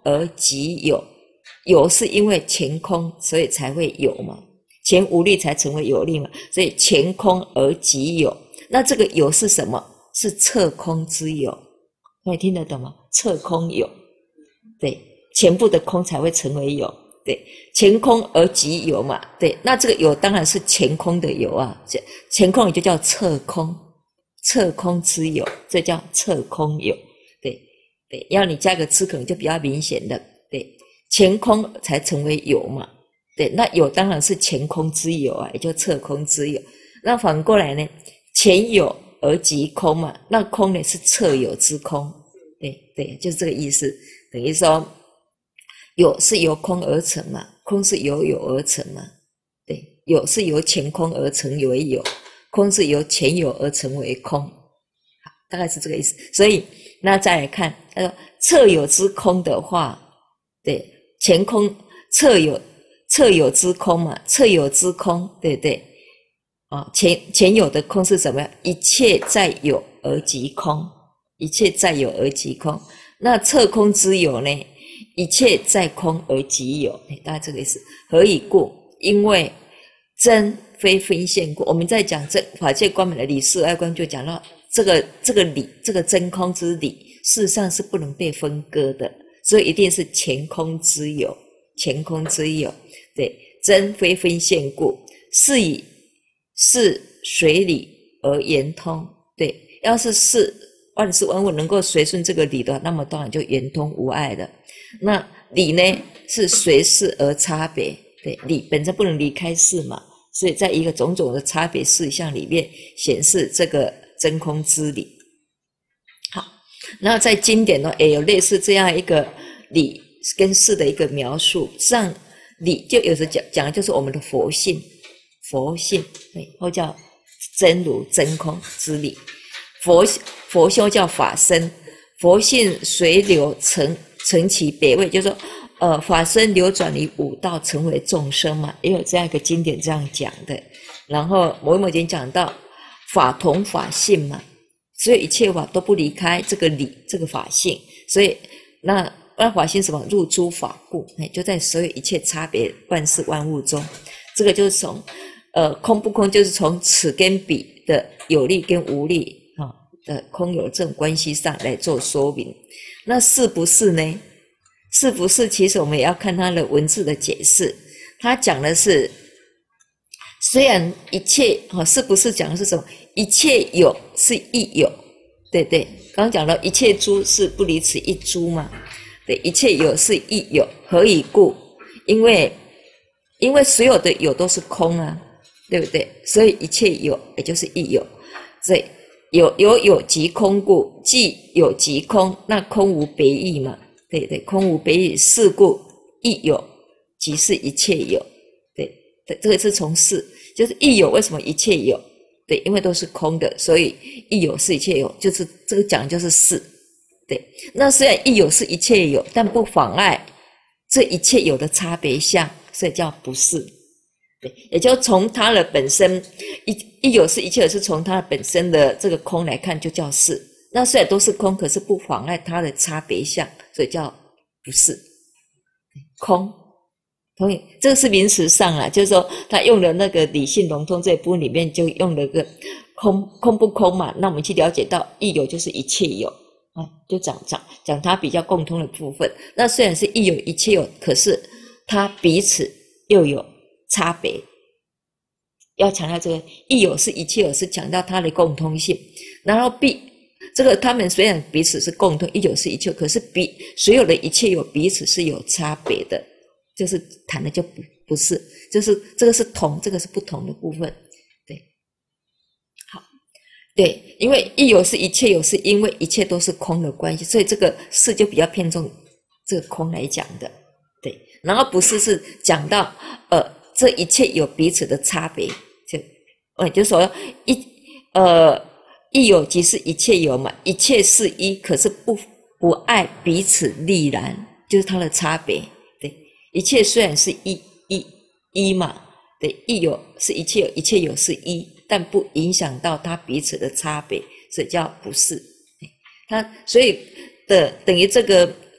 而即有，有是因为前空，所以才会有嘛，前无力才成为有力嘛，所以前空而即有。那这个有是什么？是侧空之有，你听得懂吗？侧空有，对，前部的空才会成为有，对，前空而即有嘛，对，那这个有当然是前空的有啊，前空也就叫侧空，侧空之有，这叫侧空有，对对，要你加个之可能就比较明显的，对，前空才成为有嘛，对，那有当然是前空之有啊，也就侧空之有。那反过来呢，前有而即空嘛，那空呢是侧有之空，对对，就是这个意思。等于说，有是由空而成嘛，空是由有而成嘛，对，有是由前空而成为有，空是由前有而成为空，好，大概是这个意思。所以那再来看，他说侧有之空的话，对，前空侧有侧有之空嘛，侧有之空，对不对？哦，前前有的空是什么？一切在有而即空，一切在有而即空。那侧空之有呢？一切在空而即有，大概这个意思。何以故？因为真非分现故。我们在讲这法界观门的理事二观，就讲到这个这个理，这个真空之理，事实上是不能被分割的，所以一定是前空之有，前空之有。对，真非分现故，是以是随理而圆通，对，要是是万事万物能够随顺这个理的，那么当然就圆通无碍了。那理呢，是随事而差别，对，理本身不能离开事嘛，所以在一个种种的差别事项里面显示这个真空之理。好，然后在经典呢也有类似这样一个理跟事的一个描述，上理就有时讲讲的就是我们的佛性。佛性，对，或叫真如真空之理。佛佛修叫法身，佛性随流成成其别位，就是说，呃，法身流转于五道，成为众生嘛，也有这样一个经典这样讲的。然后某一某经讲到法同法性嘛，所以一切法都不离开这个理，这个法性。所以那那法性什么？入诸法故，就在所有一切差别万事万物中，这个就是从。呃，空不空就是从此跟彼的有力跟无力啊、哦、的空有这种关系上来做说明。那是不是呢？是不是？其实我们也要看它的文字的解释。它讲的是，虽然一切啊、哦，是不是讲的是什么？一切有是一有，对对。刚刚讲到一切诸是不离此一诸嘛，对，一切有是一有，何以故？因为因为所有的有都是空啊。对不对？所以一切有，也就是一有，所以有有有即空故，既有即空，那空无别异嘛？对对，空无别异，是故一有即是一切有。对，这个是从是，就是一有为什么一切有？对，因为都是空的，所以一有是一切有，就是这个讲就是是。对，那虽然一有是一切有，但不妨碍这一切有的差别相，所以叫不是。也就从它的本身，一一有是一切有，是从它本身的这个空来看，就叫是。那虽然都是空，可是不妨碍它的差别相，所以叫不是空。同意，这个是名词上啦，就是说他用了那个理性融通这一部分里面就用了个空空不空嘛。那我们去了解到一有就是一切有啊，就讲讲讲它比较共通的部分。那虽然是一有一切有，可是它彼此又有差别，要强调这个一有是一切有，是强调它的共通性。然后必这个他们虽然彼此是共通，一有是一切有，可是比所有的一切有彼此是有差别的，就是谈的就不不是，就是这个是同，这个是不同的部分。对，好，对，因为一有是一切有，是因为一切都是空的关系，所以这个是就比较偏重这个空来讲的。对，然后不是是讲到呃。这一切有彼此的差别，就呃，就是说一呃一有即是一切有嘛，一切是一，可是不不爱彼此力然，就是它的差别。对，一切虽然是一一一嘛，对，一有是一切有，一切有是一，但不影响到它彼此的差别，所以叫不是。它所以的等于这个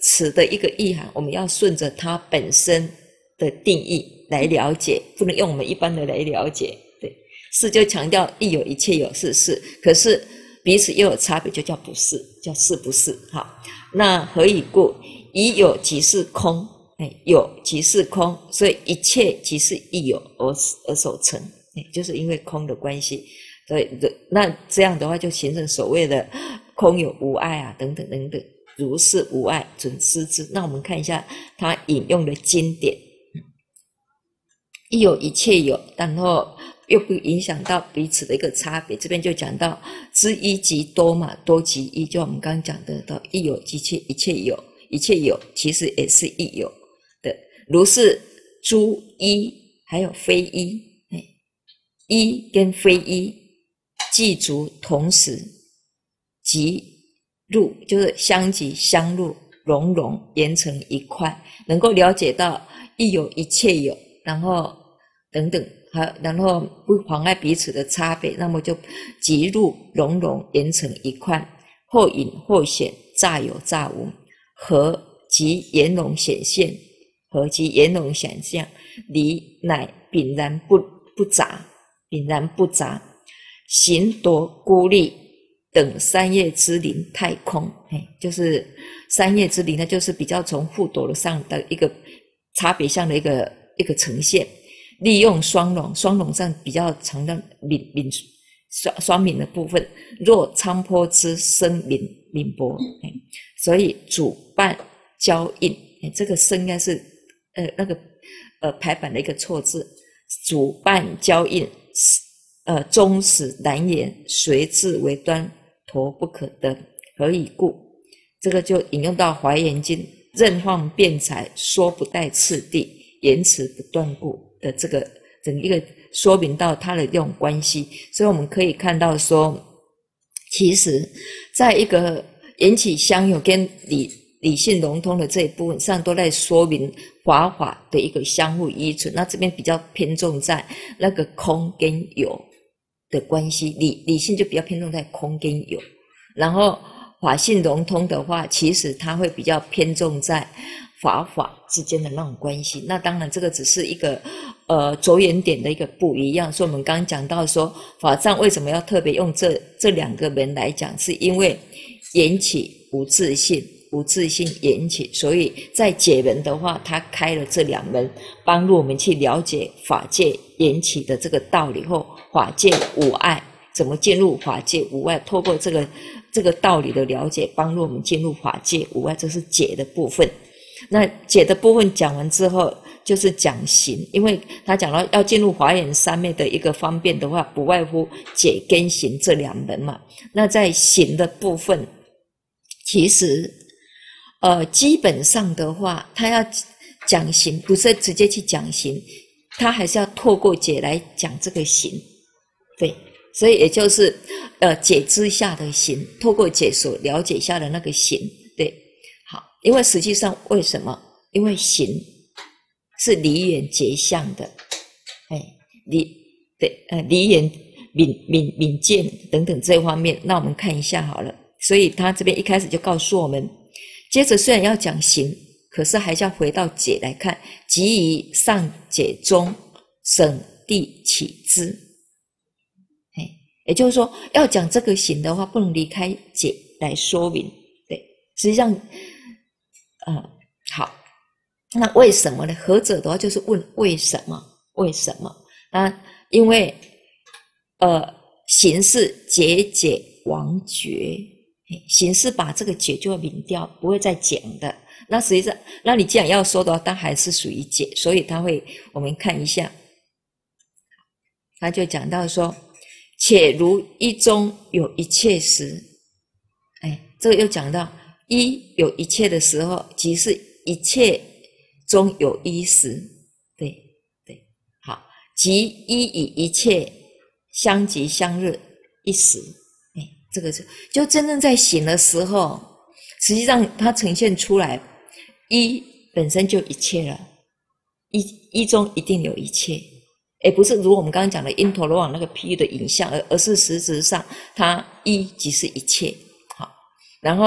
词的一个意涵，我们要顺着它本身的定义来了解，不能用我们一般的来了解。对，是就强调一有一切有是是，可是彼此又有差别，就叫不是，叫是不是。好，那何以故？以有即是空，哎，有即是空，所以一切即是一有而而所成，哎，就是因为空的关系。对，那这样的话就形成所谓的空有无碍啊，等等等等，如是无碍，准思之。那我们看一下他引用的经典，一有一切有，然后又不影响到彼此的一个差别。这边就讲到知一即多嘛，多即一，就我们刚刚讲的到一有即切，一切有，一切有其实也是一有的。如是诸一还有非一，一跟非一即足同时即入，就是相即相入，融融连成一块，能够了解到一有一切有，然后等等，然后不妨碍彼此的差别，那么就即入融融连成一块，或隐或显，乍有乍无，合即圆融显现，合即圆融显象，离乃炳然不不杂，炳然不杂，行夺孤立等三业之灵太空，就是三业之灵呢，就是比较从复夺上的一个差别上的一个一个呈现。利用双龙，双龙上比较常的敏敏双双敏的部分，若苍坡之声敏敏薄，所以主伴交应，这个声应该是呃那个呃排版的一个错字，主伴交应。呃，终始难言，随智为端，陀不可得。何以故？这个就引用到《华严经》，任放辩才，说不带次第，言辞不断故的这个整一个说明到它的这种关系。所以我们可以看到说，其实在一个缘起相有跟理理性融通的这一部分上，都在说明法法的一个相互依存。那这边比较偏重在那个空跟有的关系，理理性就比较偏重在空跟有，然后法性融通的话，其实它会比较偏重在法法之间的那种关系。那当然这个只是一个呃着眼点的一个不一样。所以我们刚刚讲到说，法藏为什么要特别用这这两个门来讲，是因为缘起无自性，无自性缘起，所以在解门的话，他开了这两门，帮助我们去了解法界缘起的这个道理后，法界无碍，怎么进入法界无碍，透过这个这个道理的了解，帮助我们进入法界无碍，这是解的部分。那解的部分讲完之后，就是讲行，因为他讲到要进入华严三昧的一个方便的话，不外乎解跟行这两门嘛。那在行的部分，其实呃基本上的话，他要讲行，不是直接去讲行，他还是要透过解来讲这个行。对，所以也就是呃解之下的行，透过解所了解下的那个行。对，好，因为实际上为什么？因为行是离缘结相的，哎，离对呃离缘敏敏敏见等等这方面，那我们看一下好了。所以他这边一开始就告诉我们，接着虽然要讲行，可是还是要回到解来看，即以上解中省地起之。也就是说，要讲这个行的话，不能离开解来说明。对，实际上，呃，好，那为什么呢？何者的话就是问为什么？为什么？啊，因为，呃，行是解解亡绝，行是把这个解就要泯掉，不会再讲的。那实际上，那你既然要说的话，它还是属于解，所以他会，我们看一下，他就讲到说。且如一中有一切时，哎，这个又讲到一有一切的时候，即是一切中有一时。对对，好，即一以一切相即相日一时。哎，这个就就真正在行的时候，实际上它呈现出来，一本身就一切了，一一中一定有一切。也不是如我们刚刚讲的因陀罗网那个譬喻的影像，而而是实质上它一即是一切。好，然后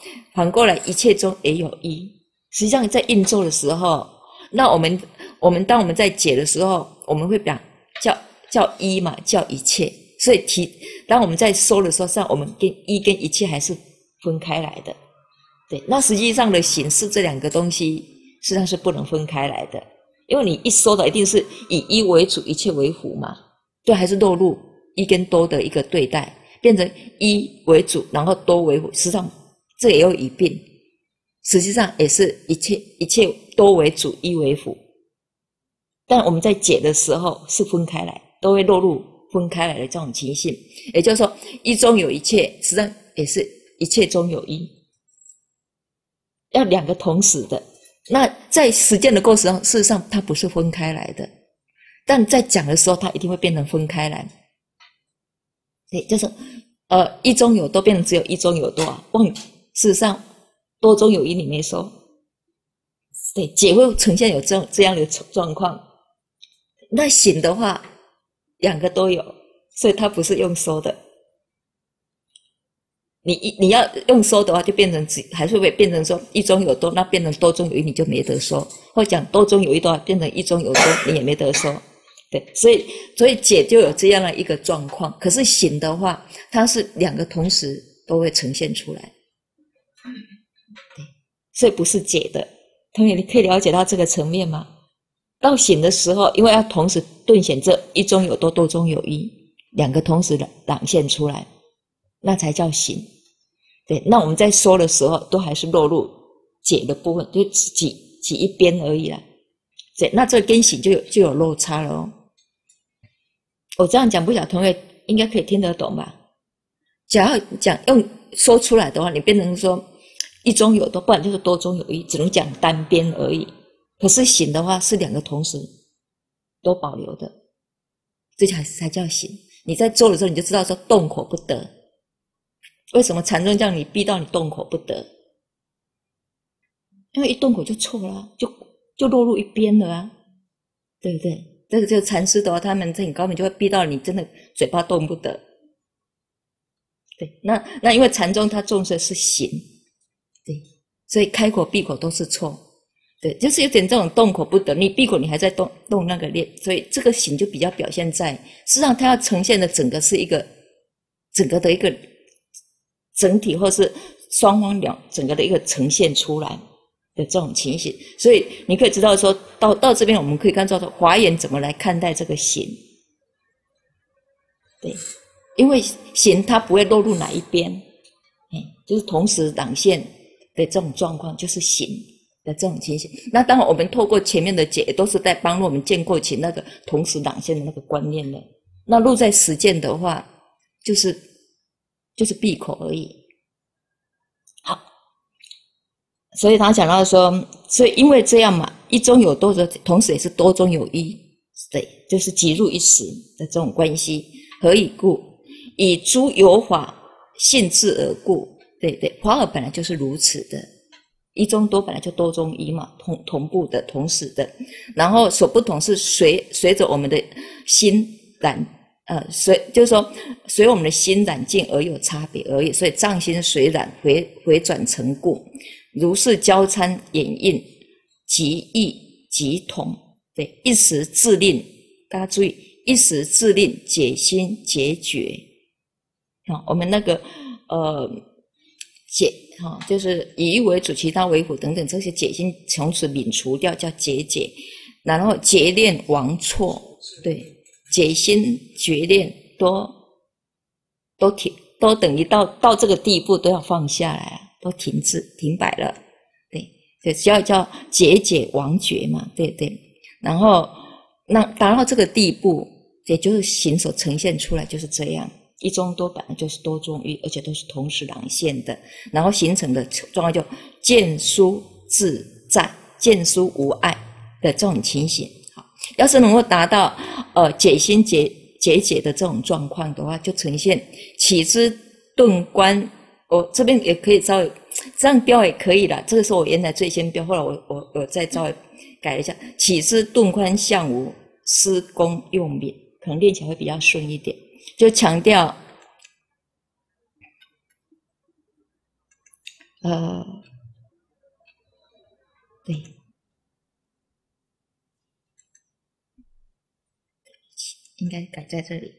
反过来一切中也有一。实际上在运作的时候，那我们我们当我们在解的时候，我们会讲叫叫一嘛，叫一切。所以提当我们在说的时候，实际上我们跟一跟一切还是分开来的。对，那实际上的形式这两个东西实际上是不能分开来的，因为你一说的一定是以一为主，一切为辅嘛，对，还是落入一跟多的一个对待，变成一为主，然后多为辅，实际上这也有一并，实际上也是一切一切多为主，一为辅，但我们在解的时候是分开来，都会落入分开来的这种情形，也就是说一中有一切，实际上也是一切中有一，要两个同时的。那在实践的过程中，事实上它不是分开来的，但在讲的时候它一定会变成分开来。对，就是呃一中有多变成只有一中有多啊，忘事实上多中有一你没说。对，解会呈现有这种这样的状况。那醒的话两个都有，所以它不是用说的。你你要用说的话，就变成只还是会变成说一中有多，那变成多中有一，你就没得说；或讲多中有一的话，变成一中有多，你也没得说。对，所以所以解就有这样的一个状况。可是醒的话，它是两个同时都会呈现出来。对，所以不是解的。同学，你可以了解到这个层面吗？到醒的时候，因为要同时顿显这一中有多，多中有一，两个同时朗现出来，那才叫醒。对，那我们在说的时候，都还是落入解的部分，就挤挤一边而已啦。对，那这跟醒就有就有落差了哦。我这样讲，不晓得同学应该可以听得懂吧？假如讲用说出来的话，你变成说一中有多，不然就是多中有一，只能讲单边而已。可是醒的话是两个同时都保留的，这才才叫醒。你在做的时候，你就知道说动口不得。为什么禅宗叫你逼到你动口不得？因为一动口就错了，就就落入一边了啊，对不对？这个就禅师的话，他们很高明，就会逼到你真的嘴巴动不得。对，那那因为禅宗它重视的是行，对，所以开口闭口都是错。对，就是有点这种动口不得，你闭口你还在动动那个念，所以这个行就比较表现在，实际上它要呈现的整个是一个整个的一个整体，或是双方两整个的一个呈现出来的这种情形。所以你可以知道说到到这边，我们可以看到说华严怎么来看待这个行。对，因为行它不会落入哪一边，嗯，就是同时朗现的这种状况，就是行的这种情形。那当然我们透过前面的解，都是在帮助我们建构起那个同时朗现的那个观念的。那落在实践的话，就是就是闭口而已。好，所以他讲到说，所以因为这样嘛，一中有多的同时也是多中有一，对，就是即入一时的这种关系。何以故？以诸有法性质而故。对对，法尔本来就是如此的，一中多本来就多中一嘛，同同步的，同时的。然后所不同是随随着我们的心染，呃，随就是说随我们的心染境而有差别而已。所以藏心随染回回转成故，如是交参演映，即异即同。对，一时自令，大家注意。一时自令解心解决，啊，我们那个呃解哈、啊，就是以一为主，其他为辅等等这些解心从此泯除掉，叫解解。然后结练亡错，对，解心决练都都停，都等于到到这个地步都要放下来，都停止停摆了，对，对，叫叫解解亡绝嘛，对对。然后那达到这个地步。也就是行所呈现出来就是这样，一中多本来就是多中一，而且都是同时朗现的，然后形成的状况就见殊自在，见殊无碍的这种情形。好，要是能够达到呃解心解解解的这种状况的话，就呈现起之顿观。我这边也可以稍微这样标也可以啦，这个是我原来最先标，后来我我我再稍微改一下，起之顿观相无，施功用敏。可能练起来会比较顺一点，就强调， 呃，对，应该改在这里。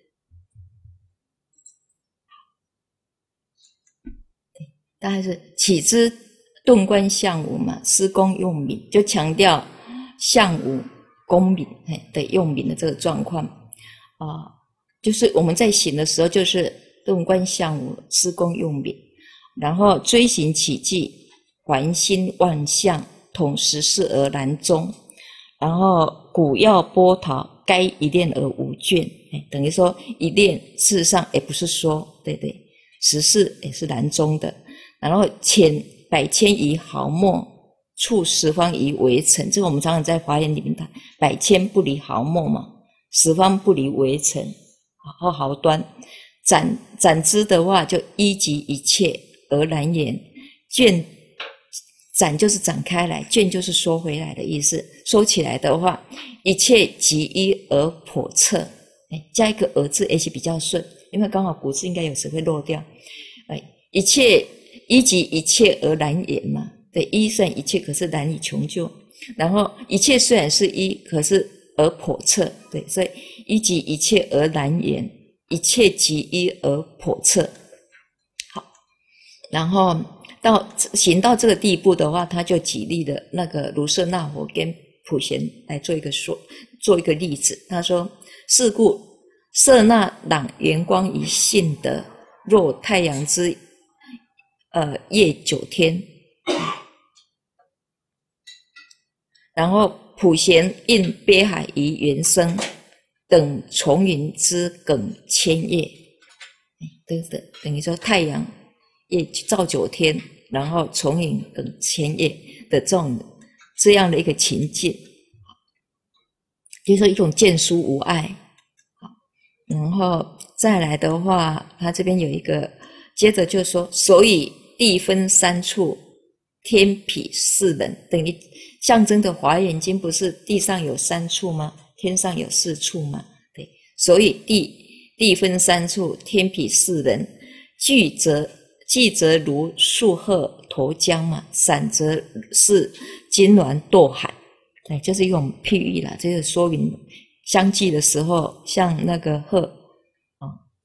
对，大概是起之顿观相武嘛，施功用敏，就强调相武功敏的用敏的这个状况啊、呃，就是我们在行的时候，就是顿观相武，施功用敏，然后追行起迹，环心万象，统十事而然中，然后古要波涛，该一练而无倦，等于说一练事实上也不是说，对对，十事也是然中的，然后浅百千余毫末，处十方余微尘，这个我们常常在华严里面谈，百千不离毫末嘛，十方不离微尘，毫毫端。展展之的话，就一即一切而然言，卷展就是展开来，卷就是收回来的意思。收起来的话，一切即一而叵测，加一个而字也许比较顺，因为刚好古字应该有时会漏掉。一切一即一切而然言嘛，对，一虽然一切，可是难以穷究。然后一切虽然是一，可是而叵测，对，所以一即一切而然言。一切即一而叵测。好，然后到行到这个地步的话，他就举例的那个卢舍那佛跟普贤来做一个说，做一个例子。他说：是故舍那朗圆光于性德，若太阳之呃夜九天。然后普贤应悲海于原生。等重云之梗千叶，对对，等于说太阳也照九天，然后重云梗千叶的这种这样的一个情境，就是说一种见殊无碍。然后再来的话，他这边有一个，接着就说，所以地分三处，天彼四人，等于象征的华严经不是地上有三处吗？天上有四处嘛，对，所以地地分三处，天彼四人，聚则聚则如树鹤投江嘛，散则是金鸾堕海，对，就是一种譬喻啦，这个说明相继的时候，像那个鹤啊，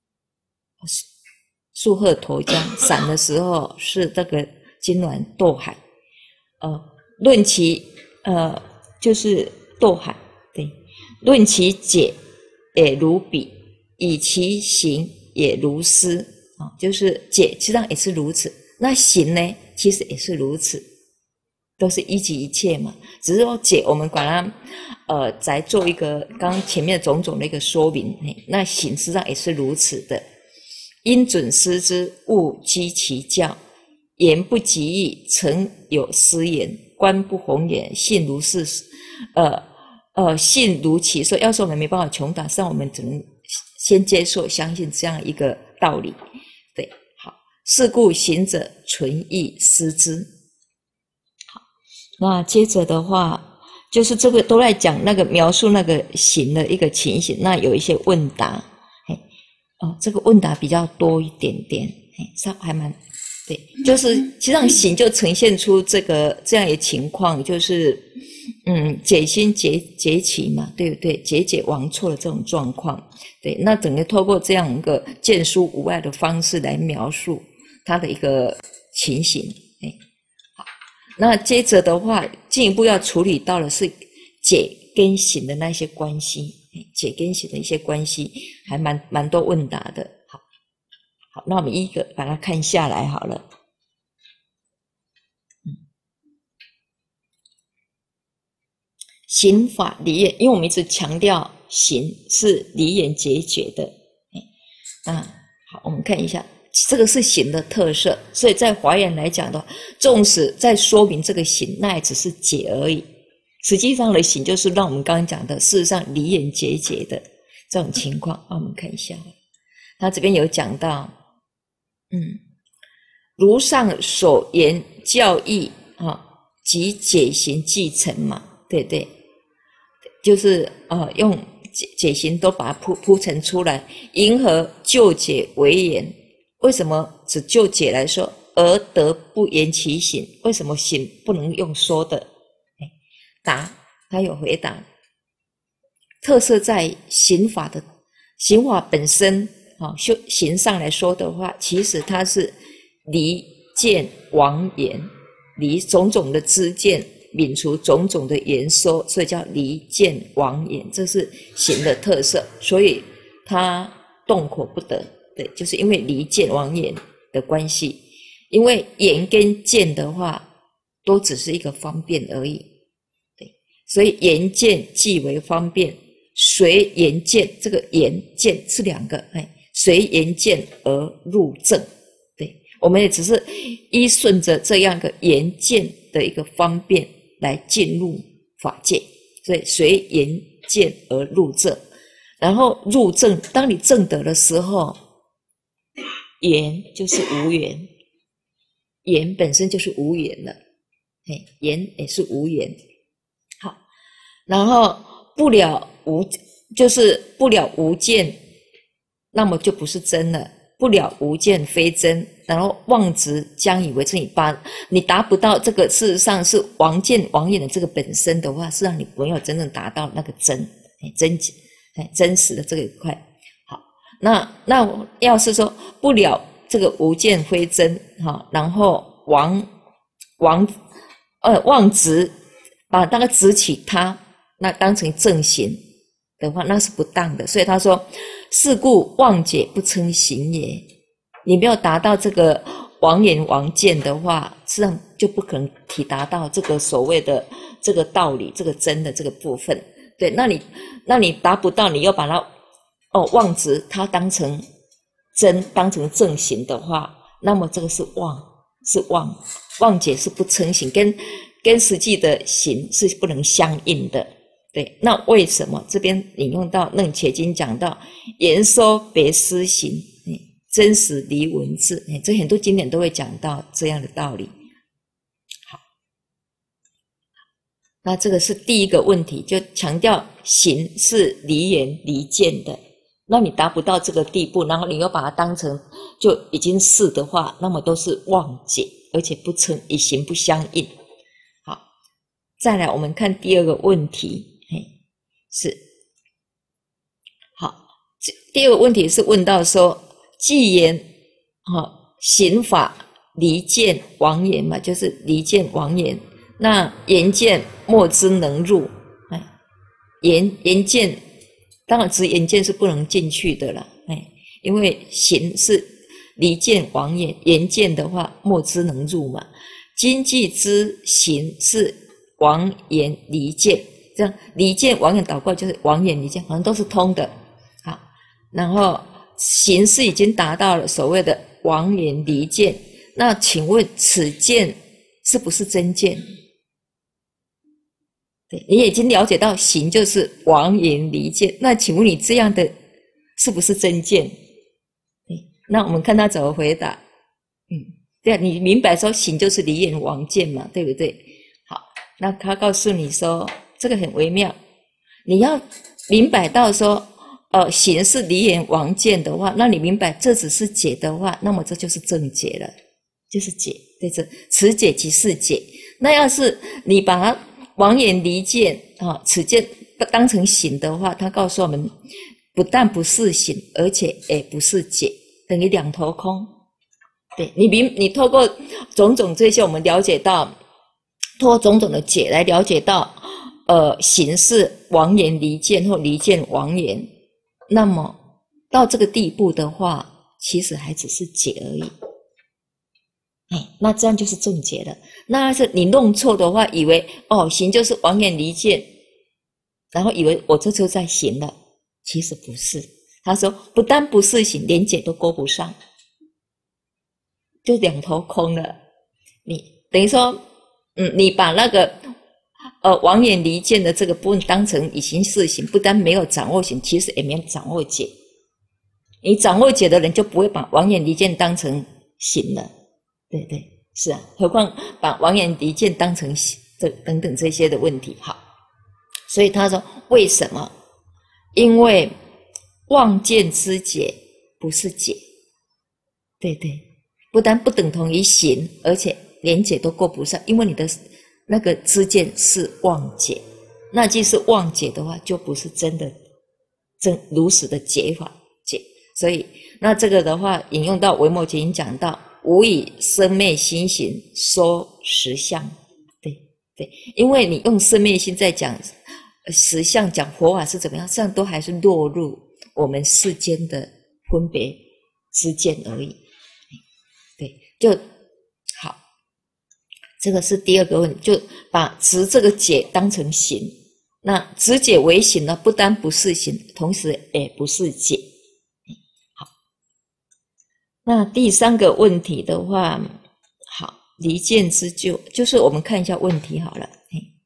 树鹤投江，散的时候是这个金鸾堕海，呃，论其呃就是堕海，对。论其解也如彼，以其行也如斯啊，就是解实际上也是如此。那行呢，其实也是如此，都是一即一切嘛。只是说解，我们管它呃，再做一个刚刚前面种种的一个说明。那行实际上也是如此的。因准思之，勿讥其教。言不及义，诚有私言；观不宏远，信如是。呃。呃，信如其说，要是我们没办法穷达，实际上我们只能先接受、相信这样一个道理。对，好，是故行者存意思之。好，那接着的话，就是这个都在讲那个描述那个行的一个情形。那有一些问答，嘿，哦，这个问答比较多一点点，嘿，稍还蛮对，就是实际上行就呈现出这个这样一个情况，就是。嗯，解心解解起嘛，对不对？解解王错的这种状况，对，那整个透过这样一个见殊无碍的方式来描述它的一个情形，哎，好，那接着的话，进一步要处理到的是解跟行的那些关系，解跟行的一些关系，还蛮蛮多问答的。好，好，那我们一个把它看下来好了。行法离眼，因为我们一直强调行是离眼解决的。啊，好，我们看一下，这个是行的特色，所以在华严来讲的话，纵使在说明这个行，那也只是解而已。实际上的行就是让我们刚刚讲的，事实上离眼解决的这种情况。啊，我们看一下，他这边有讲到，嗯，如上所言教义啊，即解行继承嘛，对对。就是呃用解解行都把它铺铺陈出来，迎合就解为言。为什么只就解来说？ 而得不言其行？为什么行不能用说的？哎，答，他有回答，特色在行法的行法本身，啊，修行上来说的话，其实它是离见妄言，离种种的知见，泯除种种的言说，所以叫离见妄言，这是行的特色。所以它动口不得，对，就是因为离见妄言的关系。因为言跟见的话，都只是一个方便而已，对，所以言见即为方便，随言见，这个言见是两个，哎，随言见而入正，对，我们也只是依顺着这样的言见的一个方便来进入法界，所以随言见而入正，然后入正，当你正得的时候，言就是无言，言本身就是无言了，哎，言也是无言。好，然后不了无，就是不了无见，那么就不是真了。不了无见非真，然后妄执将以为真。你把你达不到这个，事实上是妄见妄言的这个本身的话，事实上你没有真正达到那个真，哎，真哎真实的这一块。好，那那要是说不了这个无见非真，哈，然后妄妄呃妄执，把那个执起他，那当成正行的话，那是不当的。所以他说，是故妄解不称行也。你没有达到这个妄言妄见的话，实际上就不可能体达到这个所谓的这个道理，这个真的这个部分。对，那你那你达不到，你又把它哦妄执它当成真，当成正行的话，那么这个是妄，是妄，妄解是不称行，跟跟实际的行是不能相应的。对，那为什么这边引用到楞伽经讲到言说别思行，真实离文字，这很多经典都会讲到这样的道理。好，那这个是第一个问题，就强调行是离言离见的。那你达不到这个地步，然后你又把它当成就已经是的话，那么都是妄解，而且不称以行不相应。好，再来我们看第二个问题。是，好，第二个问题是问到说，既言哈、哦、行法离见妄言嘛，就是离见妄言，那言见莫之能入，哎，言言见当然只言见是不能进去的了，哎，因为行是离见妄言，言见的话莫之能入嘛，今既之行是妄言离见。这样离见妄言倒过来就是妄言离见，好像都是通的。好，然后行是已经达到了所谓的妄言离见，那请问此见是不是真见？对，你已经了解到行就是妄言离见，那请问你这样的是不是真见？对，那我们看他怎么回答。嗯，对啊，你明白说行就是离言妄见嘛，对不对？好，那他告诉你说。这个很微妙，你要明白到说，呃，行是离言妄见的话，那你明白这只是解的话，那么这就是正解了，就是解，对这此解即是解。那要是你把它妄言离见啊，此见当成行的话，他告诉我们，不但不是行，而且也不是解，等于两头空。对你明，你透过种种这些，我们了解到，透过种种的解来了解到。呃，行是妄言离见或离见妄言，那么到这个地步的话，其实还只是解而已。哎，那这样就是正解了。那要是你弄错的话，以为哦行就是妄言离见，然后以为我这就在行了，其实不是。他说不但不是行，连解都勾不上，就两头空了。你等于说，嗯，你把那个。呃，妄言离见的这个部分当成以行是行，不但没有掌握行，其实也没有掌握解。你掌握解的人就不会把妄言离见当成行了，对对，是啊。何况把妄言离见当成行，这等等这些的问题。好，所以他说为什么？因为妄见之解不是解，对对， 不但不等同于行，而且连解都够不上，因为你的那个知见是妄解，那既是妄解的话，就不是真的真如实的解法解。所以那这个的话，引用到维摩诘经讲到，无以生灭心行说实相。对对，因为你用生灭心在讲实相，讲佛法是怎么样，这样都还是落入我们世间的分别之见而已。对，就好。这个是第二个问题，就把执这个解当成行。那执解为行呢，不单不是行，同时也不是解。好，那第三个问题的话，好，离间之咎，就是我们看一下问题好了。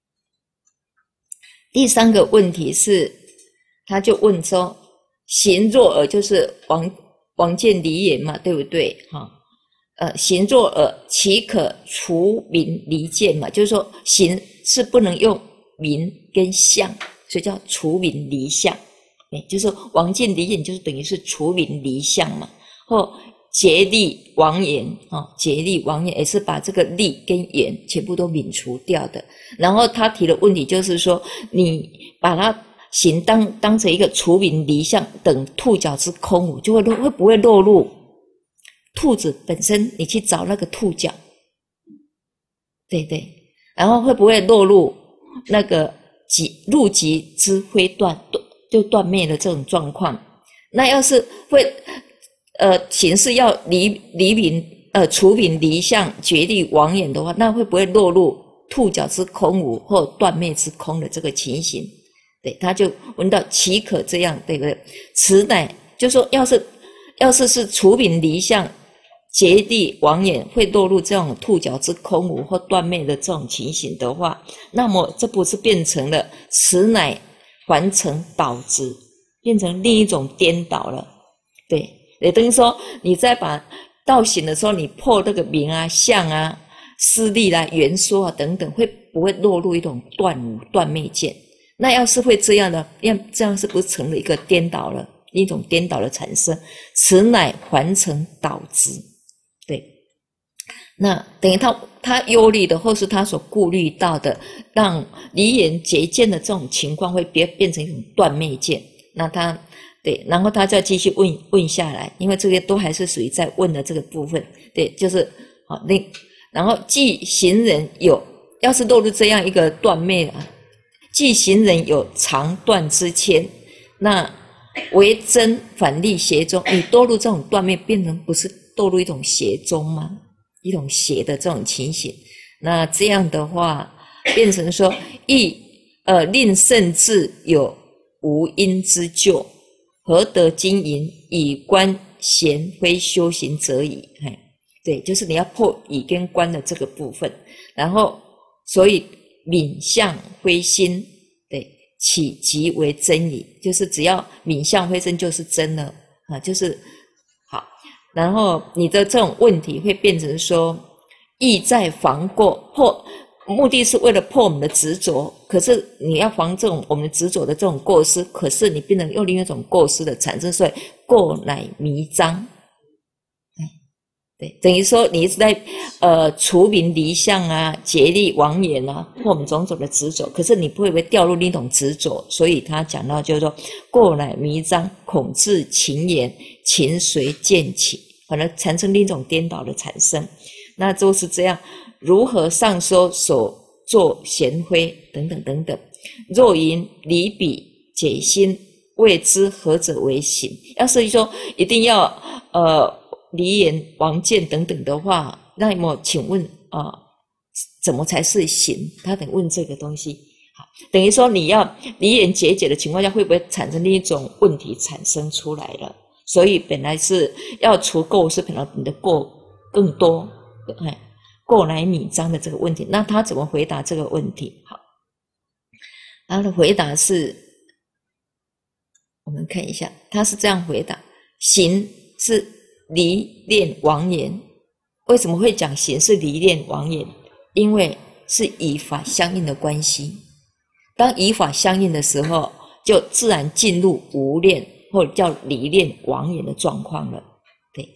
第三个问题是，他就问说，行若尔，就是王王见离言嘛，对不对？哈，呃，行若尔，岂可除名离见嘛？就是说，行是不能用名跟相，所以叫除名离相。哎，就是王见离言，就是等于是除名离相嘛。或竭力王言啊，竭力王言也是把这个力跟言全部都泯除掉的。然后他提的问题就是说，你把它行当当成一个除名离相等兔角之空无，就会会不会落入兔子本身？你去找那个兔角，对对，然后会不会落入那个极入极之灰断，就断灭的这种状况？那要是会。呃，行是要离离名呃除名离相决力王言的话，那会不会落入兔角之空无或断灭之空的这个情形？对，他就问到岂可这样，对不对？此乃就说，要是要是是除名离相决力王言会落入这种兔角之空无或断灭的这种情形的话，那么这不是变成了此乃还成倒执，变成另一种颠倒了，对。也等于说，你在把道行的时候，你破那个名啊、相啊、势力啦、缘说啊等等，会不会落入一种断无、断灭见？那要是会这样呢？要这样是不是成了一个颠倒了，一种颠倒的产生？此乃还成倒执。对，那等于他他忧虑的，或是他所顾虑到的，让离言结见的这种情况，会变变成一种断灭见。那他。对，然后他再继续问问下来，因为这个都还是属于在问的这个部分。对，就是好，那然后既行人有，要是落入这样一个断灭啊，既行人有长断之牵，那为真反立邪宗，你堕入这种断灭，变成不是堕入一种邪宗吗？一种邪的这种情形，那这样的话，变成说亦呃令圣智有无因之咎。何得经营以观贤非修行者矣？嘿，对，就是你要破以跟观的这个部分，然后所以泯相非心，对，起即为真矣，就是只要泯相非真就是真了啊，就是好。然后你的这种问题会变成说，意在防过破。目的是为了破我们的执着，可是你要防这种我们执着的这种过失，可是你不能用另一种过失的产生，所以过乃迷障。对，等于说你一直在呃除名离相啊、竭力王言啊，破我们种种的执着，可是你不会不会掉入另一种执着，所以他讲到就是说，过乃迷障，恐致情言，情随渐起，反而产生另一种颠倒的产生。那就是这样。如何上说所作贤非等等等等，若因离彼解心，谓之何者为行？要是说一定要呃离言王见等等的话，那么请问啊、呃，怎么才是行？他得问这个东西。好，等于说你要离言结解的情况下，会不会产生另一种问题产生出来了？所以本来是要除垢，是本来你的垢更多，哎。过来迷障的这个问题，那他怎么回答这个问题？好，他的回答是，我们看一下，他是这样回答：行是离恋王言。为什么会讲行是离恋王言？因为是以法相应的关系。当以法相应的时候，就自然进入无恋或者叫离恋王言的状况了。对，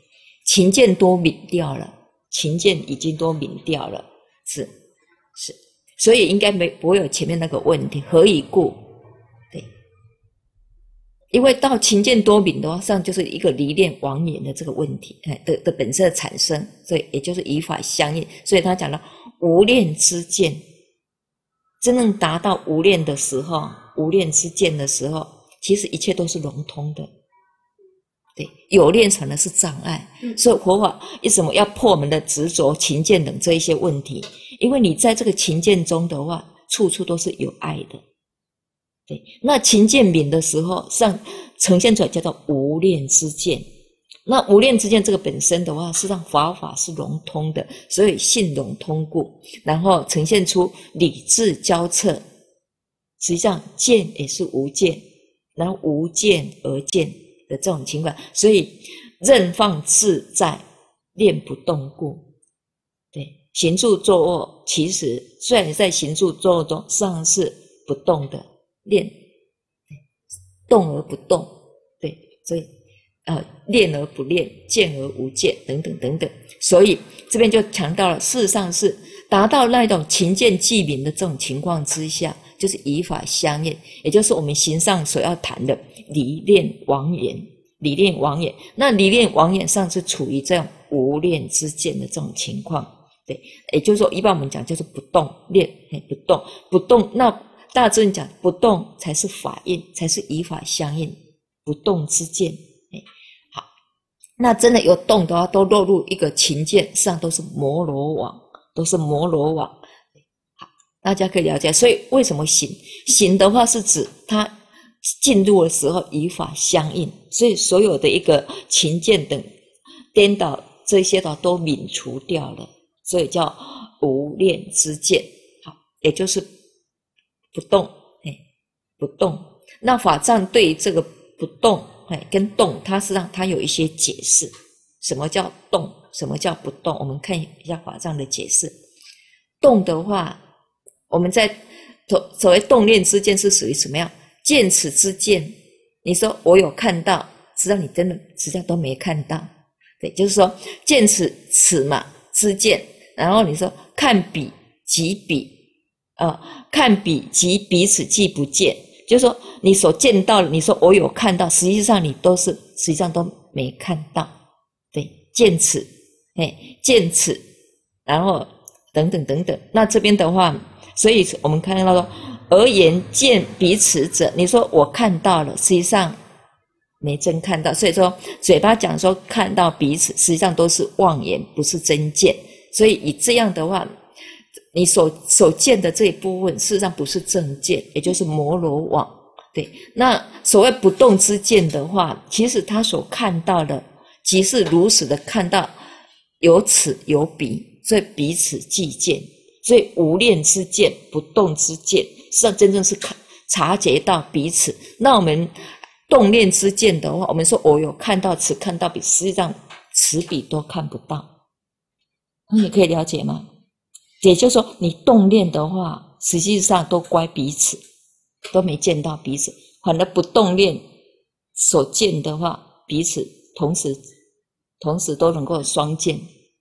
情见都泯掉了，情见已经都泯掉了，是是，所以应该没不会有前面那个问题。何以故？对，因为到情见多泯的话，上就是一个离恋亡眼的这个问题，哎的的本身的产生，所以也就是以法相应。所以他讲到无恋之见，真正达到无恋的时候，无恋之见的时候，其实一切都是融通的。对，有恋反而是障碍，嗯、所以佛法为什么要破我们的执着、情见等这一些问题？因为你在这个情见中的话，处处都是有爱的。对，那情见泯的时候，上呈现出来叫做无恋之见。那无恋之见这个本身的话，是让法法是融通的，所以性融通故，然后呈现出理智交彻。实际上见也是无见，然后无见而见的这种情况，所以任放自在，念不动故。对，行住坐卧，其实虽然在行住坐卧中，实际上是不动的，念动而不动。对，所以呃，念而不念，见而无见，等等等等。所以这边就强调了，事实上是达到那种情见寂泯的这种情况之下，就是以法相应，也就是我们行上所要谈的离恋亡眼。离恋亡眼，那离恋亡眼上是处于这样无恋之见的这种情况。对，也就是说，一般我们讲就是不动恋，不动不动。那大智人讲不动才是法印，才是以法相应，不动之见。好，那真的有动的话，都落入一个情见上，都是摩罗网，都是摩罗网。好，大家可以了解。所以为什么行行的话，是指它进入的时候以法相应，所以所有的一个情见等颠倒这些的都泯除掉了，所以叫无恋之见。好，也就是不动，哎，不动。那法藏对这个不动，哎，跟动，它实际上它有一些解释。什么叫动？什么叫不动？我们看一下法藏的解释。动的话，我们在所谓动念之见是属于什么样？见此之见，你说我有看到，实际上你真的实际上都没看到。对，就是说见此此嘛之见，然后你说看彼即彼，呃，看彼即彼此即不见，就是说你所见到的，你说我有看到，实际上你都是实际上都没看到。对，见此，哎，见此，然后等等等等。那这边的话，所以我们看到说。而言见彼此者，你说我看到了，实际上没真看到。所以说嘴巴讲说看到彼此，实际上都是妄言，不是真见。所以以这样的话，你所所见的这一部分，事实上不是正见，也就是摩罗网。对，那所谓不动之见的话，其实他所看到的，即是如实的看到有此有彼，所以彼此即见。所以无恋之见，不动之见，实际上真正是察觉到彼此。那我们动念之见的话，我们说我有看到此，看到彼，实际上此彼都看不到。你可以了解吗？也就是说，你动念的话，实际上都乖彼此，都没见到彼此。反而不动念所见的话，彼此同时同时都能够双见。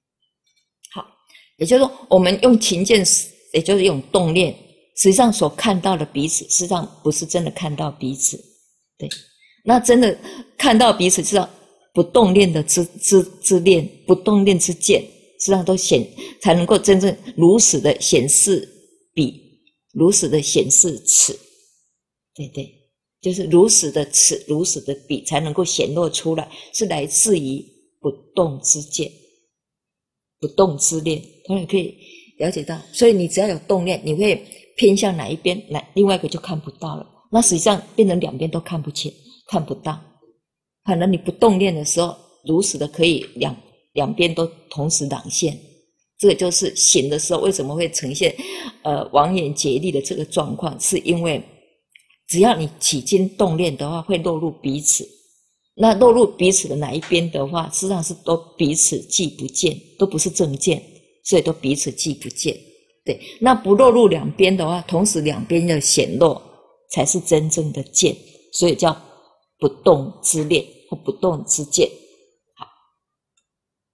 也就是说，我们用情见，也就是用动念，实际上所看到的彼此，实际上不是真的看到彼此。对，那真的看到彼此，知道不动念的之之之念，不动念之见，实际上都显才能够真正如实的显示彼，如实的显示此。对对，就是如实的此，如实的彼，才能够显露出来，是来自于不动之见。不动之念，当然可以了解到。所以你只要有动念，你会偏向哪一边，哪另外一个就看不到了。那实际上变成两边都看不清，看不到。可能你不动念的时候，如实的可以两两边都同时朗现。这个就是醒的时候为什么会呈现呃亡眼竭力的这个状况，是因为只要你起心动念的话，会落入彼此。那落入彼此的哪一边的话，事实上是都彼此即不见，都不是正见，所以都彼此即不见。对，那不落入两边的话，同时两边的显露才是真正的见，所以叫不动之念或不动之见。好，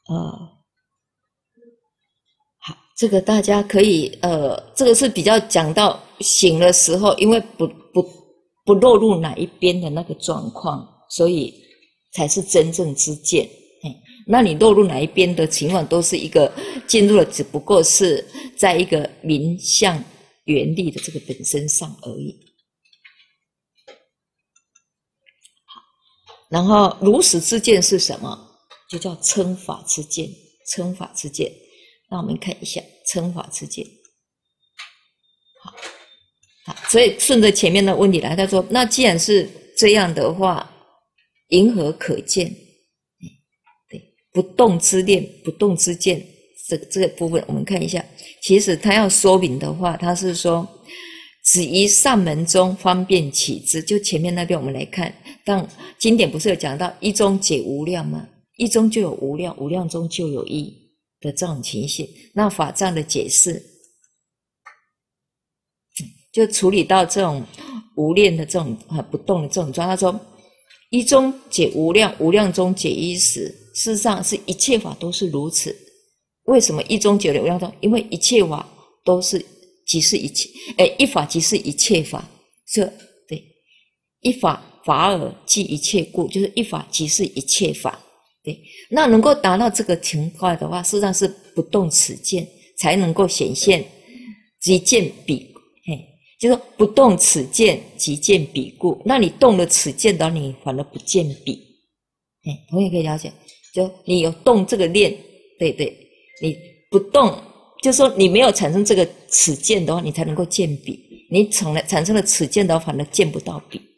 呃，好，这个大家可以呃，这个是比较讲到醒的时候，因为不不不落入哪一边的那个状况，所以才是真正之见。那你落入哪一边的情况，都是一个进入了，只不过是在一个名相原理的这个本身上而已。好，然后如实之见是什么？就叫称法之见，称法之见。那我们看一下称法之见。好，好，所以顺着前面的问题来，他说：那既然是这样的话，银何可见？不动之念，不动之见，这个这个部分我们看一下。其实他要说明的话，他是说只于上门中方便起之。就前面那边我们来看，当经典不是有讲到一中解无量吗？一中就有无量，无量中就有一的这种情形。那法藏的解释就处理到这种无念的这种啊不动的这种状态。他说一中解无量，无量中解一时。事实上是一切法都是如此。为什么一中解无量中？因为一切法都是即是一切，诶，一法即是一切法。这对，一法法尔即一切故，就是一法即是一切法。对，那能够达到这个情况的话，事实上是不动此见，才能够显现即见彼。嘿，就是说不动此见，即见彼故。那你动了此见的话，你反而不见彼。哎，同学可以了解。就你有动这个念，对对，你不动，就是说你没有产生这个此见的话，你才能够见彼。你从来产生了此见的话，反而见不到彼。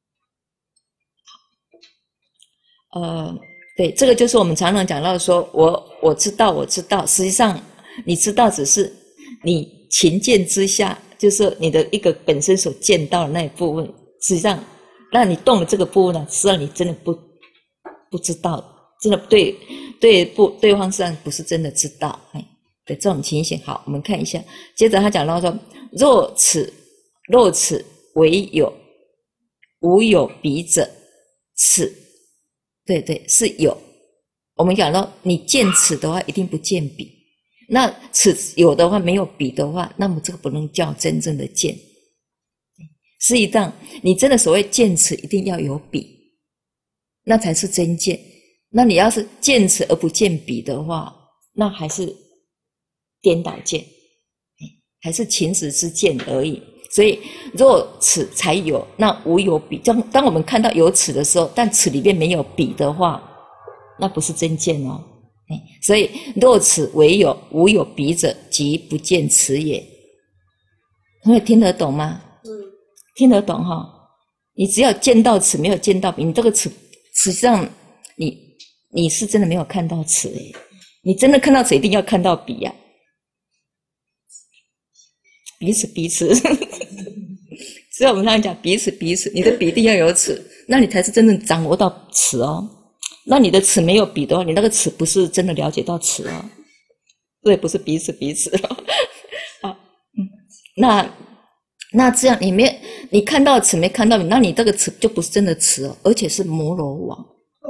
呃，对，这个就是我们常常讲到说，我我知道，我知道，实际上你知道只是你情见之下，就是你的一个本身所见到的那一部分，实际上，那你动了这个部分呢，实际上你真的不不知道。真的对对不对方实际上不是真的知道哎的这种情形。好，我们看一下，接着他讲到说，若此若此为有，无有彼者，此对对是有。我们讲到你见此的话，一定不见彼。那此有的话，没有彼的话，那么这个不能叫真正的见。实际上，你真的所谓见此，一定要有彼，那才是真见。那你要是见此而不见彼的话，那还是颠倒见，还是情执之见而已。所以若此才有，那无有彼。当当我们看到有此的时候，但此里面没有彼的话，那不是真见哦。所以若此为有，无有彼者，即不见此也。同学听得懂吗？嗯，听得懂哈。你只要见到此，没有见到彼，你这个此实际上你。你是真的没有看到此诶，你真的看到此，一定要看到彼呀、啊，彼此彼此。所以我们常常讲彼此彼此，你的彼一定要有此，那你才是真正掌握到此哦。那你的此没有彼的话，你那个此不是真的了解到此哦，对，不是彼此彼此哦。好，嗯，那那这样你没你看到此没看到彼，那你这个此就不是真的此哦，而且是摩罗王。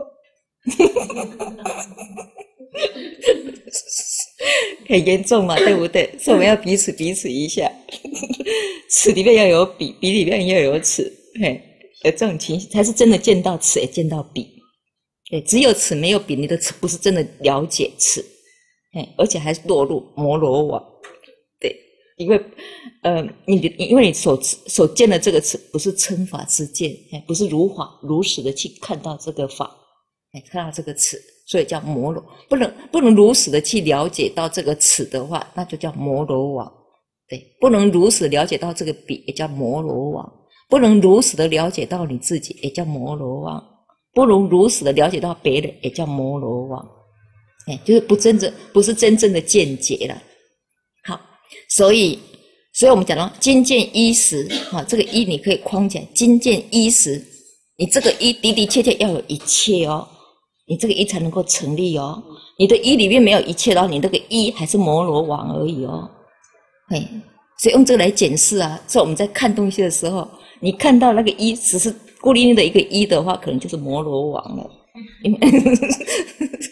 很严重嘛，对不对？所以我们要彼此彼此一下，此里面要有彼，彼里面要有此，嘿，有这种情形才是真的见到此，也见到彼。对，只有此没有彼，你的此不是真的了解此，嘿，而且还落入摩罗网。对，因为呃，你因为你所所见的这个此不是称法之见，不是如法如实的去看到这个法。哎，看到这个此，所以叫摩罗，不能不能如实的去了解到这个此的话，那就叫摩罗网。对，不能如实了解到这个彼，也叫摩罗网。不能如实的了解到你自己，也叫摩罗网。不能如实的了解到别人，也叫摩罗网。哎，就是不真正不是真正的见解了。好，所以所以我们讲到今见一时，啊，这个一你可以框起来，今见一时，你这个一的的确确要有一切哦。你这个一才能够成立哦，你的一里面没有一切的话，你那个一还是摩罗王而已哦。嘿，所以用这个来检视啊，所以我们在看东西的时候，你看到那个一只是孤零零的一个一的话，可能就是摩罗王了。因为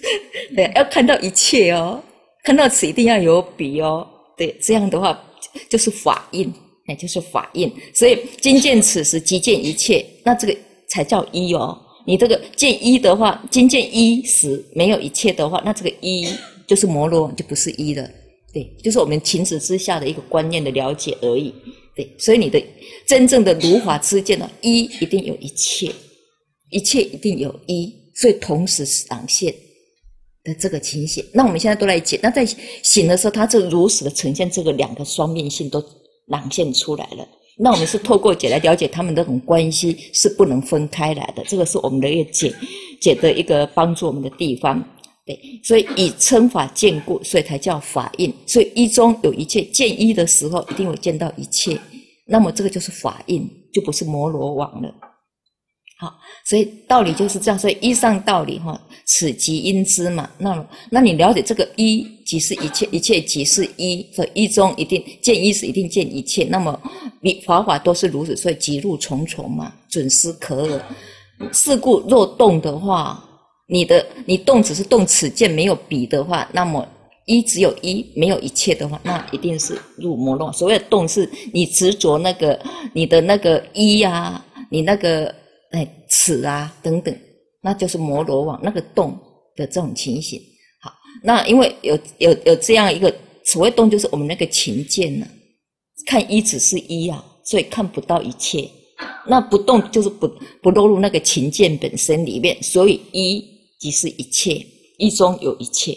对，要看到一切哦，看到此一定要有彼哦，对，这样的话就是法印，哎，就是法印。所以今见此时即见一切，那这个才叫一哦。你这个见一的话，今见一时没有一切的话，那这个一就是摩罗网，就不是一了。对，就是我们情执之下的一个观念的了解而已。对，所以你的真正的如法之见呢，一一定有一切，一切一定有一，所以同时朗现的这个情形。那我们现在都来解，那在醒的时候，它就如实的呈现这个两个双面性都朗现出来了。那我们是透过解来了解他们这种关系是不能分开来的，这个是我们的一个解解的一个帮助我们的地方。对，所以以称法见故，所以才叫法印。所以一中有一切，见一的时候一定会见到一切，那么这个就是法印，就不是摩罗网了。好，所以道理就是这样。所以一上道理哈，此即因之嘛。那那你了解这个一即是一切，一切即是一，所以一中一定见一时一定见一切。那么法法都是如此，所以即入重重嘛，准思可耳。是故若动的话，你的你动只是动此见没有彼的话，那么一只有一没有一切的话，那一定是入摩罗网。所谓的动是你执着那个你的那个一啊，你那个哎此啊等等，那就是摩罗网那个动的这种情形。好，那因为有有有这样一个所谓动，就是我们那个情见呢、啊，看一只是一啊，所以看不到一切。那不动就是不不落入那个情见本身里面，所以一即是一切，一中有一切。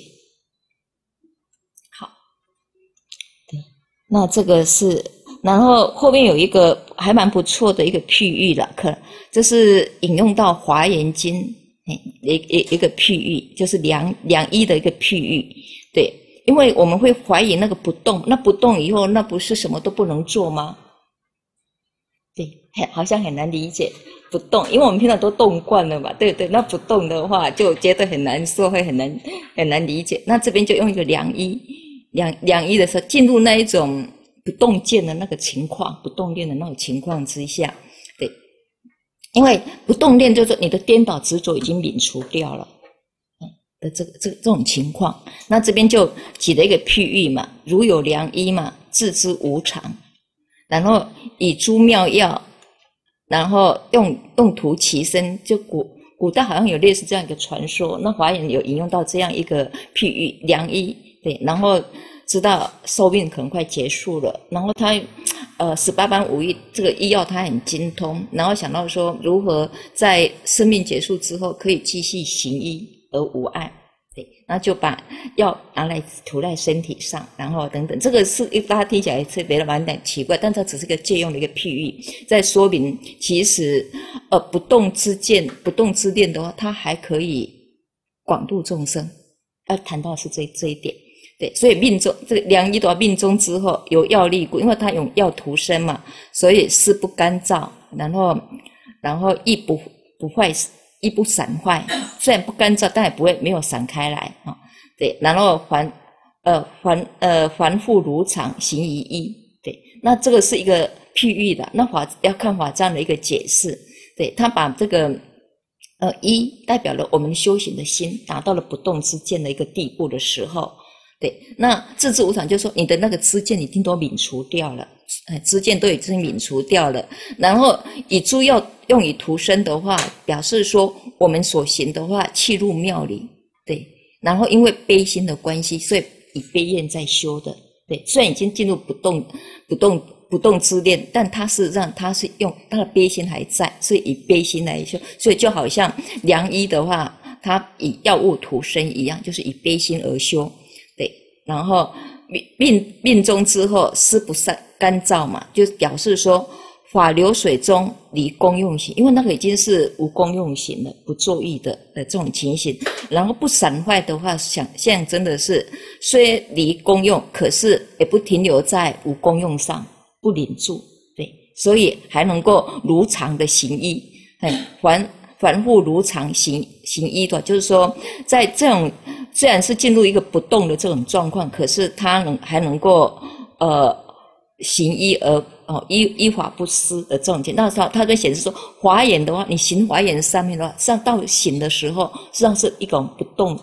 好，对，那这个是，然后后面有一个还蛮不错的一个譬喻了，可这是引用到《华严经》一一一个譬喻，就是量量一的一个譬喻。对，因为我们会怀疑那个不动，那不动以后，那不是什么都不能做吗？对，好像很难理解不动，因为我们平常都动惯了嘛，对对，那不动的话就觉得很难受，会很难很难理解。那这边就用一个量一，量量一的时候，进入那一种不动见的那个情况，不动念的那种情况之下，对，因为不动念就是你的颠倒执着已经泯除掉了的这个这这种情况。那这边就举了一个譬喻嘛，如有量一嘛，自知无常。然后以诸妙药，然后用用途其身，就古古代好像有类似这样一个传说，那华严有引用到这样一个譬喻，量一，对，然后知道寿命可能快结束了，然后他呃十八般武艺这个医药他很精通，然后想到说如何在生命结束之后可以继续行医而无碍。对，然后就把药拿来涂在身体上，然后等等，这个是大家听起来特别的蛮点奇怪，但它只是个借用的一个譬喻，在说明其实呃不动之见、不动之念的话，它还可以广度众生。要谈到的是这这一点，对，所以命中这个量一的话，命中之后有药力故，因为它用药涂身嘛，所以事不干燥，然后然后亦不不坏。亦不散坏，虽然不干燥，但也不会没有散开来啊、哦。对，然后还呃还呃还复如常，行于一。对，那这个是一个譬喻的，那法要看法这样的一个解释。对，他把这个呃一代表了我们修行的心达到了不动之见的一个地步的时候，对，那自知无常就是说你的那个知见已经都泯除掉了。呃，知见都已经泯除掉了，然后以诸药用以涂身的话，表示说我们所行的话，契入妙理，对。然后因为悲心的关系，所以以悲愿在修的，对。虽然已经进入不动、不动、不动之念，但它是让它是用它的悲心还在，所以以悲心来修，所以就好像量一的话，它以药物涂身一样，就是以悲心而修，对。然后命命中之后，思不散。干燥嘛，就表示说法流水中离功用行，因为那个已经是无功用行了，不作意的的这种情形。然后不散坏的话，想象真的是虽离功用，可是也不停留在无功用上，不领住，对，所以还能够如常的行医，还反复如常行行医的，就是说在这种虽然是进入一个不动的这种状况，可是他能还能够呃。行医而哦依依法不失的这种情，那时候他跟显示说，华严的话，你行华严上面的话，上到行的时候，实际上是一种不动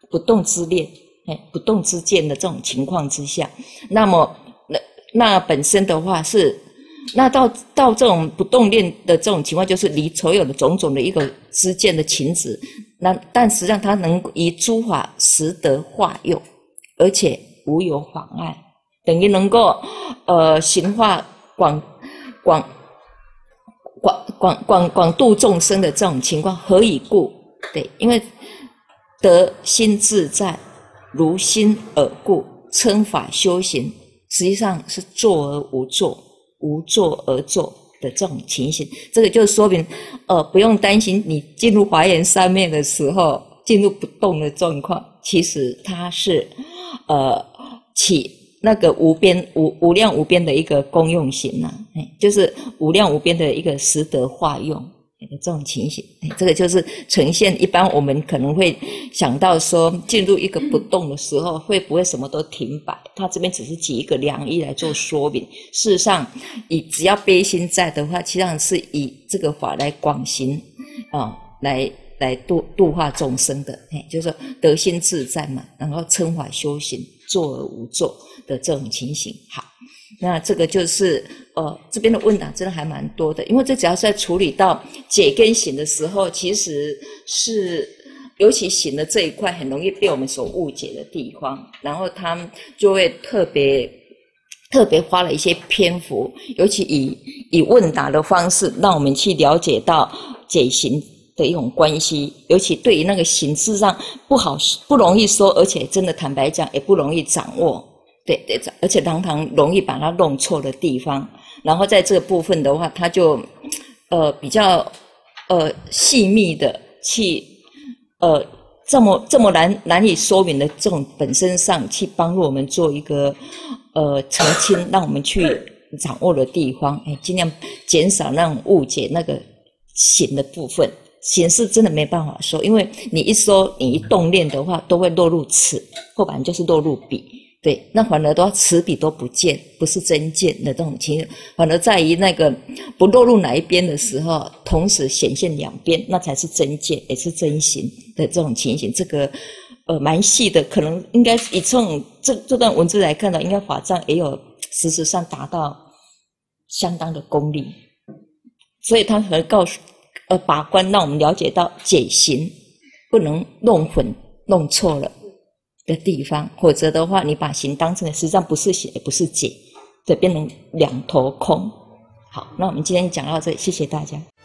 不动之念，哎，不动之见的这种情况之下，那么那那本身的话是，那到到这种不动念的这种情况，就是离所有的种种的一个知见的情执，那但实际上它能以诸法实得化用，而且无有妨碍，等于能够呃行化广广广广广广度众生的这种情况。何以故？对，因为得心自在，如心而故，称法修行，实际上是坐而无坐，无坐而坐的这种情形。这个就说明，呃，不用担心你进入华严三昧的时候，进入不动的状况，其实它是，呃，起那个无边无无量无边的一个功用行啊，就是无量无边的一个实得化用。这种情形，这个就是呈现一般我们可能会想到说，进入一个不动的时候，会不会什么都停摆？他这边只是举一个良医来做说明。事实上，以只要悲心在的话，其实上是以这个法来广行啊、哦，来来度度化众生的，哎，就是说得心自在嘛，然后称法修行，坐而无坐的这种情形。好。那这个就是呃这边的问答真的还蛮多的，因为这只要是在处理到解跟行的时候，其实是尤其行的这一块很容易被我们所误解的地方，然后他们就会特别特别花了一些篇幅，尤其以以问答的方式让我们去了解到解行的一种关系，尤其对于那个行事实上不好不容易说，而且真的坦白讲也不容易掌握。对对，而且常常容易把它弄错的地方，然后在这个部分的话，它就呃比较呃细密的去呃这么这么难难以说明的这种本身上去帮助我们做一个呃澄清，让我们去掌握的地方，哎，尽量减少那种误解那个行的部分。行是真的没办法说，因为你一说你一动念的话，都会落入此，或反正就是落入彼。对，那反而都此彼都不见，不是真见的这种情形，反而在于那个不落入哪一边的时候，同时显现两边，那才是真见，也是真行的这种情形。这个呃蛮细的，可能应该以这种这这段文字来看到，应该法藏也有实质上达到相当的功力，所以他可能告诉呃把关，让我们了解到解行不能弄混弄错了的地方，否则的话，你把行当成实际上不是行，也不是解，对，变成两头空。好，那我们今天讲到这里，谢谢大家。